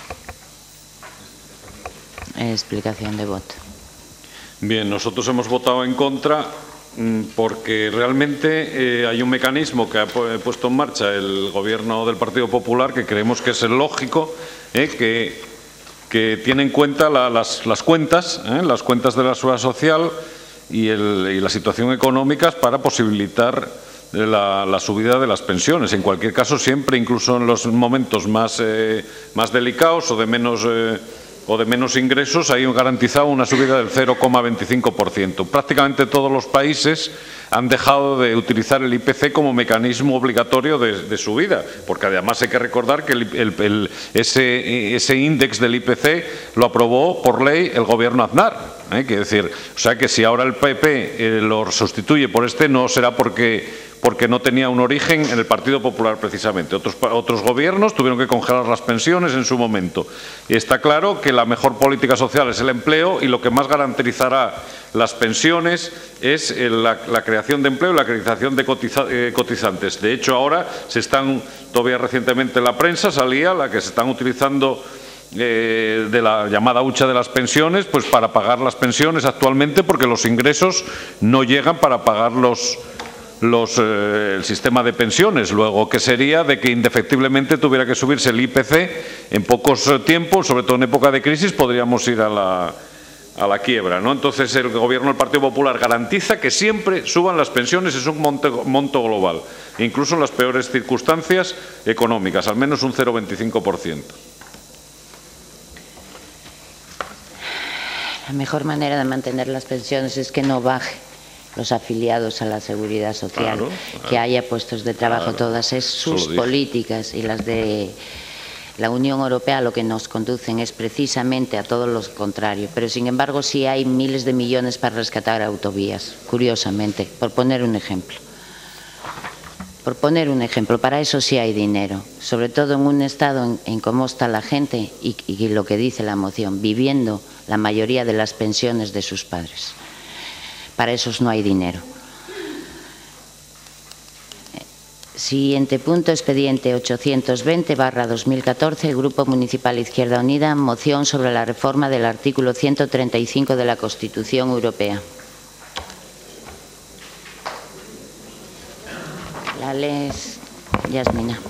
Explicación de voto. Bien, nosotros hemos votado en contra porque realmente eh, hay un mecanismo que ha puesto en marcha el Gobierno del Partido Popular que creemos que es el lógico, eh, que, que tiene en cuenta la, las, las cuentas, eh, las cuentas de la Seguridad Social y, el, y la situación económica para posibilitar La, la subida de las pensiones. En cualquier caso, siempre, incluso en los momentos más, eh, más delicados o de menos eh, o de menos ingresos, hay garantizado una subida del cero coma veinticinco por ciento. Prácticamente todos los países han dejado de utilizar el I P C como mecanismo obligatorio de, de subida, porque además hay que recordar que el, el, el, ese, ese índice del I P C lo aprobó por ley el Gobierno Aznar. ¿eh? Quiere decir, o sea que si ahora el P P eh, lo sustituye por este, no será porque porque no tenía un origen en el Partido Popular precisamente. Otros, otros gobiernos tuvieron que congelar las pensiones en su momento. Y está claro que la mejor política social es el empleo y lo que más garantizará las pensiones es la, la creación de empleo y la creación de cotiza, eh, cotizantes. De hecho, ahora se están, todavía recientemente en la prensa salía la que se están utilizando Eh, de la llamada hucha de las pensiones, pues para pagar las pensiones actualmente, porque los ingresos no llegan para pagar los, los, eh, el sistema de pensiones. Luego, ¿qué sería de que indefectiblemente tuviera que subirse el I P C en pocos eh, tiempos, sobre todo en época de crisis, podríamos ir a la, a la quiebra, ¿no? Entonces, el Gobierno del Partido Popular garantiza que siempre suban las pensiones, es un monto, monto global, incluso en las peores circunstancias económicas, al menos un cero coma veinticinco por ciento. La mejor manera de mantener las pensiones es que no baje los afiliados a la Seguridad Social, claro, claro. que haya puestos de trabajo, claro. Todas es sus políticas y las de la Unión Europea lo que nos conducen es precisamente a todo lo contrario. Pero sin embargo sí hay miles de millones para rescatar autovías, curiosamente, por poner un ejemplo. Por poner un ejemplo, para eso sí hay dinero, sobre todo en un estado en, en cómo está la gente y, y lo que dice la moción, viviendo la mayoría de las pensiones de sus padres. Para esos no hay dinero. Siguiente punto, expediente ochocientos veinte barra dos mil catorce, Grupo Municipal Izquierda Unida, moción sobre la reforma del artículo ciento treinta y cinco de la Constitución Europea. La lees, Yasmina.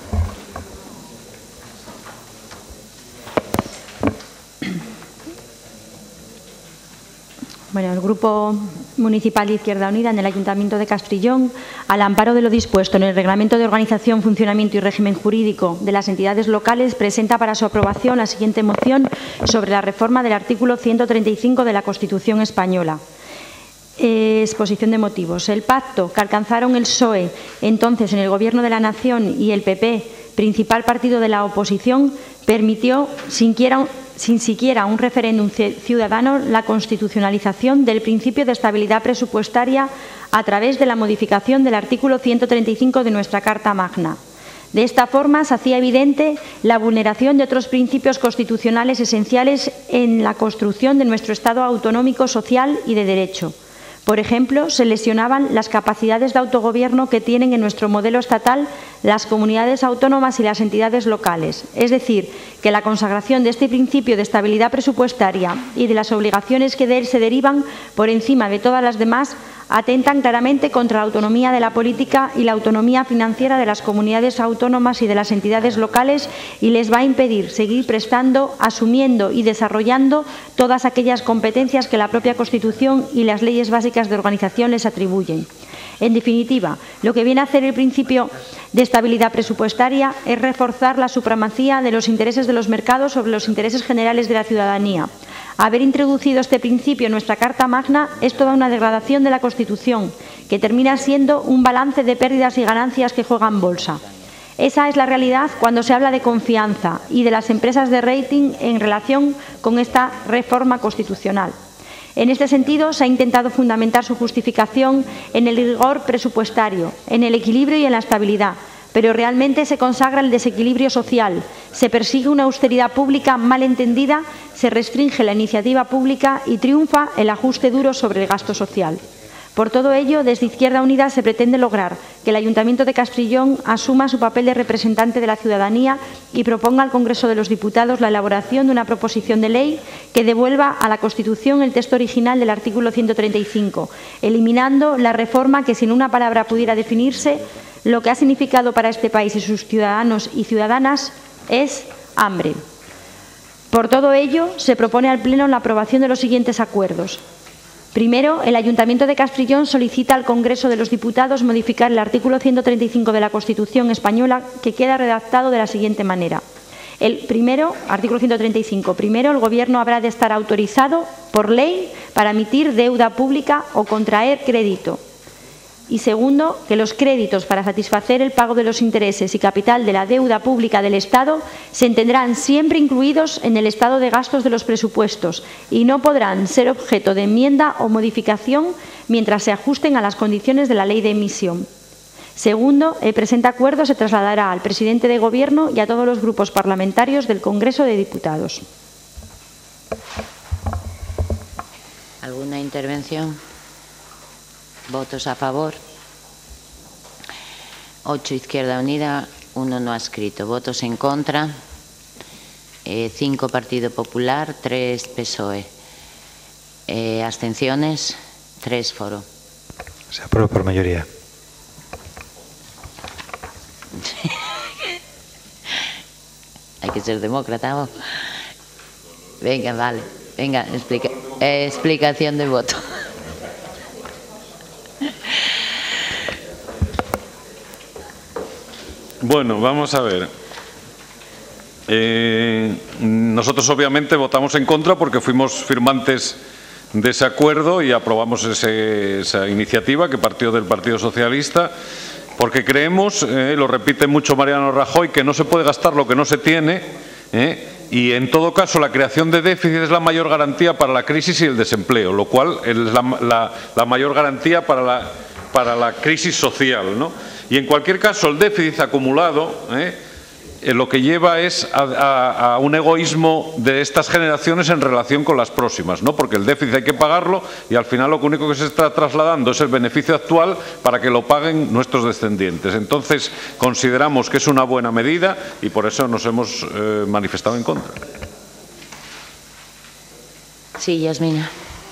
Bueno, el Grupo Municipal Izquierda Unida en el Ayuntamiento de Castrillón, al amparo de lo dispuesto en el Reglamento de Organización, Funcionamiento y Régimen Jurídico de las entidades locales, presenta para su aprobación la siguiente moción sobre la reforma del artículo ciento treinta y cinco de la Constitución española. Eh, exposición de motivos. El pacto que alcanzaron el P S O E, entonces en el Gobierno de la Nación, y el P P, principal partido de la oposición, permitió, sin, quiera, sin siquiera un referéndum ciudadano, la constitucionalización del principio de estabilidad presupuestaria a través de la modificación del artículo ciento treinta y cinco de nuestra Carta Magna. De esta forma, se hacía evidente la vulneración de otros principios constitucionales esenciales en la construcción de nuestro Estado autonómico, social y de derecho. Por ejemplo, se lesionaban las capacidades de autogobierno que tienen en nuestro modelo estatal las comunidades autónomas y las entidades locales. Es decir, que la consagración de este principio de estabilidad presupuestaria y de las obligaciones que de él se derivan por encima de todas las demás atentan claramente contra la autonomía de la política y la autonomía financiera de las comunidades autónomas y de las entidades locales y les va a impedir seguir prestando, asumiendo y desarrollando todas aquellas competencias que la propia Constitución y las leyes básicas de organización les atribuyen. En definitiva, lo que viene a hacer el principio de estabilidad presupuestaria es reforzar la supremacía de los intereses de los mercados sobre los intereses generales de la ciudadanía. Haber introducido este principio en nuestra Carta Magna es toda una degradación de la Constitución, que termina siendo un balance de pérdidas y ganancias que juegan bolsa. Esa es la realidad cuando se habla de confianza y de las empresas de rating en relación con esta reforma constitucional. En este sentido, se ha intentado fundamentar su justificación en el rigor presupuestario, en el equilibrio y en la estabilidad, pero realmente se consagra el desequilibrio social, se persigue una austeridad pública mal entendida, se restringe la iniciativa pública y triunfa el ajuste duro sobre el gasto social. Por todo ello, desde Izquierda Unida se pretende lograr que el Ayuntamiento de Castrillón asuma su papel de representante de la ciudadanía y proponga al Congreso de los Diputados la elaboración de una proposición de ley que devuelva a la Constitución el texto original del artículo ciento treinta y cinco, eliminando la reforma que, sin una palabra pudiera definirse, lo que ha significado para este país y sus ciudadanos y ciudadanas es hambre. Por todo ello, se propone al Pleno la aprobación de los siguientes acuerdos. Primero, el Ayuntamiento de Castrillón solicita al Congreso de los Diputados modificar el artículo ciento treinta y cinco de la Constitución española, que queda redactado de la siguiente manera. El primero, artículo ciento treinta y cinco. Primero, el Gobierno habrá de estar autorizado por ley para emitir deuda pública o contraer crédito. Y segundo, que los créditos para satisfacer el pago de los intereses y capital de la deuda pública del Estado se entenderán siempre incluidos en el estado de gastos de los presupuestos y no podrán ser objeto de enmienda o modificación mientras se ajusten a las condiciones de la ley de emisión. Segundo, el presente acuerdo se trasladará al presidente de Gobierno y a todos los grupos parlamentarios del Congreso de Diputados. ¿Alguna intervención? ¿Votos a favor? Ocho Izquierda Unida, uno no adscrito. ¿Votos en contra? Eh, cinco Partido Popular, tres P S O E. Eh, ¿Abstenciones? Tres Foro. Se aprueba por mayoría. Hay que ser demócrata, ¿no? Venga, vale. Venga, explica, eh, explicación de voto. Bueno, vamos a ver. Eh, nosotros obviamente votamos en contra porque fuimos firmantes de ese acuerdo y aprobamos ese, esa iniciativa que partió del Partido Socialista, porque creemos, eh, lo repite mucho Mariano Rajoy, que no se puede gastar lo que no se tiene, eh, y en todo caso la creación de déficit es la mayor garantía para la crisis y el desempleo, lo cual es la, la, la mayor garantía para la, para la crisis social, ¿no? Y en cualquier caso el déficit acumulado eh, eh, lo que lleva es a, a, a un egoísmo de estas generaciones en relación con las próximas, ¿no? Porque el déficit hay que pagarlo y al final lo único que se está trasladando es el beneficio actual para que lo paguen nuestros descendientes. Entonces consideramos que es una buena medida y por eso nos hemos eh, manifestado en contra. Sí, Yasmina.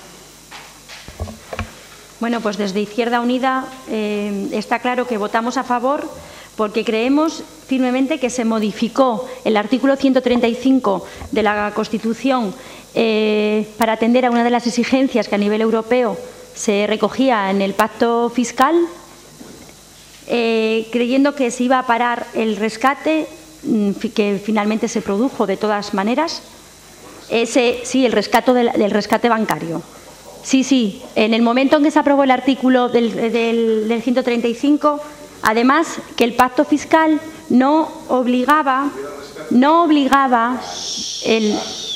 Bueno, pues desde Izquierda Unida eh, está claro que votamos a favor porque creemos firmemente que se modificó el artículo ciento treinta y cinco de la Constitución eh, para atender a una de las exigencias que a nivel europeo se recogía en el pacto fiscal, eh, creyendo que se iba a parar el rescate, que finalmente se produjo de todas maneras, ese, sí, el rescate del, del rescate bancario. Sí, sí, en el momento en que se aprobó el artículo del, del, del ciento treinta y cinco, además que el pacto fiscal no obligaba, no obligaba el,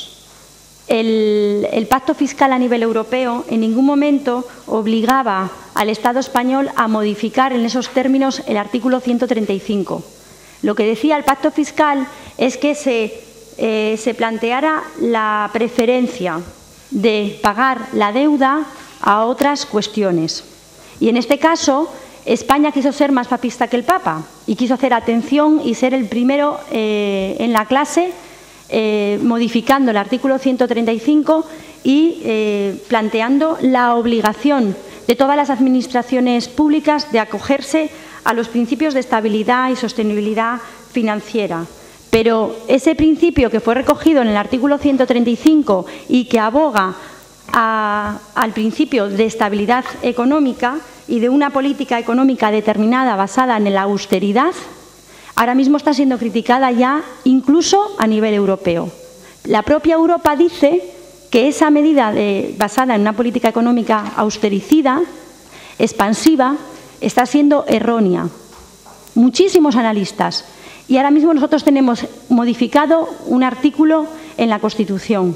el, el pacto fiscal a nivel europeo en ningún momento obligaba al Estado español a modificar en esos términos el artículo ciento treinta y cinco. Lo que decía el pacto fiscal es que se, eh, se planteara la preferencia de pagar la deuda a otras cuestiones. Y en este caso, España quiso ser más papista que el Papa y quiso hacer atención y ser el primero eh, en la clase, eh, modificando el artículo ciento treinta y cinco y eh, planteando la obligación de todas las administraciones públicas de acogerse a los principios de estabilidad y sostenibilidad financiera. Pero ese principio que fue recogido en el artículo ciento treinta y cinco y que aboga a, al principio de estabilidad económica y de una política económica determinada basada en la austeridad, ahora mismo está siendo criticada ya incluso a nivel europeo. La propia Europa dice que esa medida de, basada en una política económica austericida, expansiva, está siendo errónea. Muchísimos analistas. Y ahora mismo nosotros tenemos modificado un artículo en la Constitución.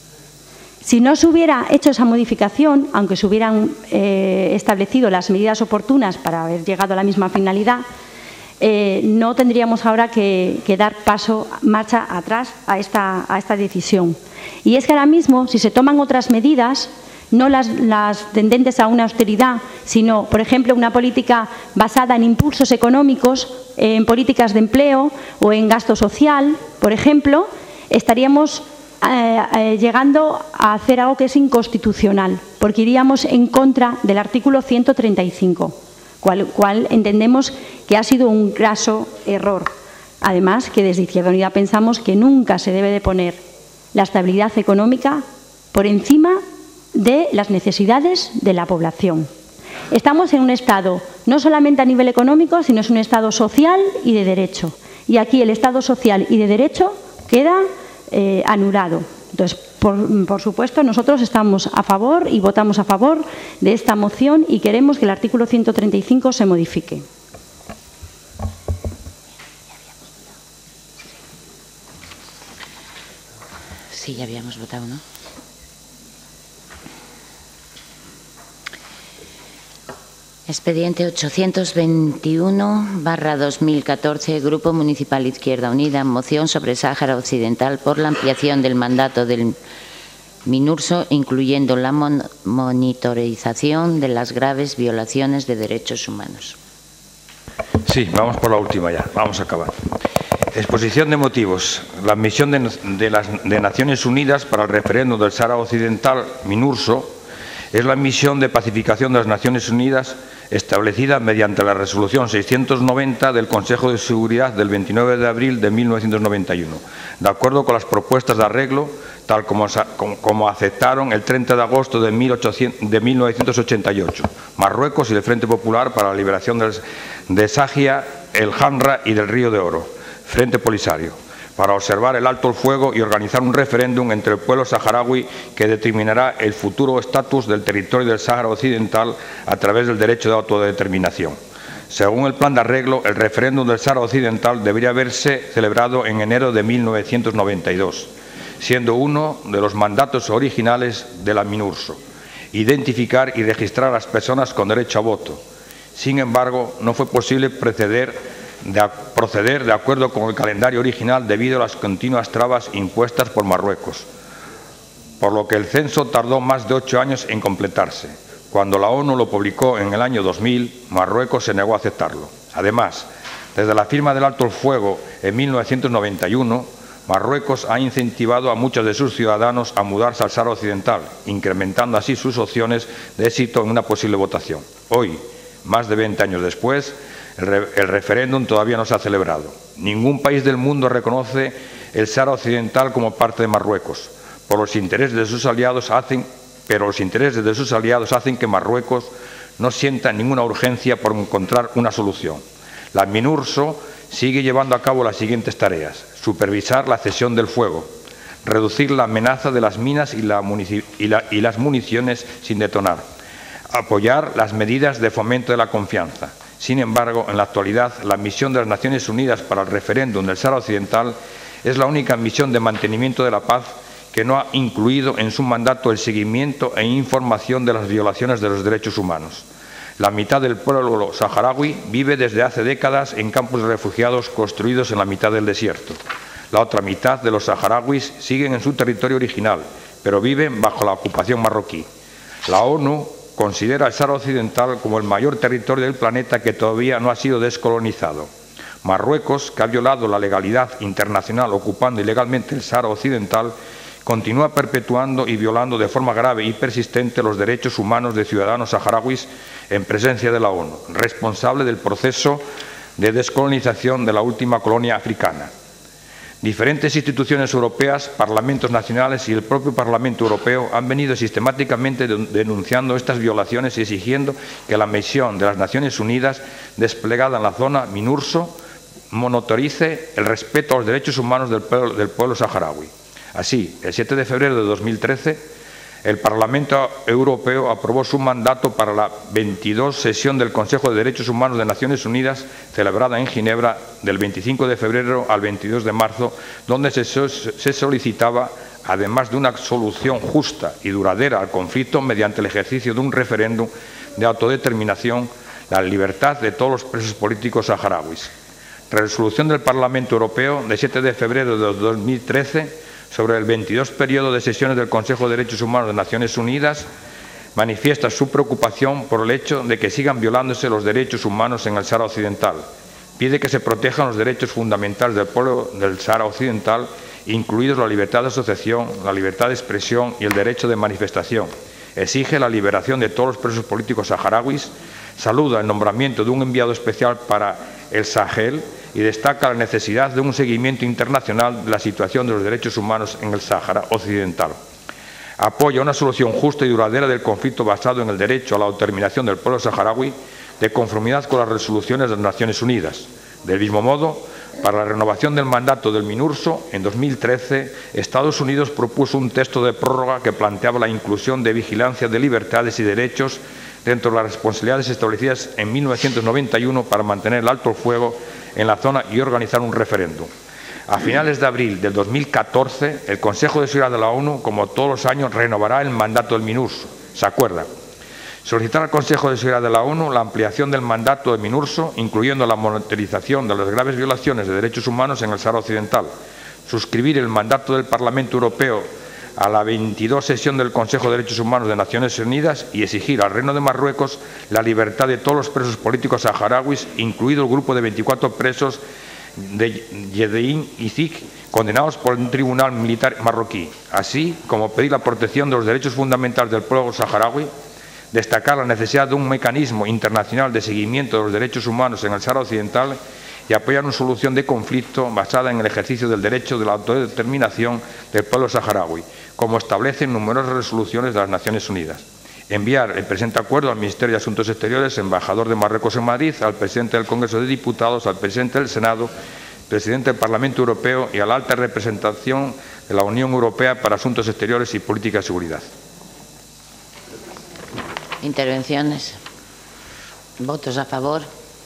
Si no se hubiera hecho esa modificación, aunque se hubieran eh, establecido las medidas oportunas para haber llegado a la misma finalidad, eh, no tendríamos ahora que, que dar paso, marcha atrás a esta, a esta decisión. Y es que ahora mismo, si se toman otras medidas, no las, las tendentes a una austeridad, sino, por ejemplo, una política basada en impulsos económicos, en políticas de empleo o en gasto social, por ejemplo, estaríamos eh, eh, llegando a hacer algo que es inconstitucional, porque iríamos en contra del artículo ciento treinta y cinco, cual, cual entendemos que ha sido un graso error. Además, que desde Izquierda Unida pensamos que nunca se debe de poner la estabilidad económica por encima de las necesidades de la población. Estamos en un Estado no solamente a nivel económico, sino es un Estado social y de derecho. Y aquí el Estado social y de derecho queda eh, anulado. Entonces, por, por supuesto, nosotros estamos a favor y votamos a favor de esta moción y queremos que el artículo ciento treinta y cinco se modifique. Sí, ya habíamos votado, ¿no? Expediente ochocientos veintiuno barra dos mil catorce, Grupo Municipal Izquierda Unida, moción sobre Sáhara Occidental por la ampliación del mandato del MINURSO, incluyendo la mon monitorización de las graves violaciones de derechos humanos. Sí, vamos por la última ya, vamos a acabar. Exposición de motivos. La admisión de, de las de Naciones Unidas para el referéndum del Sáhara Occidental, MINURSO, es la misión de pacificación de las Naciones Unidas establecida mediante la resolución seiscientos noventa del Consejo de Seguridad del veintinueve de abril de mil novecientos noventa y uno, de acuerdo con las propuestas de arreglo, tal como, como, como aceptaron el treinta de agosto de, mil novecientos ochenta y ocho, Marruecos y el Frente Popular para la Liberación del, de Sáhara, el Hamra y del Río de Oro, Frente Polisario, para observar el alto el fuego y organizar un referéndum entre el pueblo saharaui que determinará el futuro estatus del territorio del Sáhara Occidental a través del derecho de autodeterminación. Según el plan de arreglo, el referéndum del Sáhara Occidental debería haberse celebrado en enero de mil novecientos noventa y dos, siendo uno de los mandatos originales de la MINURSO, identificar y registrar a las personas con derecho a voto. Sin embargo, no fue posible proceder de proceder de acuerdo con el calendario original debido a las continuas trabas impuestas por Marruecos, por lo que el censo tardó más de ocho años en completarse. Cuando la ONU lo publicó en el año dos mil, Marruecos se negó a aceptarlo. Además, desde la firma del alto el fuego en mil novecientos noventa y uno, Marruecos ha incentivado a muchos de sus ciudadanos a mudarse al Sáhara Occidental, incrementando así sus opciones de éxito en una posible votación. Hoy, más de veinte años después, El, re el referéndum todavía no se ha celebrado. Ningún país del mundo reconoce el Sáhara Occidental como parte de Marruecos, por los intereses de sus aliados hacen, pero los intereses de sus aliados hacen que Marruecos no sienta ninguna urgencia por encontrar una solución. La MINURSO sigue llevando a cabo las siguientes tareas: supervisar la cesión del fuego, reducir la amenaza de las minas y, la y, la, y las municiones sin detonar, apoyar las medidas de fomento de la confianza. Sin embargo, en la actualidad, la misión de las Naciones Unidas para el referéndum del Sáhara Occidental es la única misión de mantenimiento de la paz que no ha incluido en su mandato el seguimiento e información de las violaciones de los derechos humanos. La mitad del pueblo saharaui vive desde hace décadas en campos de refugiados construidos en la mitad del desierto. La otra mitad de los saharauis siguen en su territorio original, pero viven bajo la ocupación marroquí. La ONU considera el Sáhara Occidental como el mayor territorio del planeta que todavía no ha sido descolonizado. Marruecos, que ha violado la legalidad internacional ocupando ilegalmente el Sáhara Occidental, continúa perpetuando y violando de forma grave y persistente los derechos humanos de ciudadanos saharauis en presencia de la ONU, responsable del proceso de descolonización de la última colonia africana. Diferentes instituciones europeas, parlamentos nacionales y el propio Parlamento Europeo han venido sistemáticamente denunciando estas violaciones y exigiendo que la misión de las Naciones Unidas desplegada en la zona MINURSO monitorice el respeto a los derechos humanos del pueblo, del pueblo saharaui. Así, el siete de febrero de dos mil trece, el Parlamento Europeo aprobó su mandato para la veintidós sesión del Consejo de Derechos Humanos de Naciones Unidas, celebrada en Ginebra del veinticinco de febrero al veintidós de marzo, donde se, se solicitaba, además de una solución justa y duradera al conflicto mediante el ejercicio de un referéndum de autodeterminación, la libertad de todos los presos políticos saharauis. Resolución del Parlamento Europeo de siete de febrero de dos mil trece sobre el veintidós periodo de sesiones del Consejo de Derechos Humanos de Naciones Unidas manifiesta su preocupación por el hecho de que sigan violándose los derechos humanos en el Sáhara Occidental. Pide que se protejan los derechos fundamentales del pueblo del Sáhara Occidental, incluidos la libertad de asociación, la libertad de expresión y el derecho de manifestación. Exige la liberación de todos los presos políticos saharauis, saluda el nombramiento de un enviado especial para el Sahel y destaca la necesidad de un seguimiento internacional de la situación de los derechos humanos en el Sáhara Occidental. Apoya una solución justa y duradera del conflicto basado en el derecho a la autodeterminación del pueblo saharaui, de conformidad con las resoluciones de las Naciones Unidas. Del mismo modo, para la renovación del mandato del MINURSO, en dos mil trece, Estados Unidos propuso un texto de prórroga que planteaba la inclusión de vigilancia de libertades y derechos dentro de las responsabilidades establecidas en mil novecientos noventa y uno para mantener el alto el fuego en la zona y organizar un referéndum. A finales de abril del dos mil catorce, el Consejo de Seguridad de la ONU, como todos los años, renovará el mandato del MINURSO. ¿Se acuerda? Solicitar al Consejo de Seguridad de la ONU la ampliación del mandato del MINURSO, incluyendo la monitorización de las graves violaciones de derechos humanos en el Sáhara Occidental. Suscribir el mandato del Parlamento Europeo a la veintidós sesión del Consejo de Derechos Humanos de Naciones Unidas y exigir al Reino de Marruecos la libertad de todos los presos políticos saharauis, incluido el grupo de veinticuatro presos de Yedein y Zik, condenados por un tribunal militar marroquí, así como pedir la protección de los derechos fundamentales del pueblo saharaui, destacar la necesidad de un mecanismo internacional de seguimiento de los derechos humanos en el Sáhara Occidental y apoyar una solución de conflicto basada en el ejercicio del derecho de la autodeterminación del pueblo saharaui, como establecen numerosas resoluciones de las Naciones Unidas. Enviar el presente acuerdo al Ministerio de Asuntos Exteriores, embajador de Marruecos en Madrid, al presidente del Congreso de Diputados, al presidente del Senado, presidente del Parlamento Europeo y a la alta representación de la Unión Europea para Asuntos Exteriores y Política de Seguridad. Intervenciones. ¿Votos a favor?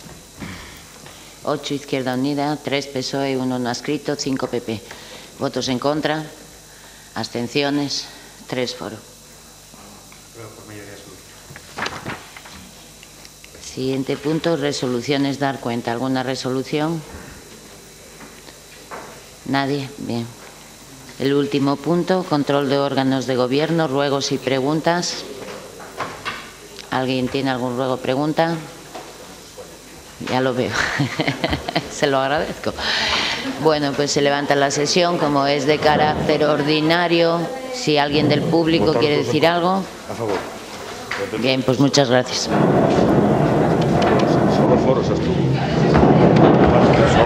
Ocho Izquierda Unida, tres P S O E, uno no adscrito, cinco P P. ¿Votos en contra? Abstenciones, tres Foro. Siguiente punto, resoluciones. Dar cuenta. ¿Alguna resolución? Nadie. Bien. El último punto, control de órganos de gobierno, ruegos y preguntas. ¿Alguien tiene algún ruego o pregunta? Ya lo veo. Se lo agradezco. Bueno, pues se levanta la sesión, como es de carácter ordinario. Si alguien del público quiere decir algo. A favor. Bien, pues muchas gracias. Solo foros estuvo.